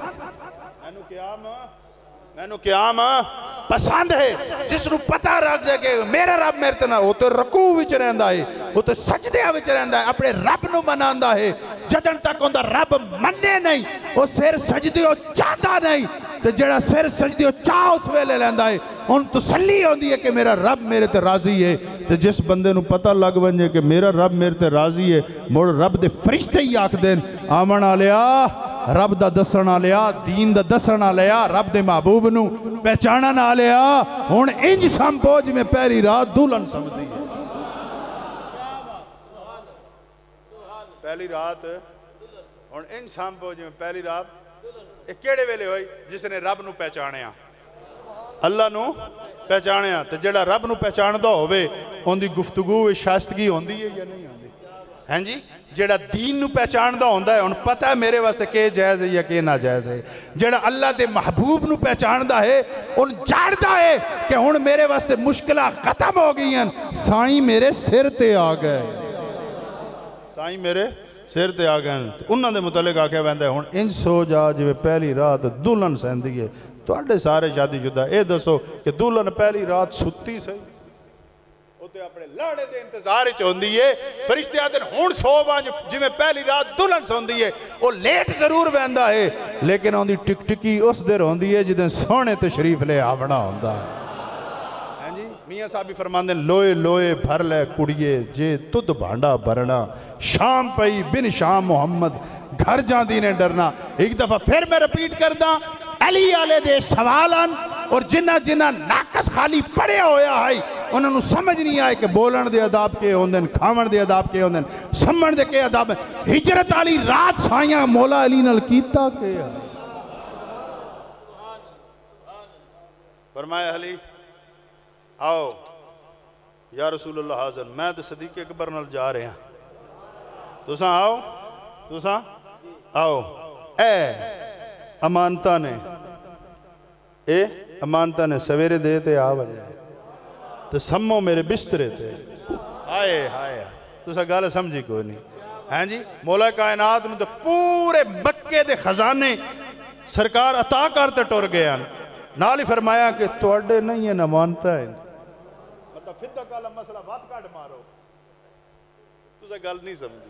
میں نو قیام پسند ہے جس نو پتہ رکھ دے کہ میرا رب میرے تے نہ وہ تو رکوع وچ رہندا ہے وہ تو سجدے وچ رہندا ہے اپنے رب نو مناندا ہے جدن تک اوندا رب مننے نہیں وہ سر سجدے چاہتا نہیں تو جڑا سر سجدے چاہ اس ویلے لیندا ہے ان تسلی ہوندی ہے کہ میرا رب میرے تے راضی ہے تو جس بندے نو پتہ لگ ونجے کہ میرا رب میرے تے راضی ہے مڑ رب دے فرشتے ہی آکھ دین آمن آلیا رب دا دسن آلیا دین دا دسن آلیا رب دے محبوب نو پہچانن آلیا ہون انج سمپو جی میں پہلی رات دولن سمجھ دی پہلی رات ہون انج سمپو جی میں پہلی رات ایک کیڑے ویلے ہوئی جس نے رب نو پہچانے آ اللہ نو پہچانے آ تو جڑا رب نو پہچان دا ہوئے ان دی گفتگو شائستگی ہوندی ہے یا نہیں ہوندی ہیں جی جڑا دین نو پہچان دا ہوندہ ہے ان پتہ ہے میرے واسطے کہ جائز ہے یا کہ نہ جائز ہے جڑا اللہ دے محبوب نو پہچان دا ہے ان جاڑتا ہے کہ ہن میرے واسطے مشکلہ ختم ہو گئی ہیں سائیں میرے سر تے آ گئے سائیں میرے سر تے آ گئے انہوں نے متعلق آکھے ویندہ ہے ہن انج سو جا جو پہلی رات دلہن سہندی ہے تو اڈے سارے شادی شدہ اے دسو کہ دلہن پہلی رات ستی سہی ہوتے اپنے لاڑے دے انتظار چوندی ہے فرشتے آدھن ہون سو بانج جی میں پہلی رات دلہن سوندی ہے وہ لیٹ ضرور ویندہ ہے لیکن ان دی ٹک ٹکی اس دیر ہوندی ہے جدن سونے تشریف لے آونا ہوندہ ہے میاں صاحبی فرماندے لوئے لوئے بھر لے کڑیے جے تد بھانڈا بھرنا شام پئی بن شام محمد گھر جان دینے ڈرنا ایک دفعہ پھر میں رپیٹ کردہ علی آلے دے سوالان اور جنہ جنہ ناکس خالی پڑے ہویا ہے انہوں نے سمجھ نہیں آئے کہ بولن دے عذاب کے ہوندن کھامن دے عذاب کے ہوندن سمجھ دے کے عذاب ہجرت علی رات سائیاں مولا علی نل کیتا کے فرمایا علی آؤ یا رسول اللہ حاضر میں تو صدیق اکبر نل جا رہے ہیں تو ساں آؤ تو ساں آؤ اے امانتہ نے سویرے دے تے آ بجائے تو سمو میرے بسترے تے آئے آئے تو سا گالے سمجھی کوئی نہیں ہیں جی مولا کائنات نے تو پورے مکے دے خزانے سرکار عطا کرتے ٹور گیا نالی فرمایا کہ توڑے نہیں ہے نہ مانتا ہے مطلب فدہ کالا مسئلہ بات کاٹ مارو تو سا گال نہیں سمجھی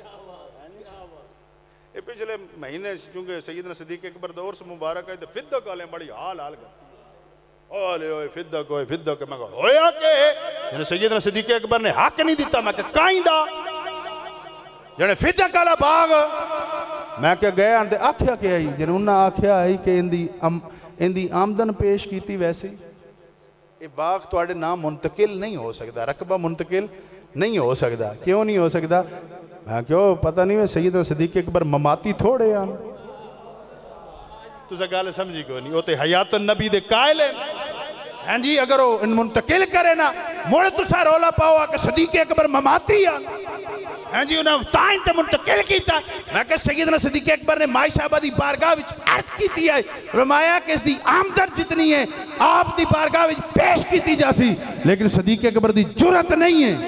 یہ پچھلے مہینے چونکہ سیدنا صدیق اکبر دور سے مبارک ہے تو فدہ کالیں بڑی حال کرتی اولے ہوئے فدہ کوئی فدہ کوئی میں کہا ہویا کہ یعنی سیدنا صدیق اکبر نے حق نہیں دیتا میں کہا کائیں دا یعنی فدہ کالا باغ میں کہا گیا انتے آکھیا کہ آئی یعنی انہاں آکھیا ہے کہ اندی آمدن پیش کیتی ویسے یہ باغ تو آڑے نام منتقل نہیں ہو سکتا رقبہ منتقل نہیں ہو سکتا کیوں نہیں ہو سکتا میں کیوں پتہ نہیں ہے سیدنا صدیق اکبر مماتی تھوڑے آن تو سا گالے سمجھی کو نہیں ہوتے حیات النبی دے قائل ہیں ہیں جی اگر وہ منتقل کرے نا موڑے تو سا رولا پاؤ کہ صدیق اکبر مماتی ہیں جی انہوں نے تائن تے منتقل کیتا میں کہ سیدنا صدیق اکبر نے مائی صاحبہ دی بارگاہ وچ عرض کیتی ہے رمایا کہ اس دی آمدن جتنی ہے آپ دی بارگاہ وچ پیش کیتی جا سی لیکن صدیق اکبر دی جرت نہیں ہے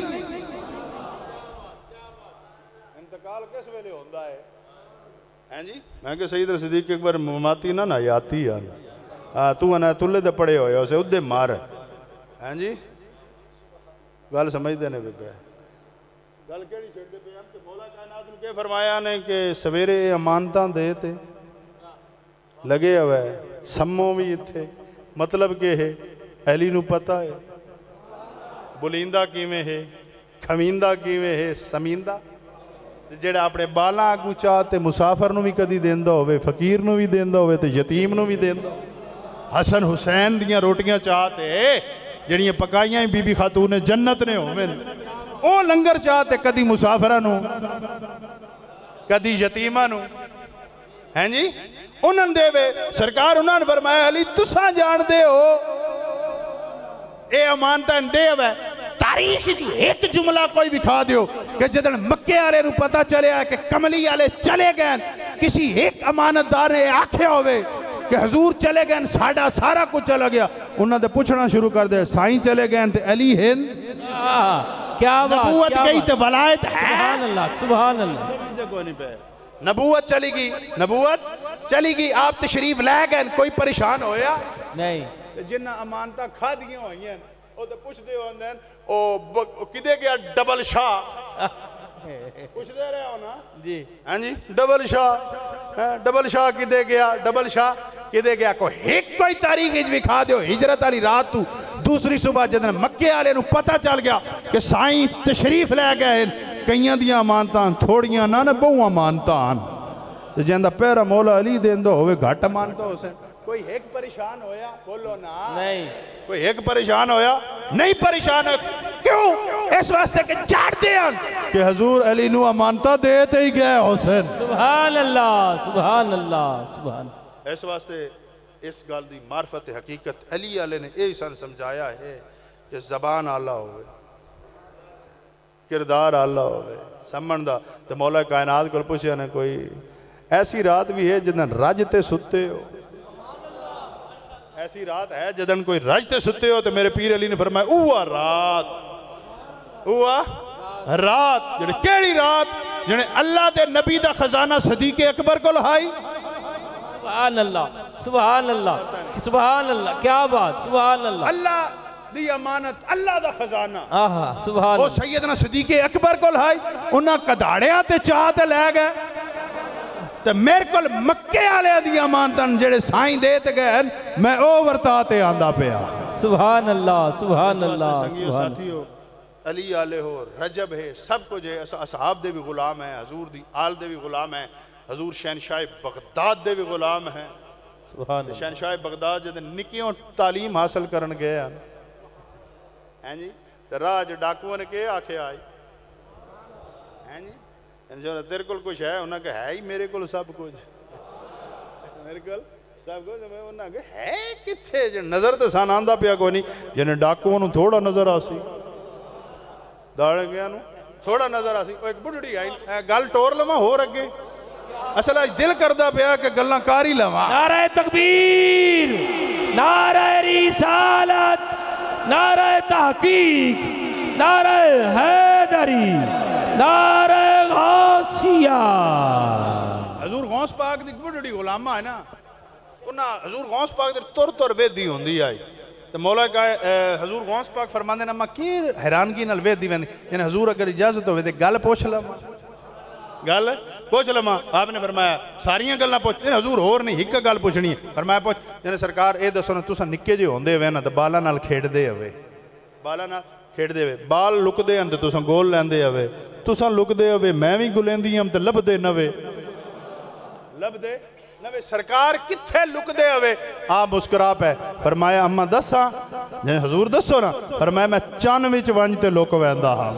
انتقال کس ویلے ہوندہ ہے ہیں جی میں کہ سیدنا صدیق اکبر مماتی نہ یاتی ہے تو انہیں تلے دے پڑے ہوئے اسے ادھے مار ہیں جی گل سمجھ دینے پہ پہ گل کیڑی چھڑ دے پہ ہم کہ مولا کائنات نے کہ فرمایا نے کہ سویرے امانتاں دے تے لگے ہوئے سموں بھی تھے مطلب کہ ہے اہلی نو پتہ ہے بلیندہ کیویں ہے کھمیندہ کیویں ہے سمیندہ جڑا اپنے بالاں آگو چاہتے مسافر نو بھی کدی دیندہ ہوئے فقیر نو بھی دیندہ ہوئے تے یتیم نو بھی دیندہ حسن حسین دیاں روٹیاں چاہتے جڑیاں پکائیاں بی بی خاتون جنت نے ہوئے او لنگر چاہتے کدی مسافرہ نو کدی یتیمہ نو ہیں جی انہوں دے وے سرکار انہوں نے فرمایا علی تساں جان دے ہو اے امانتاں دے وے تاریخ جی ایک جملہ کوئی دکھا دیو کہ جدن مکے آلے نو پتا چلے آئے کہ کملی آلے چلے گئے کسی ایک امانت دار نے آکھے ہوئے کہ حضور چلے گئے سارا کچھ چلا گیا انہوں نے پوچھنا شروع کر دے سائیں چلے گئے تے علی ہند کیا بات نبوت گئی تے ولایت ہے سبحان اللہ سبحان اللہ نبوت چلی گئی آپ تشریف لے گئے کوئی پریشان ہویا نہیں جنہ امانتہ کھا دیاں ہوئی ہیں او تے پوچھ دے ہوندے ہیں او کدے گیا ڈبل شاہ پوچھ دے رہے ہو نا جی ہاں جی ڈبل شاہ کدے گیا ڈبل شاہ کدے گیا کوئی تاریخ بھی کھا دیو ہجرت علی رات تو دوسری صبح جدن مکے آلے نو پتہ چل گیا کہ سائیں تشریف لے گئے کئیاں دیاں امانتاں تھوڑیاں نہ بہو امانتاں جہندہ پیرا مولا علی دیندو ہوئے گھٹ امانتاں اسے کوئی ایک پریشان ہویا بولو نا نہیں کوئی ایک پریشان ہویا نہیں پریشان ہویا کیوں اس واسطے کہ چاڑ دیا کہ حضور علی نو امانتہ دیتے ہی گئے حسین سبحان اللہ سبحان اللہ سبحان اس واسطے اس گال دی معرفت حقیقت علی علیہ نے ایک سن سمجھایا ہے کہ زبان آلہ ہوئے کردار آلہ ہوئے سمجھدہ تو مولا کائنات کو پوچھیا نے کوئی ایسی رات بھی ہے جدن رجتے ستے ہو ایسی رات ہے جدن کوئی رجتے ستے ہو تو میرے پیر علی نے فرمایا اوہ رات جنہیں کیڑی رات جنہیں اللہ دے نبی دا خزانہ صدیق اکبر کو لہائی سبحان اللہ سبحان اللہ سبحان اللہ کیا بات سبحان اللہ اللہ دی امانت اللہ دا خزانہ آہا سبحان وہ اللہ سیدنا صدیق اکبر کو لہائی انہاں کداڑیاں تے چاہتے لے گئے تو میرے کل مکے آلے دی امانتاں جڑے سائیں دیتے گئے میں او ورتاتے آندہ پیا سبحان اللہ سبحان اللہ سنگیو ساتھیو علی آلے ہو رجب ہے سب کو جو اصحاب دے بھی غلام ہیں حضور دی آل دے بھی غلام ہیں حضور شہنشاہ بغداد دے بھی غلام ہیں سبحان اللہ شہنشاہ بغداد جدے نکیوں تعلیم حاصل کرن گئے ہیں جی راج ڈاکووں نے کہ آکھے آئی ہیں جی جو تیرے کل کچھ ہے انہاں کہ ہے ہی میرے کل سب کچھ میرے کل سب کچھ انہاں کہ ہے کتھے جو نظر تے سان آندہ پیا کوئی نہیں جنہیں ڈاکووں نو تھوڑا نظر آسی داڑے گیا نو تھوڑا نظر آسی ایک بڑھڑی آئی گل ٹور لما ہو رکھے اصل آج دل کردہ پیا کہ گلنا کاری لما نعرہ تکبیر نعرہ رسالت نعرہ تحقیق نعرہ حیدری نعرہ غوثیہ حضور غوث پاک دی بڑھڑی غلامہ ہے نا انہاں حضور غوث پاک دی تر ویدی ہوندی آئی تو مولا کہا حضور غوث پاک فرماندے نا ماں کی حیرانگی نال ویدی ویندی یعنی حضور اگر اجازت ہوئے دے گل پوچھ لما گل پوچھ لما آپ نے فرمایا ساریاں گلنا پوچھ یعنی حضور اور نہیں ہکا گل پوچھنی ہے فرمایا پوچھ یعنی سرکار اے دسو نا تساں نکے جو ہوندے ہوئے نا تو بالا نال کھیڑ دے ہوئے بالا نال کھیڑ دے ہوئے بال لک دے ہم تو تساں گول لیندے ہوئے تساں لک دے ہوئے میں بھی گلیندی ہم تو لب دے نوے لب دے نوے سرکار کتھے لک دے ہوئے آپ مسکرا پہ فرمایا اممہ دساں یعنی حضور دسو نا فرمایا میں چانویچ وانجتے لوک ویندہ ہاں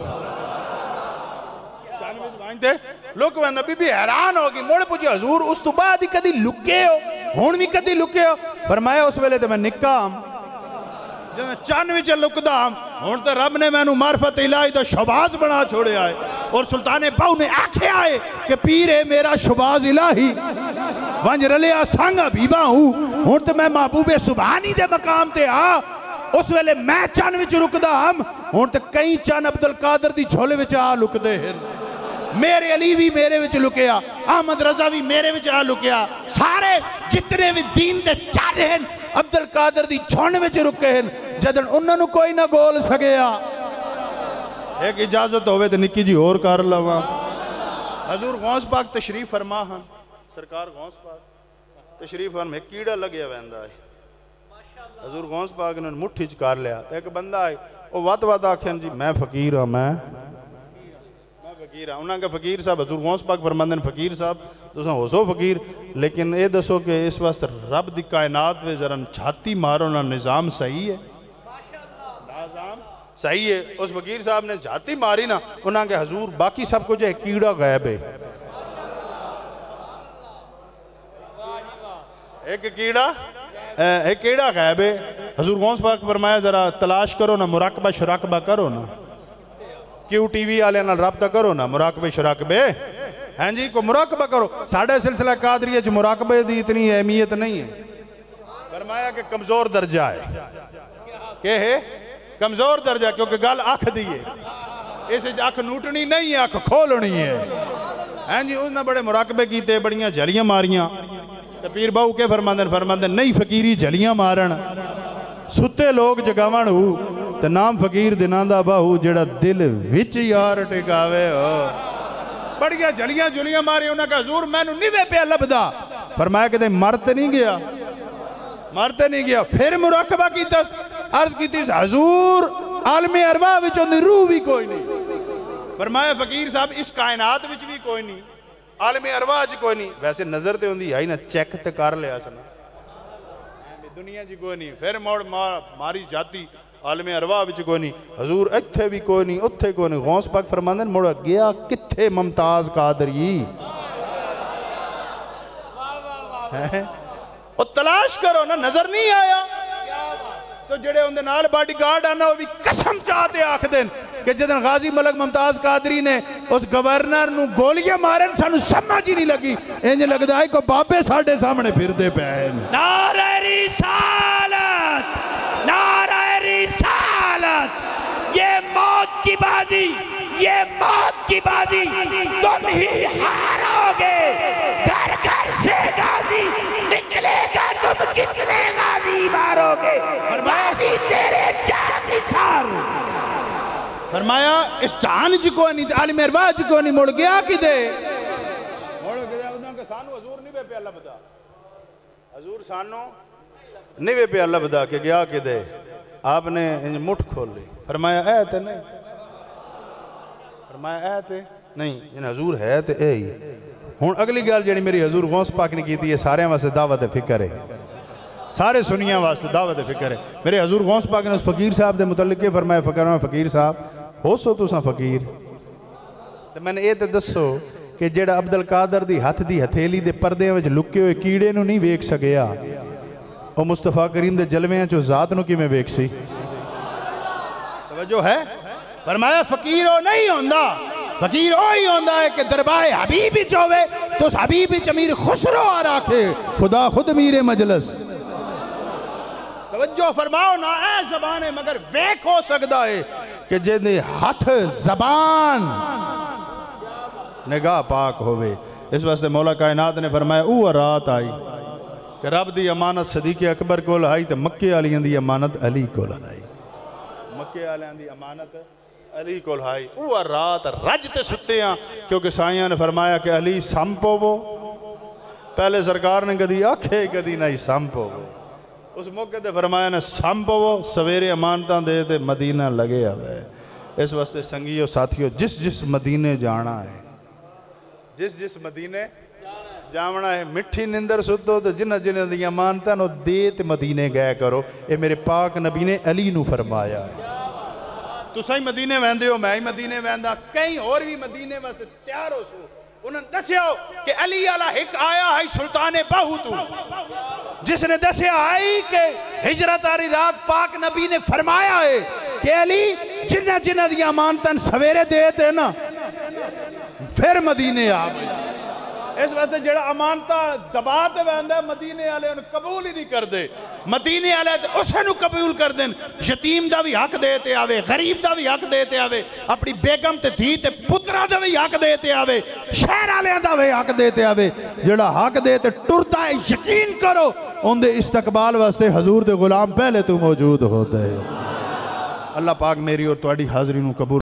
چانویچ وانجتے لوک ویندہ بی بی حیران ہوگی موڑے پوچھے حضور اس تو بعد ہی کدی لکے ہو ہون بھی کدی لکے ہو فرمایا اس ویلے تے میں نکا ہم جدوں چن وچ لکدا ہن تے رب نے مینوں معرفت الہی دا شہباز بنا چھوڑیا ہے اور سلطان باؤ نے آکھیا ہے کہ پیر ہے میرا شہباز الہی ونج رلیا سنگ حبیبہ ہوں ہن تے میں محبوب سبحانی دے مقام تے اس ویلے میں چن وچ رکدا ہن تے کئی چن عبدالقادر دی جھولے وچ لکدے ہیں میرے علی بھی میرے وچ لکیا احمد رضا بھی میرے وچ لکیا سارے جتنے بھی دین دے چارے ہیں عبدالقادر دی جھولے وچ رکے ہیں جدن انہوں نے کوئی نہ گول سگیا ایک اجازت ہوئے تو نکی جی اور کر لوا حضور غوث پاک تشریف فرما ہن سرکار غوث پاک تشریف فرما ایک کیڑا لگیا ویندا ہے حضور غوث پاک نے مٹھی چ کر لیا ایک بندہ ہے وہ وات وات آکھن جی میں فقیر ہوں میں فقیر ہوں انہاں کہ فقیر صاحب حضور غوث پاک فرماندن فقیر صاحب تساں ہو سو فقیر لیکن اے دسو کہ اس واسطے رب دی کائنات وچ ذرا چھاتی مارو نا نظام صحیح ہے نظام صحیح ہے اس فقیر صاحب نے جھاتی ماری نا انہاں کہ حضور باقی سب کچھ ہے کیڑا غائب ہے ایک کیڑا غائب ہے حضور غوث پاک فرمایا ذرا تلاش کرو نا مراقبہ شراقبہ کرو نا کیوں ٹی وی آلے نا رابطہ کرو نا مراقبہ شراقبے ہیں جی کو مراقبہ کرو ساڑھے سلسلہ قادریہ جو مراقبہ دی اتنی اہمیت نہیں ہے فرمایا کہ کمزور درجہ ہے کہ ہے کمزور درجہ کیونکہ گل آنکھ دیئے اسے آنکھ نوٹنی نہیں ہے آنکھ کھولنی ہے ہیں جی اس نے بڑے مراقبے کیتے بڑیاں جھلیاں ماریاں پیر باؤ کے فرماندن نہیں فقیری جھلیاں مارن ستے لوگ جگاون ہو تو نام فقیر دناندہ باہو جڑا دل وچ یار ٹکاوے ہو بڑیاں جھلیاں جھلیاں ماری انہاں کہ حضور میں نو نیوے پہ لبدا فرمایا کہ مرتے نہیں گیا پھر مراقبہ کیتا عرض کیتی حضور عالم ارواح وچ اندی روح بھی کوئی نہیں فرمایا فقیر صاحب اس کائنات وچ بھی کوئی نہیں عالم ارواح جی کوئی نہیں ویسے نظر تے ہوندی آئی نا چیک تے کر لیا سنا دنیا جی کوئی نہیں پھر موڑ ماری جاتی عالم ارواح وچ کوئی نہیں حضور اتھے بھی کوئی نہیں اتھے کوئی نہیں غوث پاک فرماندن موڑا گیا کتھے ممتاز قادری اور تلاش کرو نا نظر نہیں آیا تو جڑے ہوندے نال باڈی گارڈ آنا وہ بھی قسم چاہتے آکھ دیں کہ جدن غازی ملک ممتاز قادری نے اس گورنر نو گولیاں مارن سانو سمجھ ہی نہیں لگی انج لگدا ہے کو بابے ساڈے سامنے پھردے پہن نعرہ رسالت نعرہ رسالت یہ موت کی بازی تم ہی ہارو گے گھر گھر سے غازی نکلے گا تم کتنے غازی مارو گے غازی تیرے جان نثار فرمایا اس چاند جی کوئی نہیں عالم ارواح جی کوئی نہیں مڑ گیا کی دے مڑ گیا انہوں نے سانو حضور نہیں پہ اللہ بدا حضور سانو نہیں پہ اللہ بدا کہ گیا کی دے آپ نے مٹھ کھول لی فرمایا اے تے نہیں فرمایا اے تے نہیں ان حضور ہے تے اے ہی ہون اگلی گال جڑی میری حضور غوث پاک نے کی تھی یہ سارے واسطے دعوت فکر ہے سارے سنیاں واسطے دعوت فکر ہے میرے حضور غوث پاک نے اس فقیر صاحب دے متعلق کے فرمایا فقیر صاحب ہو سو تو ساں فقیر تو میں نے یہ تے دسو کہ جڑا عبدالقادر دی ہتھ دی ہتھیلی دے پردے وچ لکے ہوئے کیڑے نو نہیں ویکھ سگیا او مصطفیٰ کریم دے جلویاں چو ذات نو کی میں ویکھ سی توجہ ہے فرمایا فقیر ہو نہیں ہوندہ فقیر ہوئی ہوندہ ہے کہ دربائے حبیبی چوے تو اس حبیبی چمیر خسرو آ راکھے خدا خود میر مجلس توجہ فرماؤ نا اے زبان ہے مگر ویک ہو سکتا ہے کہ جنہیں ہاتھ زبان نگاہ پاک ہوئے اس واسطے مولا کائنات نے فرمایا اوہ رات آئی کہ رب دی امانت صدیق اکبر کو لائی تو مکے آلیاں دی امانت علی کو لائی مکے آلیاں دی امانت علی کو لائی اوہ رات رجتے ستے ہیں کیونکہ سائیاں نے فرمایا کہ علی سمپو وہ پہلے سرکار نے کدی آکھے کدی نہیں سمپو وہ اس موقع تے فرمایا نے سمپو وہ سویرے امانتاں دے تے مدینہ لگے ہوئے اس واسطے سنگیوں ساتھیوں جس مدینے جانا ہے جس مدینے جامنا ہے مٹھی نندر سدو تو جنہ دی امانتاں نو دے تے مدینے گئے کرو اے میرے پاک نبی نے علی نو فرمایا ہے تو سہی مدینے ویندے ہو میں ہی مدینے ویندہ کہیں اور بھی مدینے واسطے تیار ہو سو انہوں نے دسیا کہ علی علیہ ایک آیا ہے سلطان باہو تو، جس نے دسیا آئی کہ ہجرت آری رات پاک نبی نے فرمایا ہے کہ علی جنہ جنہ دی امانتاں سویرے دیتے نا پھر مدینے آ گئے۔ اس واسطے جڑا امانتا دباتے ویندہ ہے مدینے والے انہوں قبول ہی نہیں کر دے، مدینے والے اسے نو قبول کر دیں، یتیم دا بھی حق دیتے آوے، غریب دا بھی حق دیتے آوے، اپنی بیگم تے دھی تے پترہ دا بھی حق دیتے آوے، شہر والے دا بھی حق دیتے آوے، جڑا حق دیتے ٹرتا ہے یقین کرو ان دے استقبال واسطے حضور دے غلام پہلے تو موجود ہوتا ہے۔ اللہ پاک میری اور تواڈی حاضری نو قبول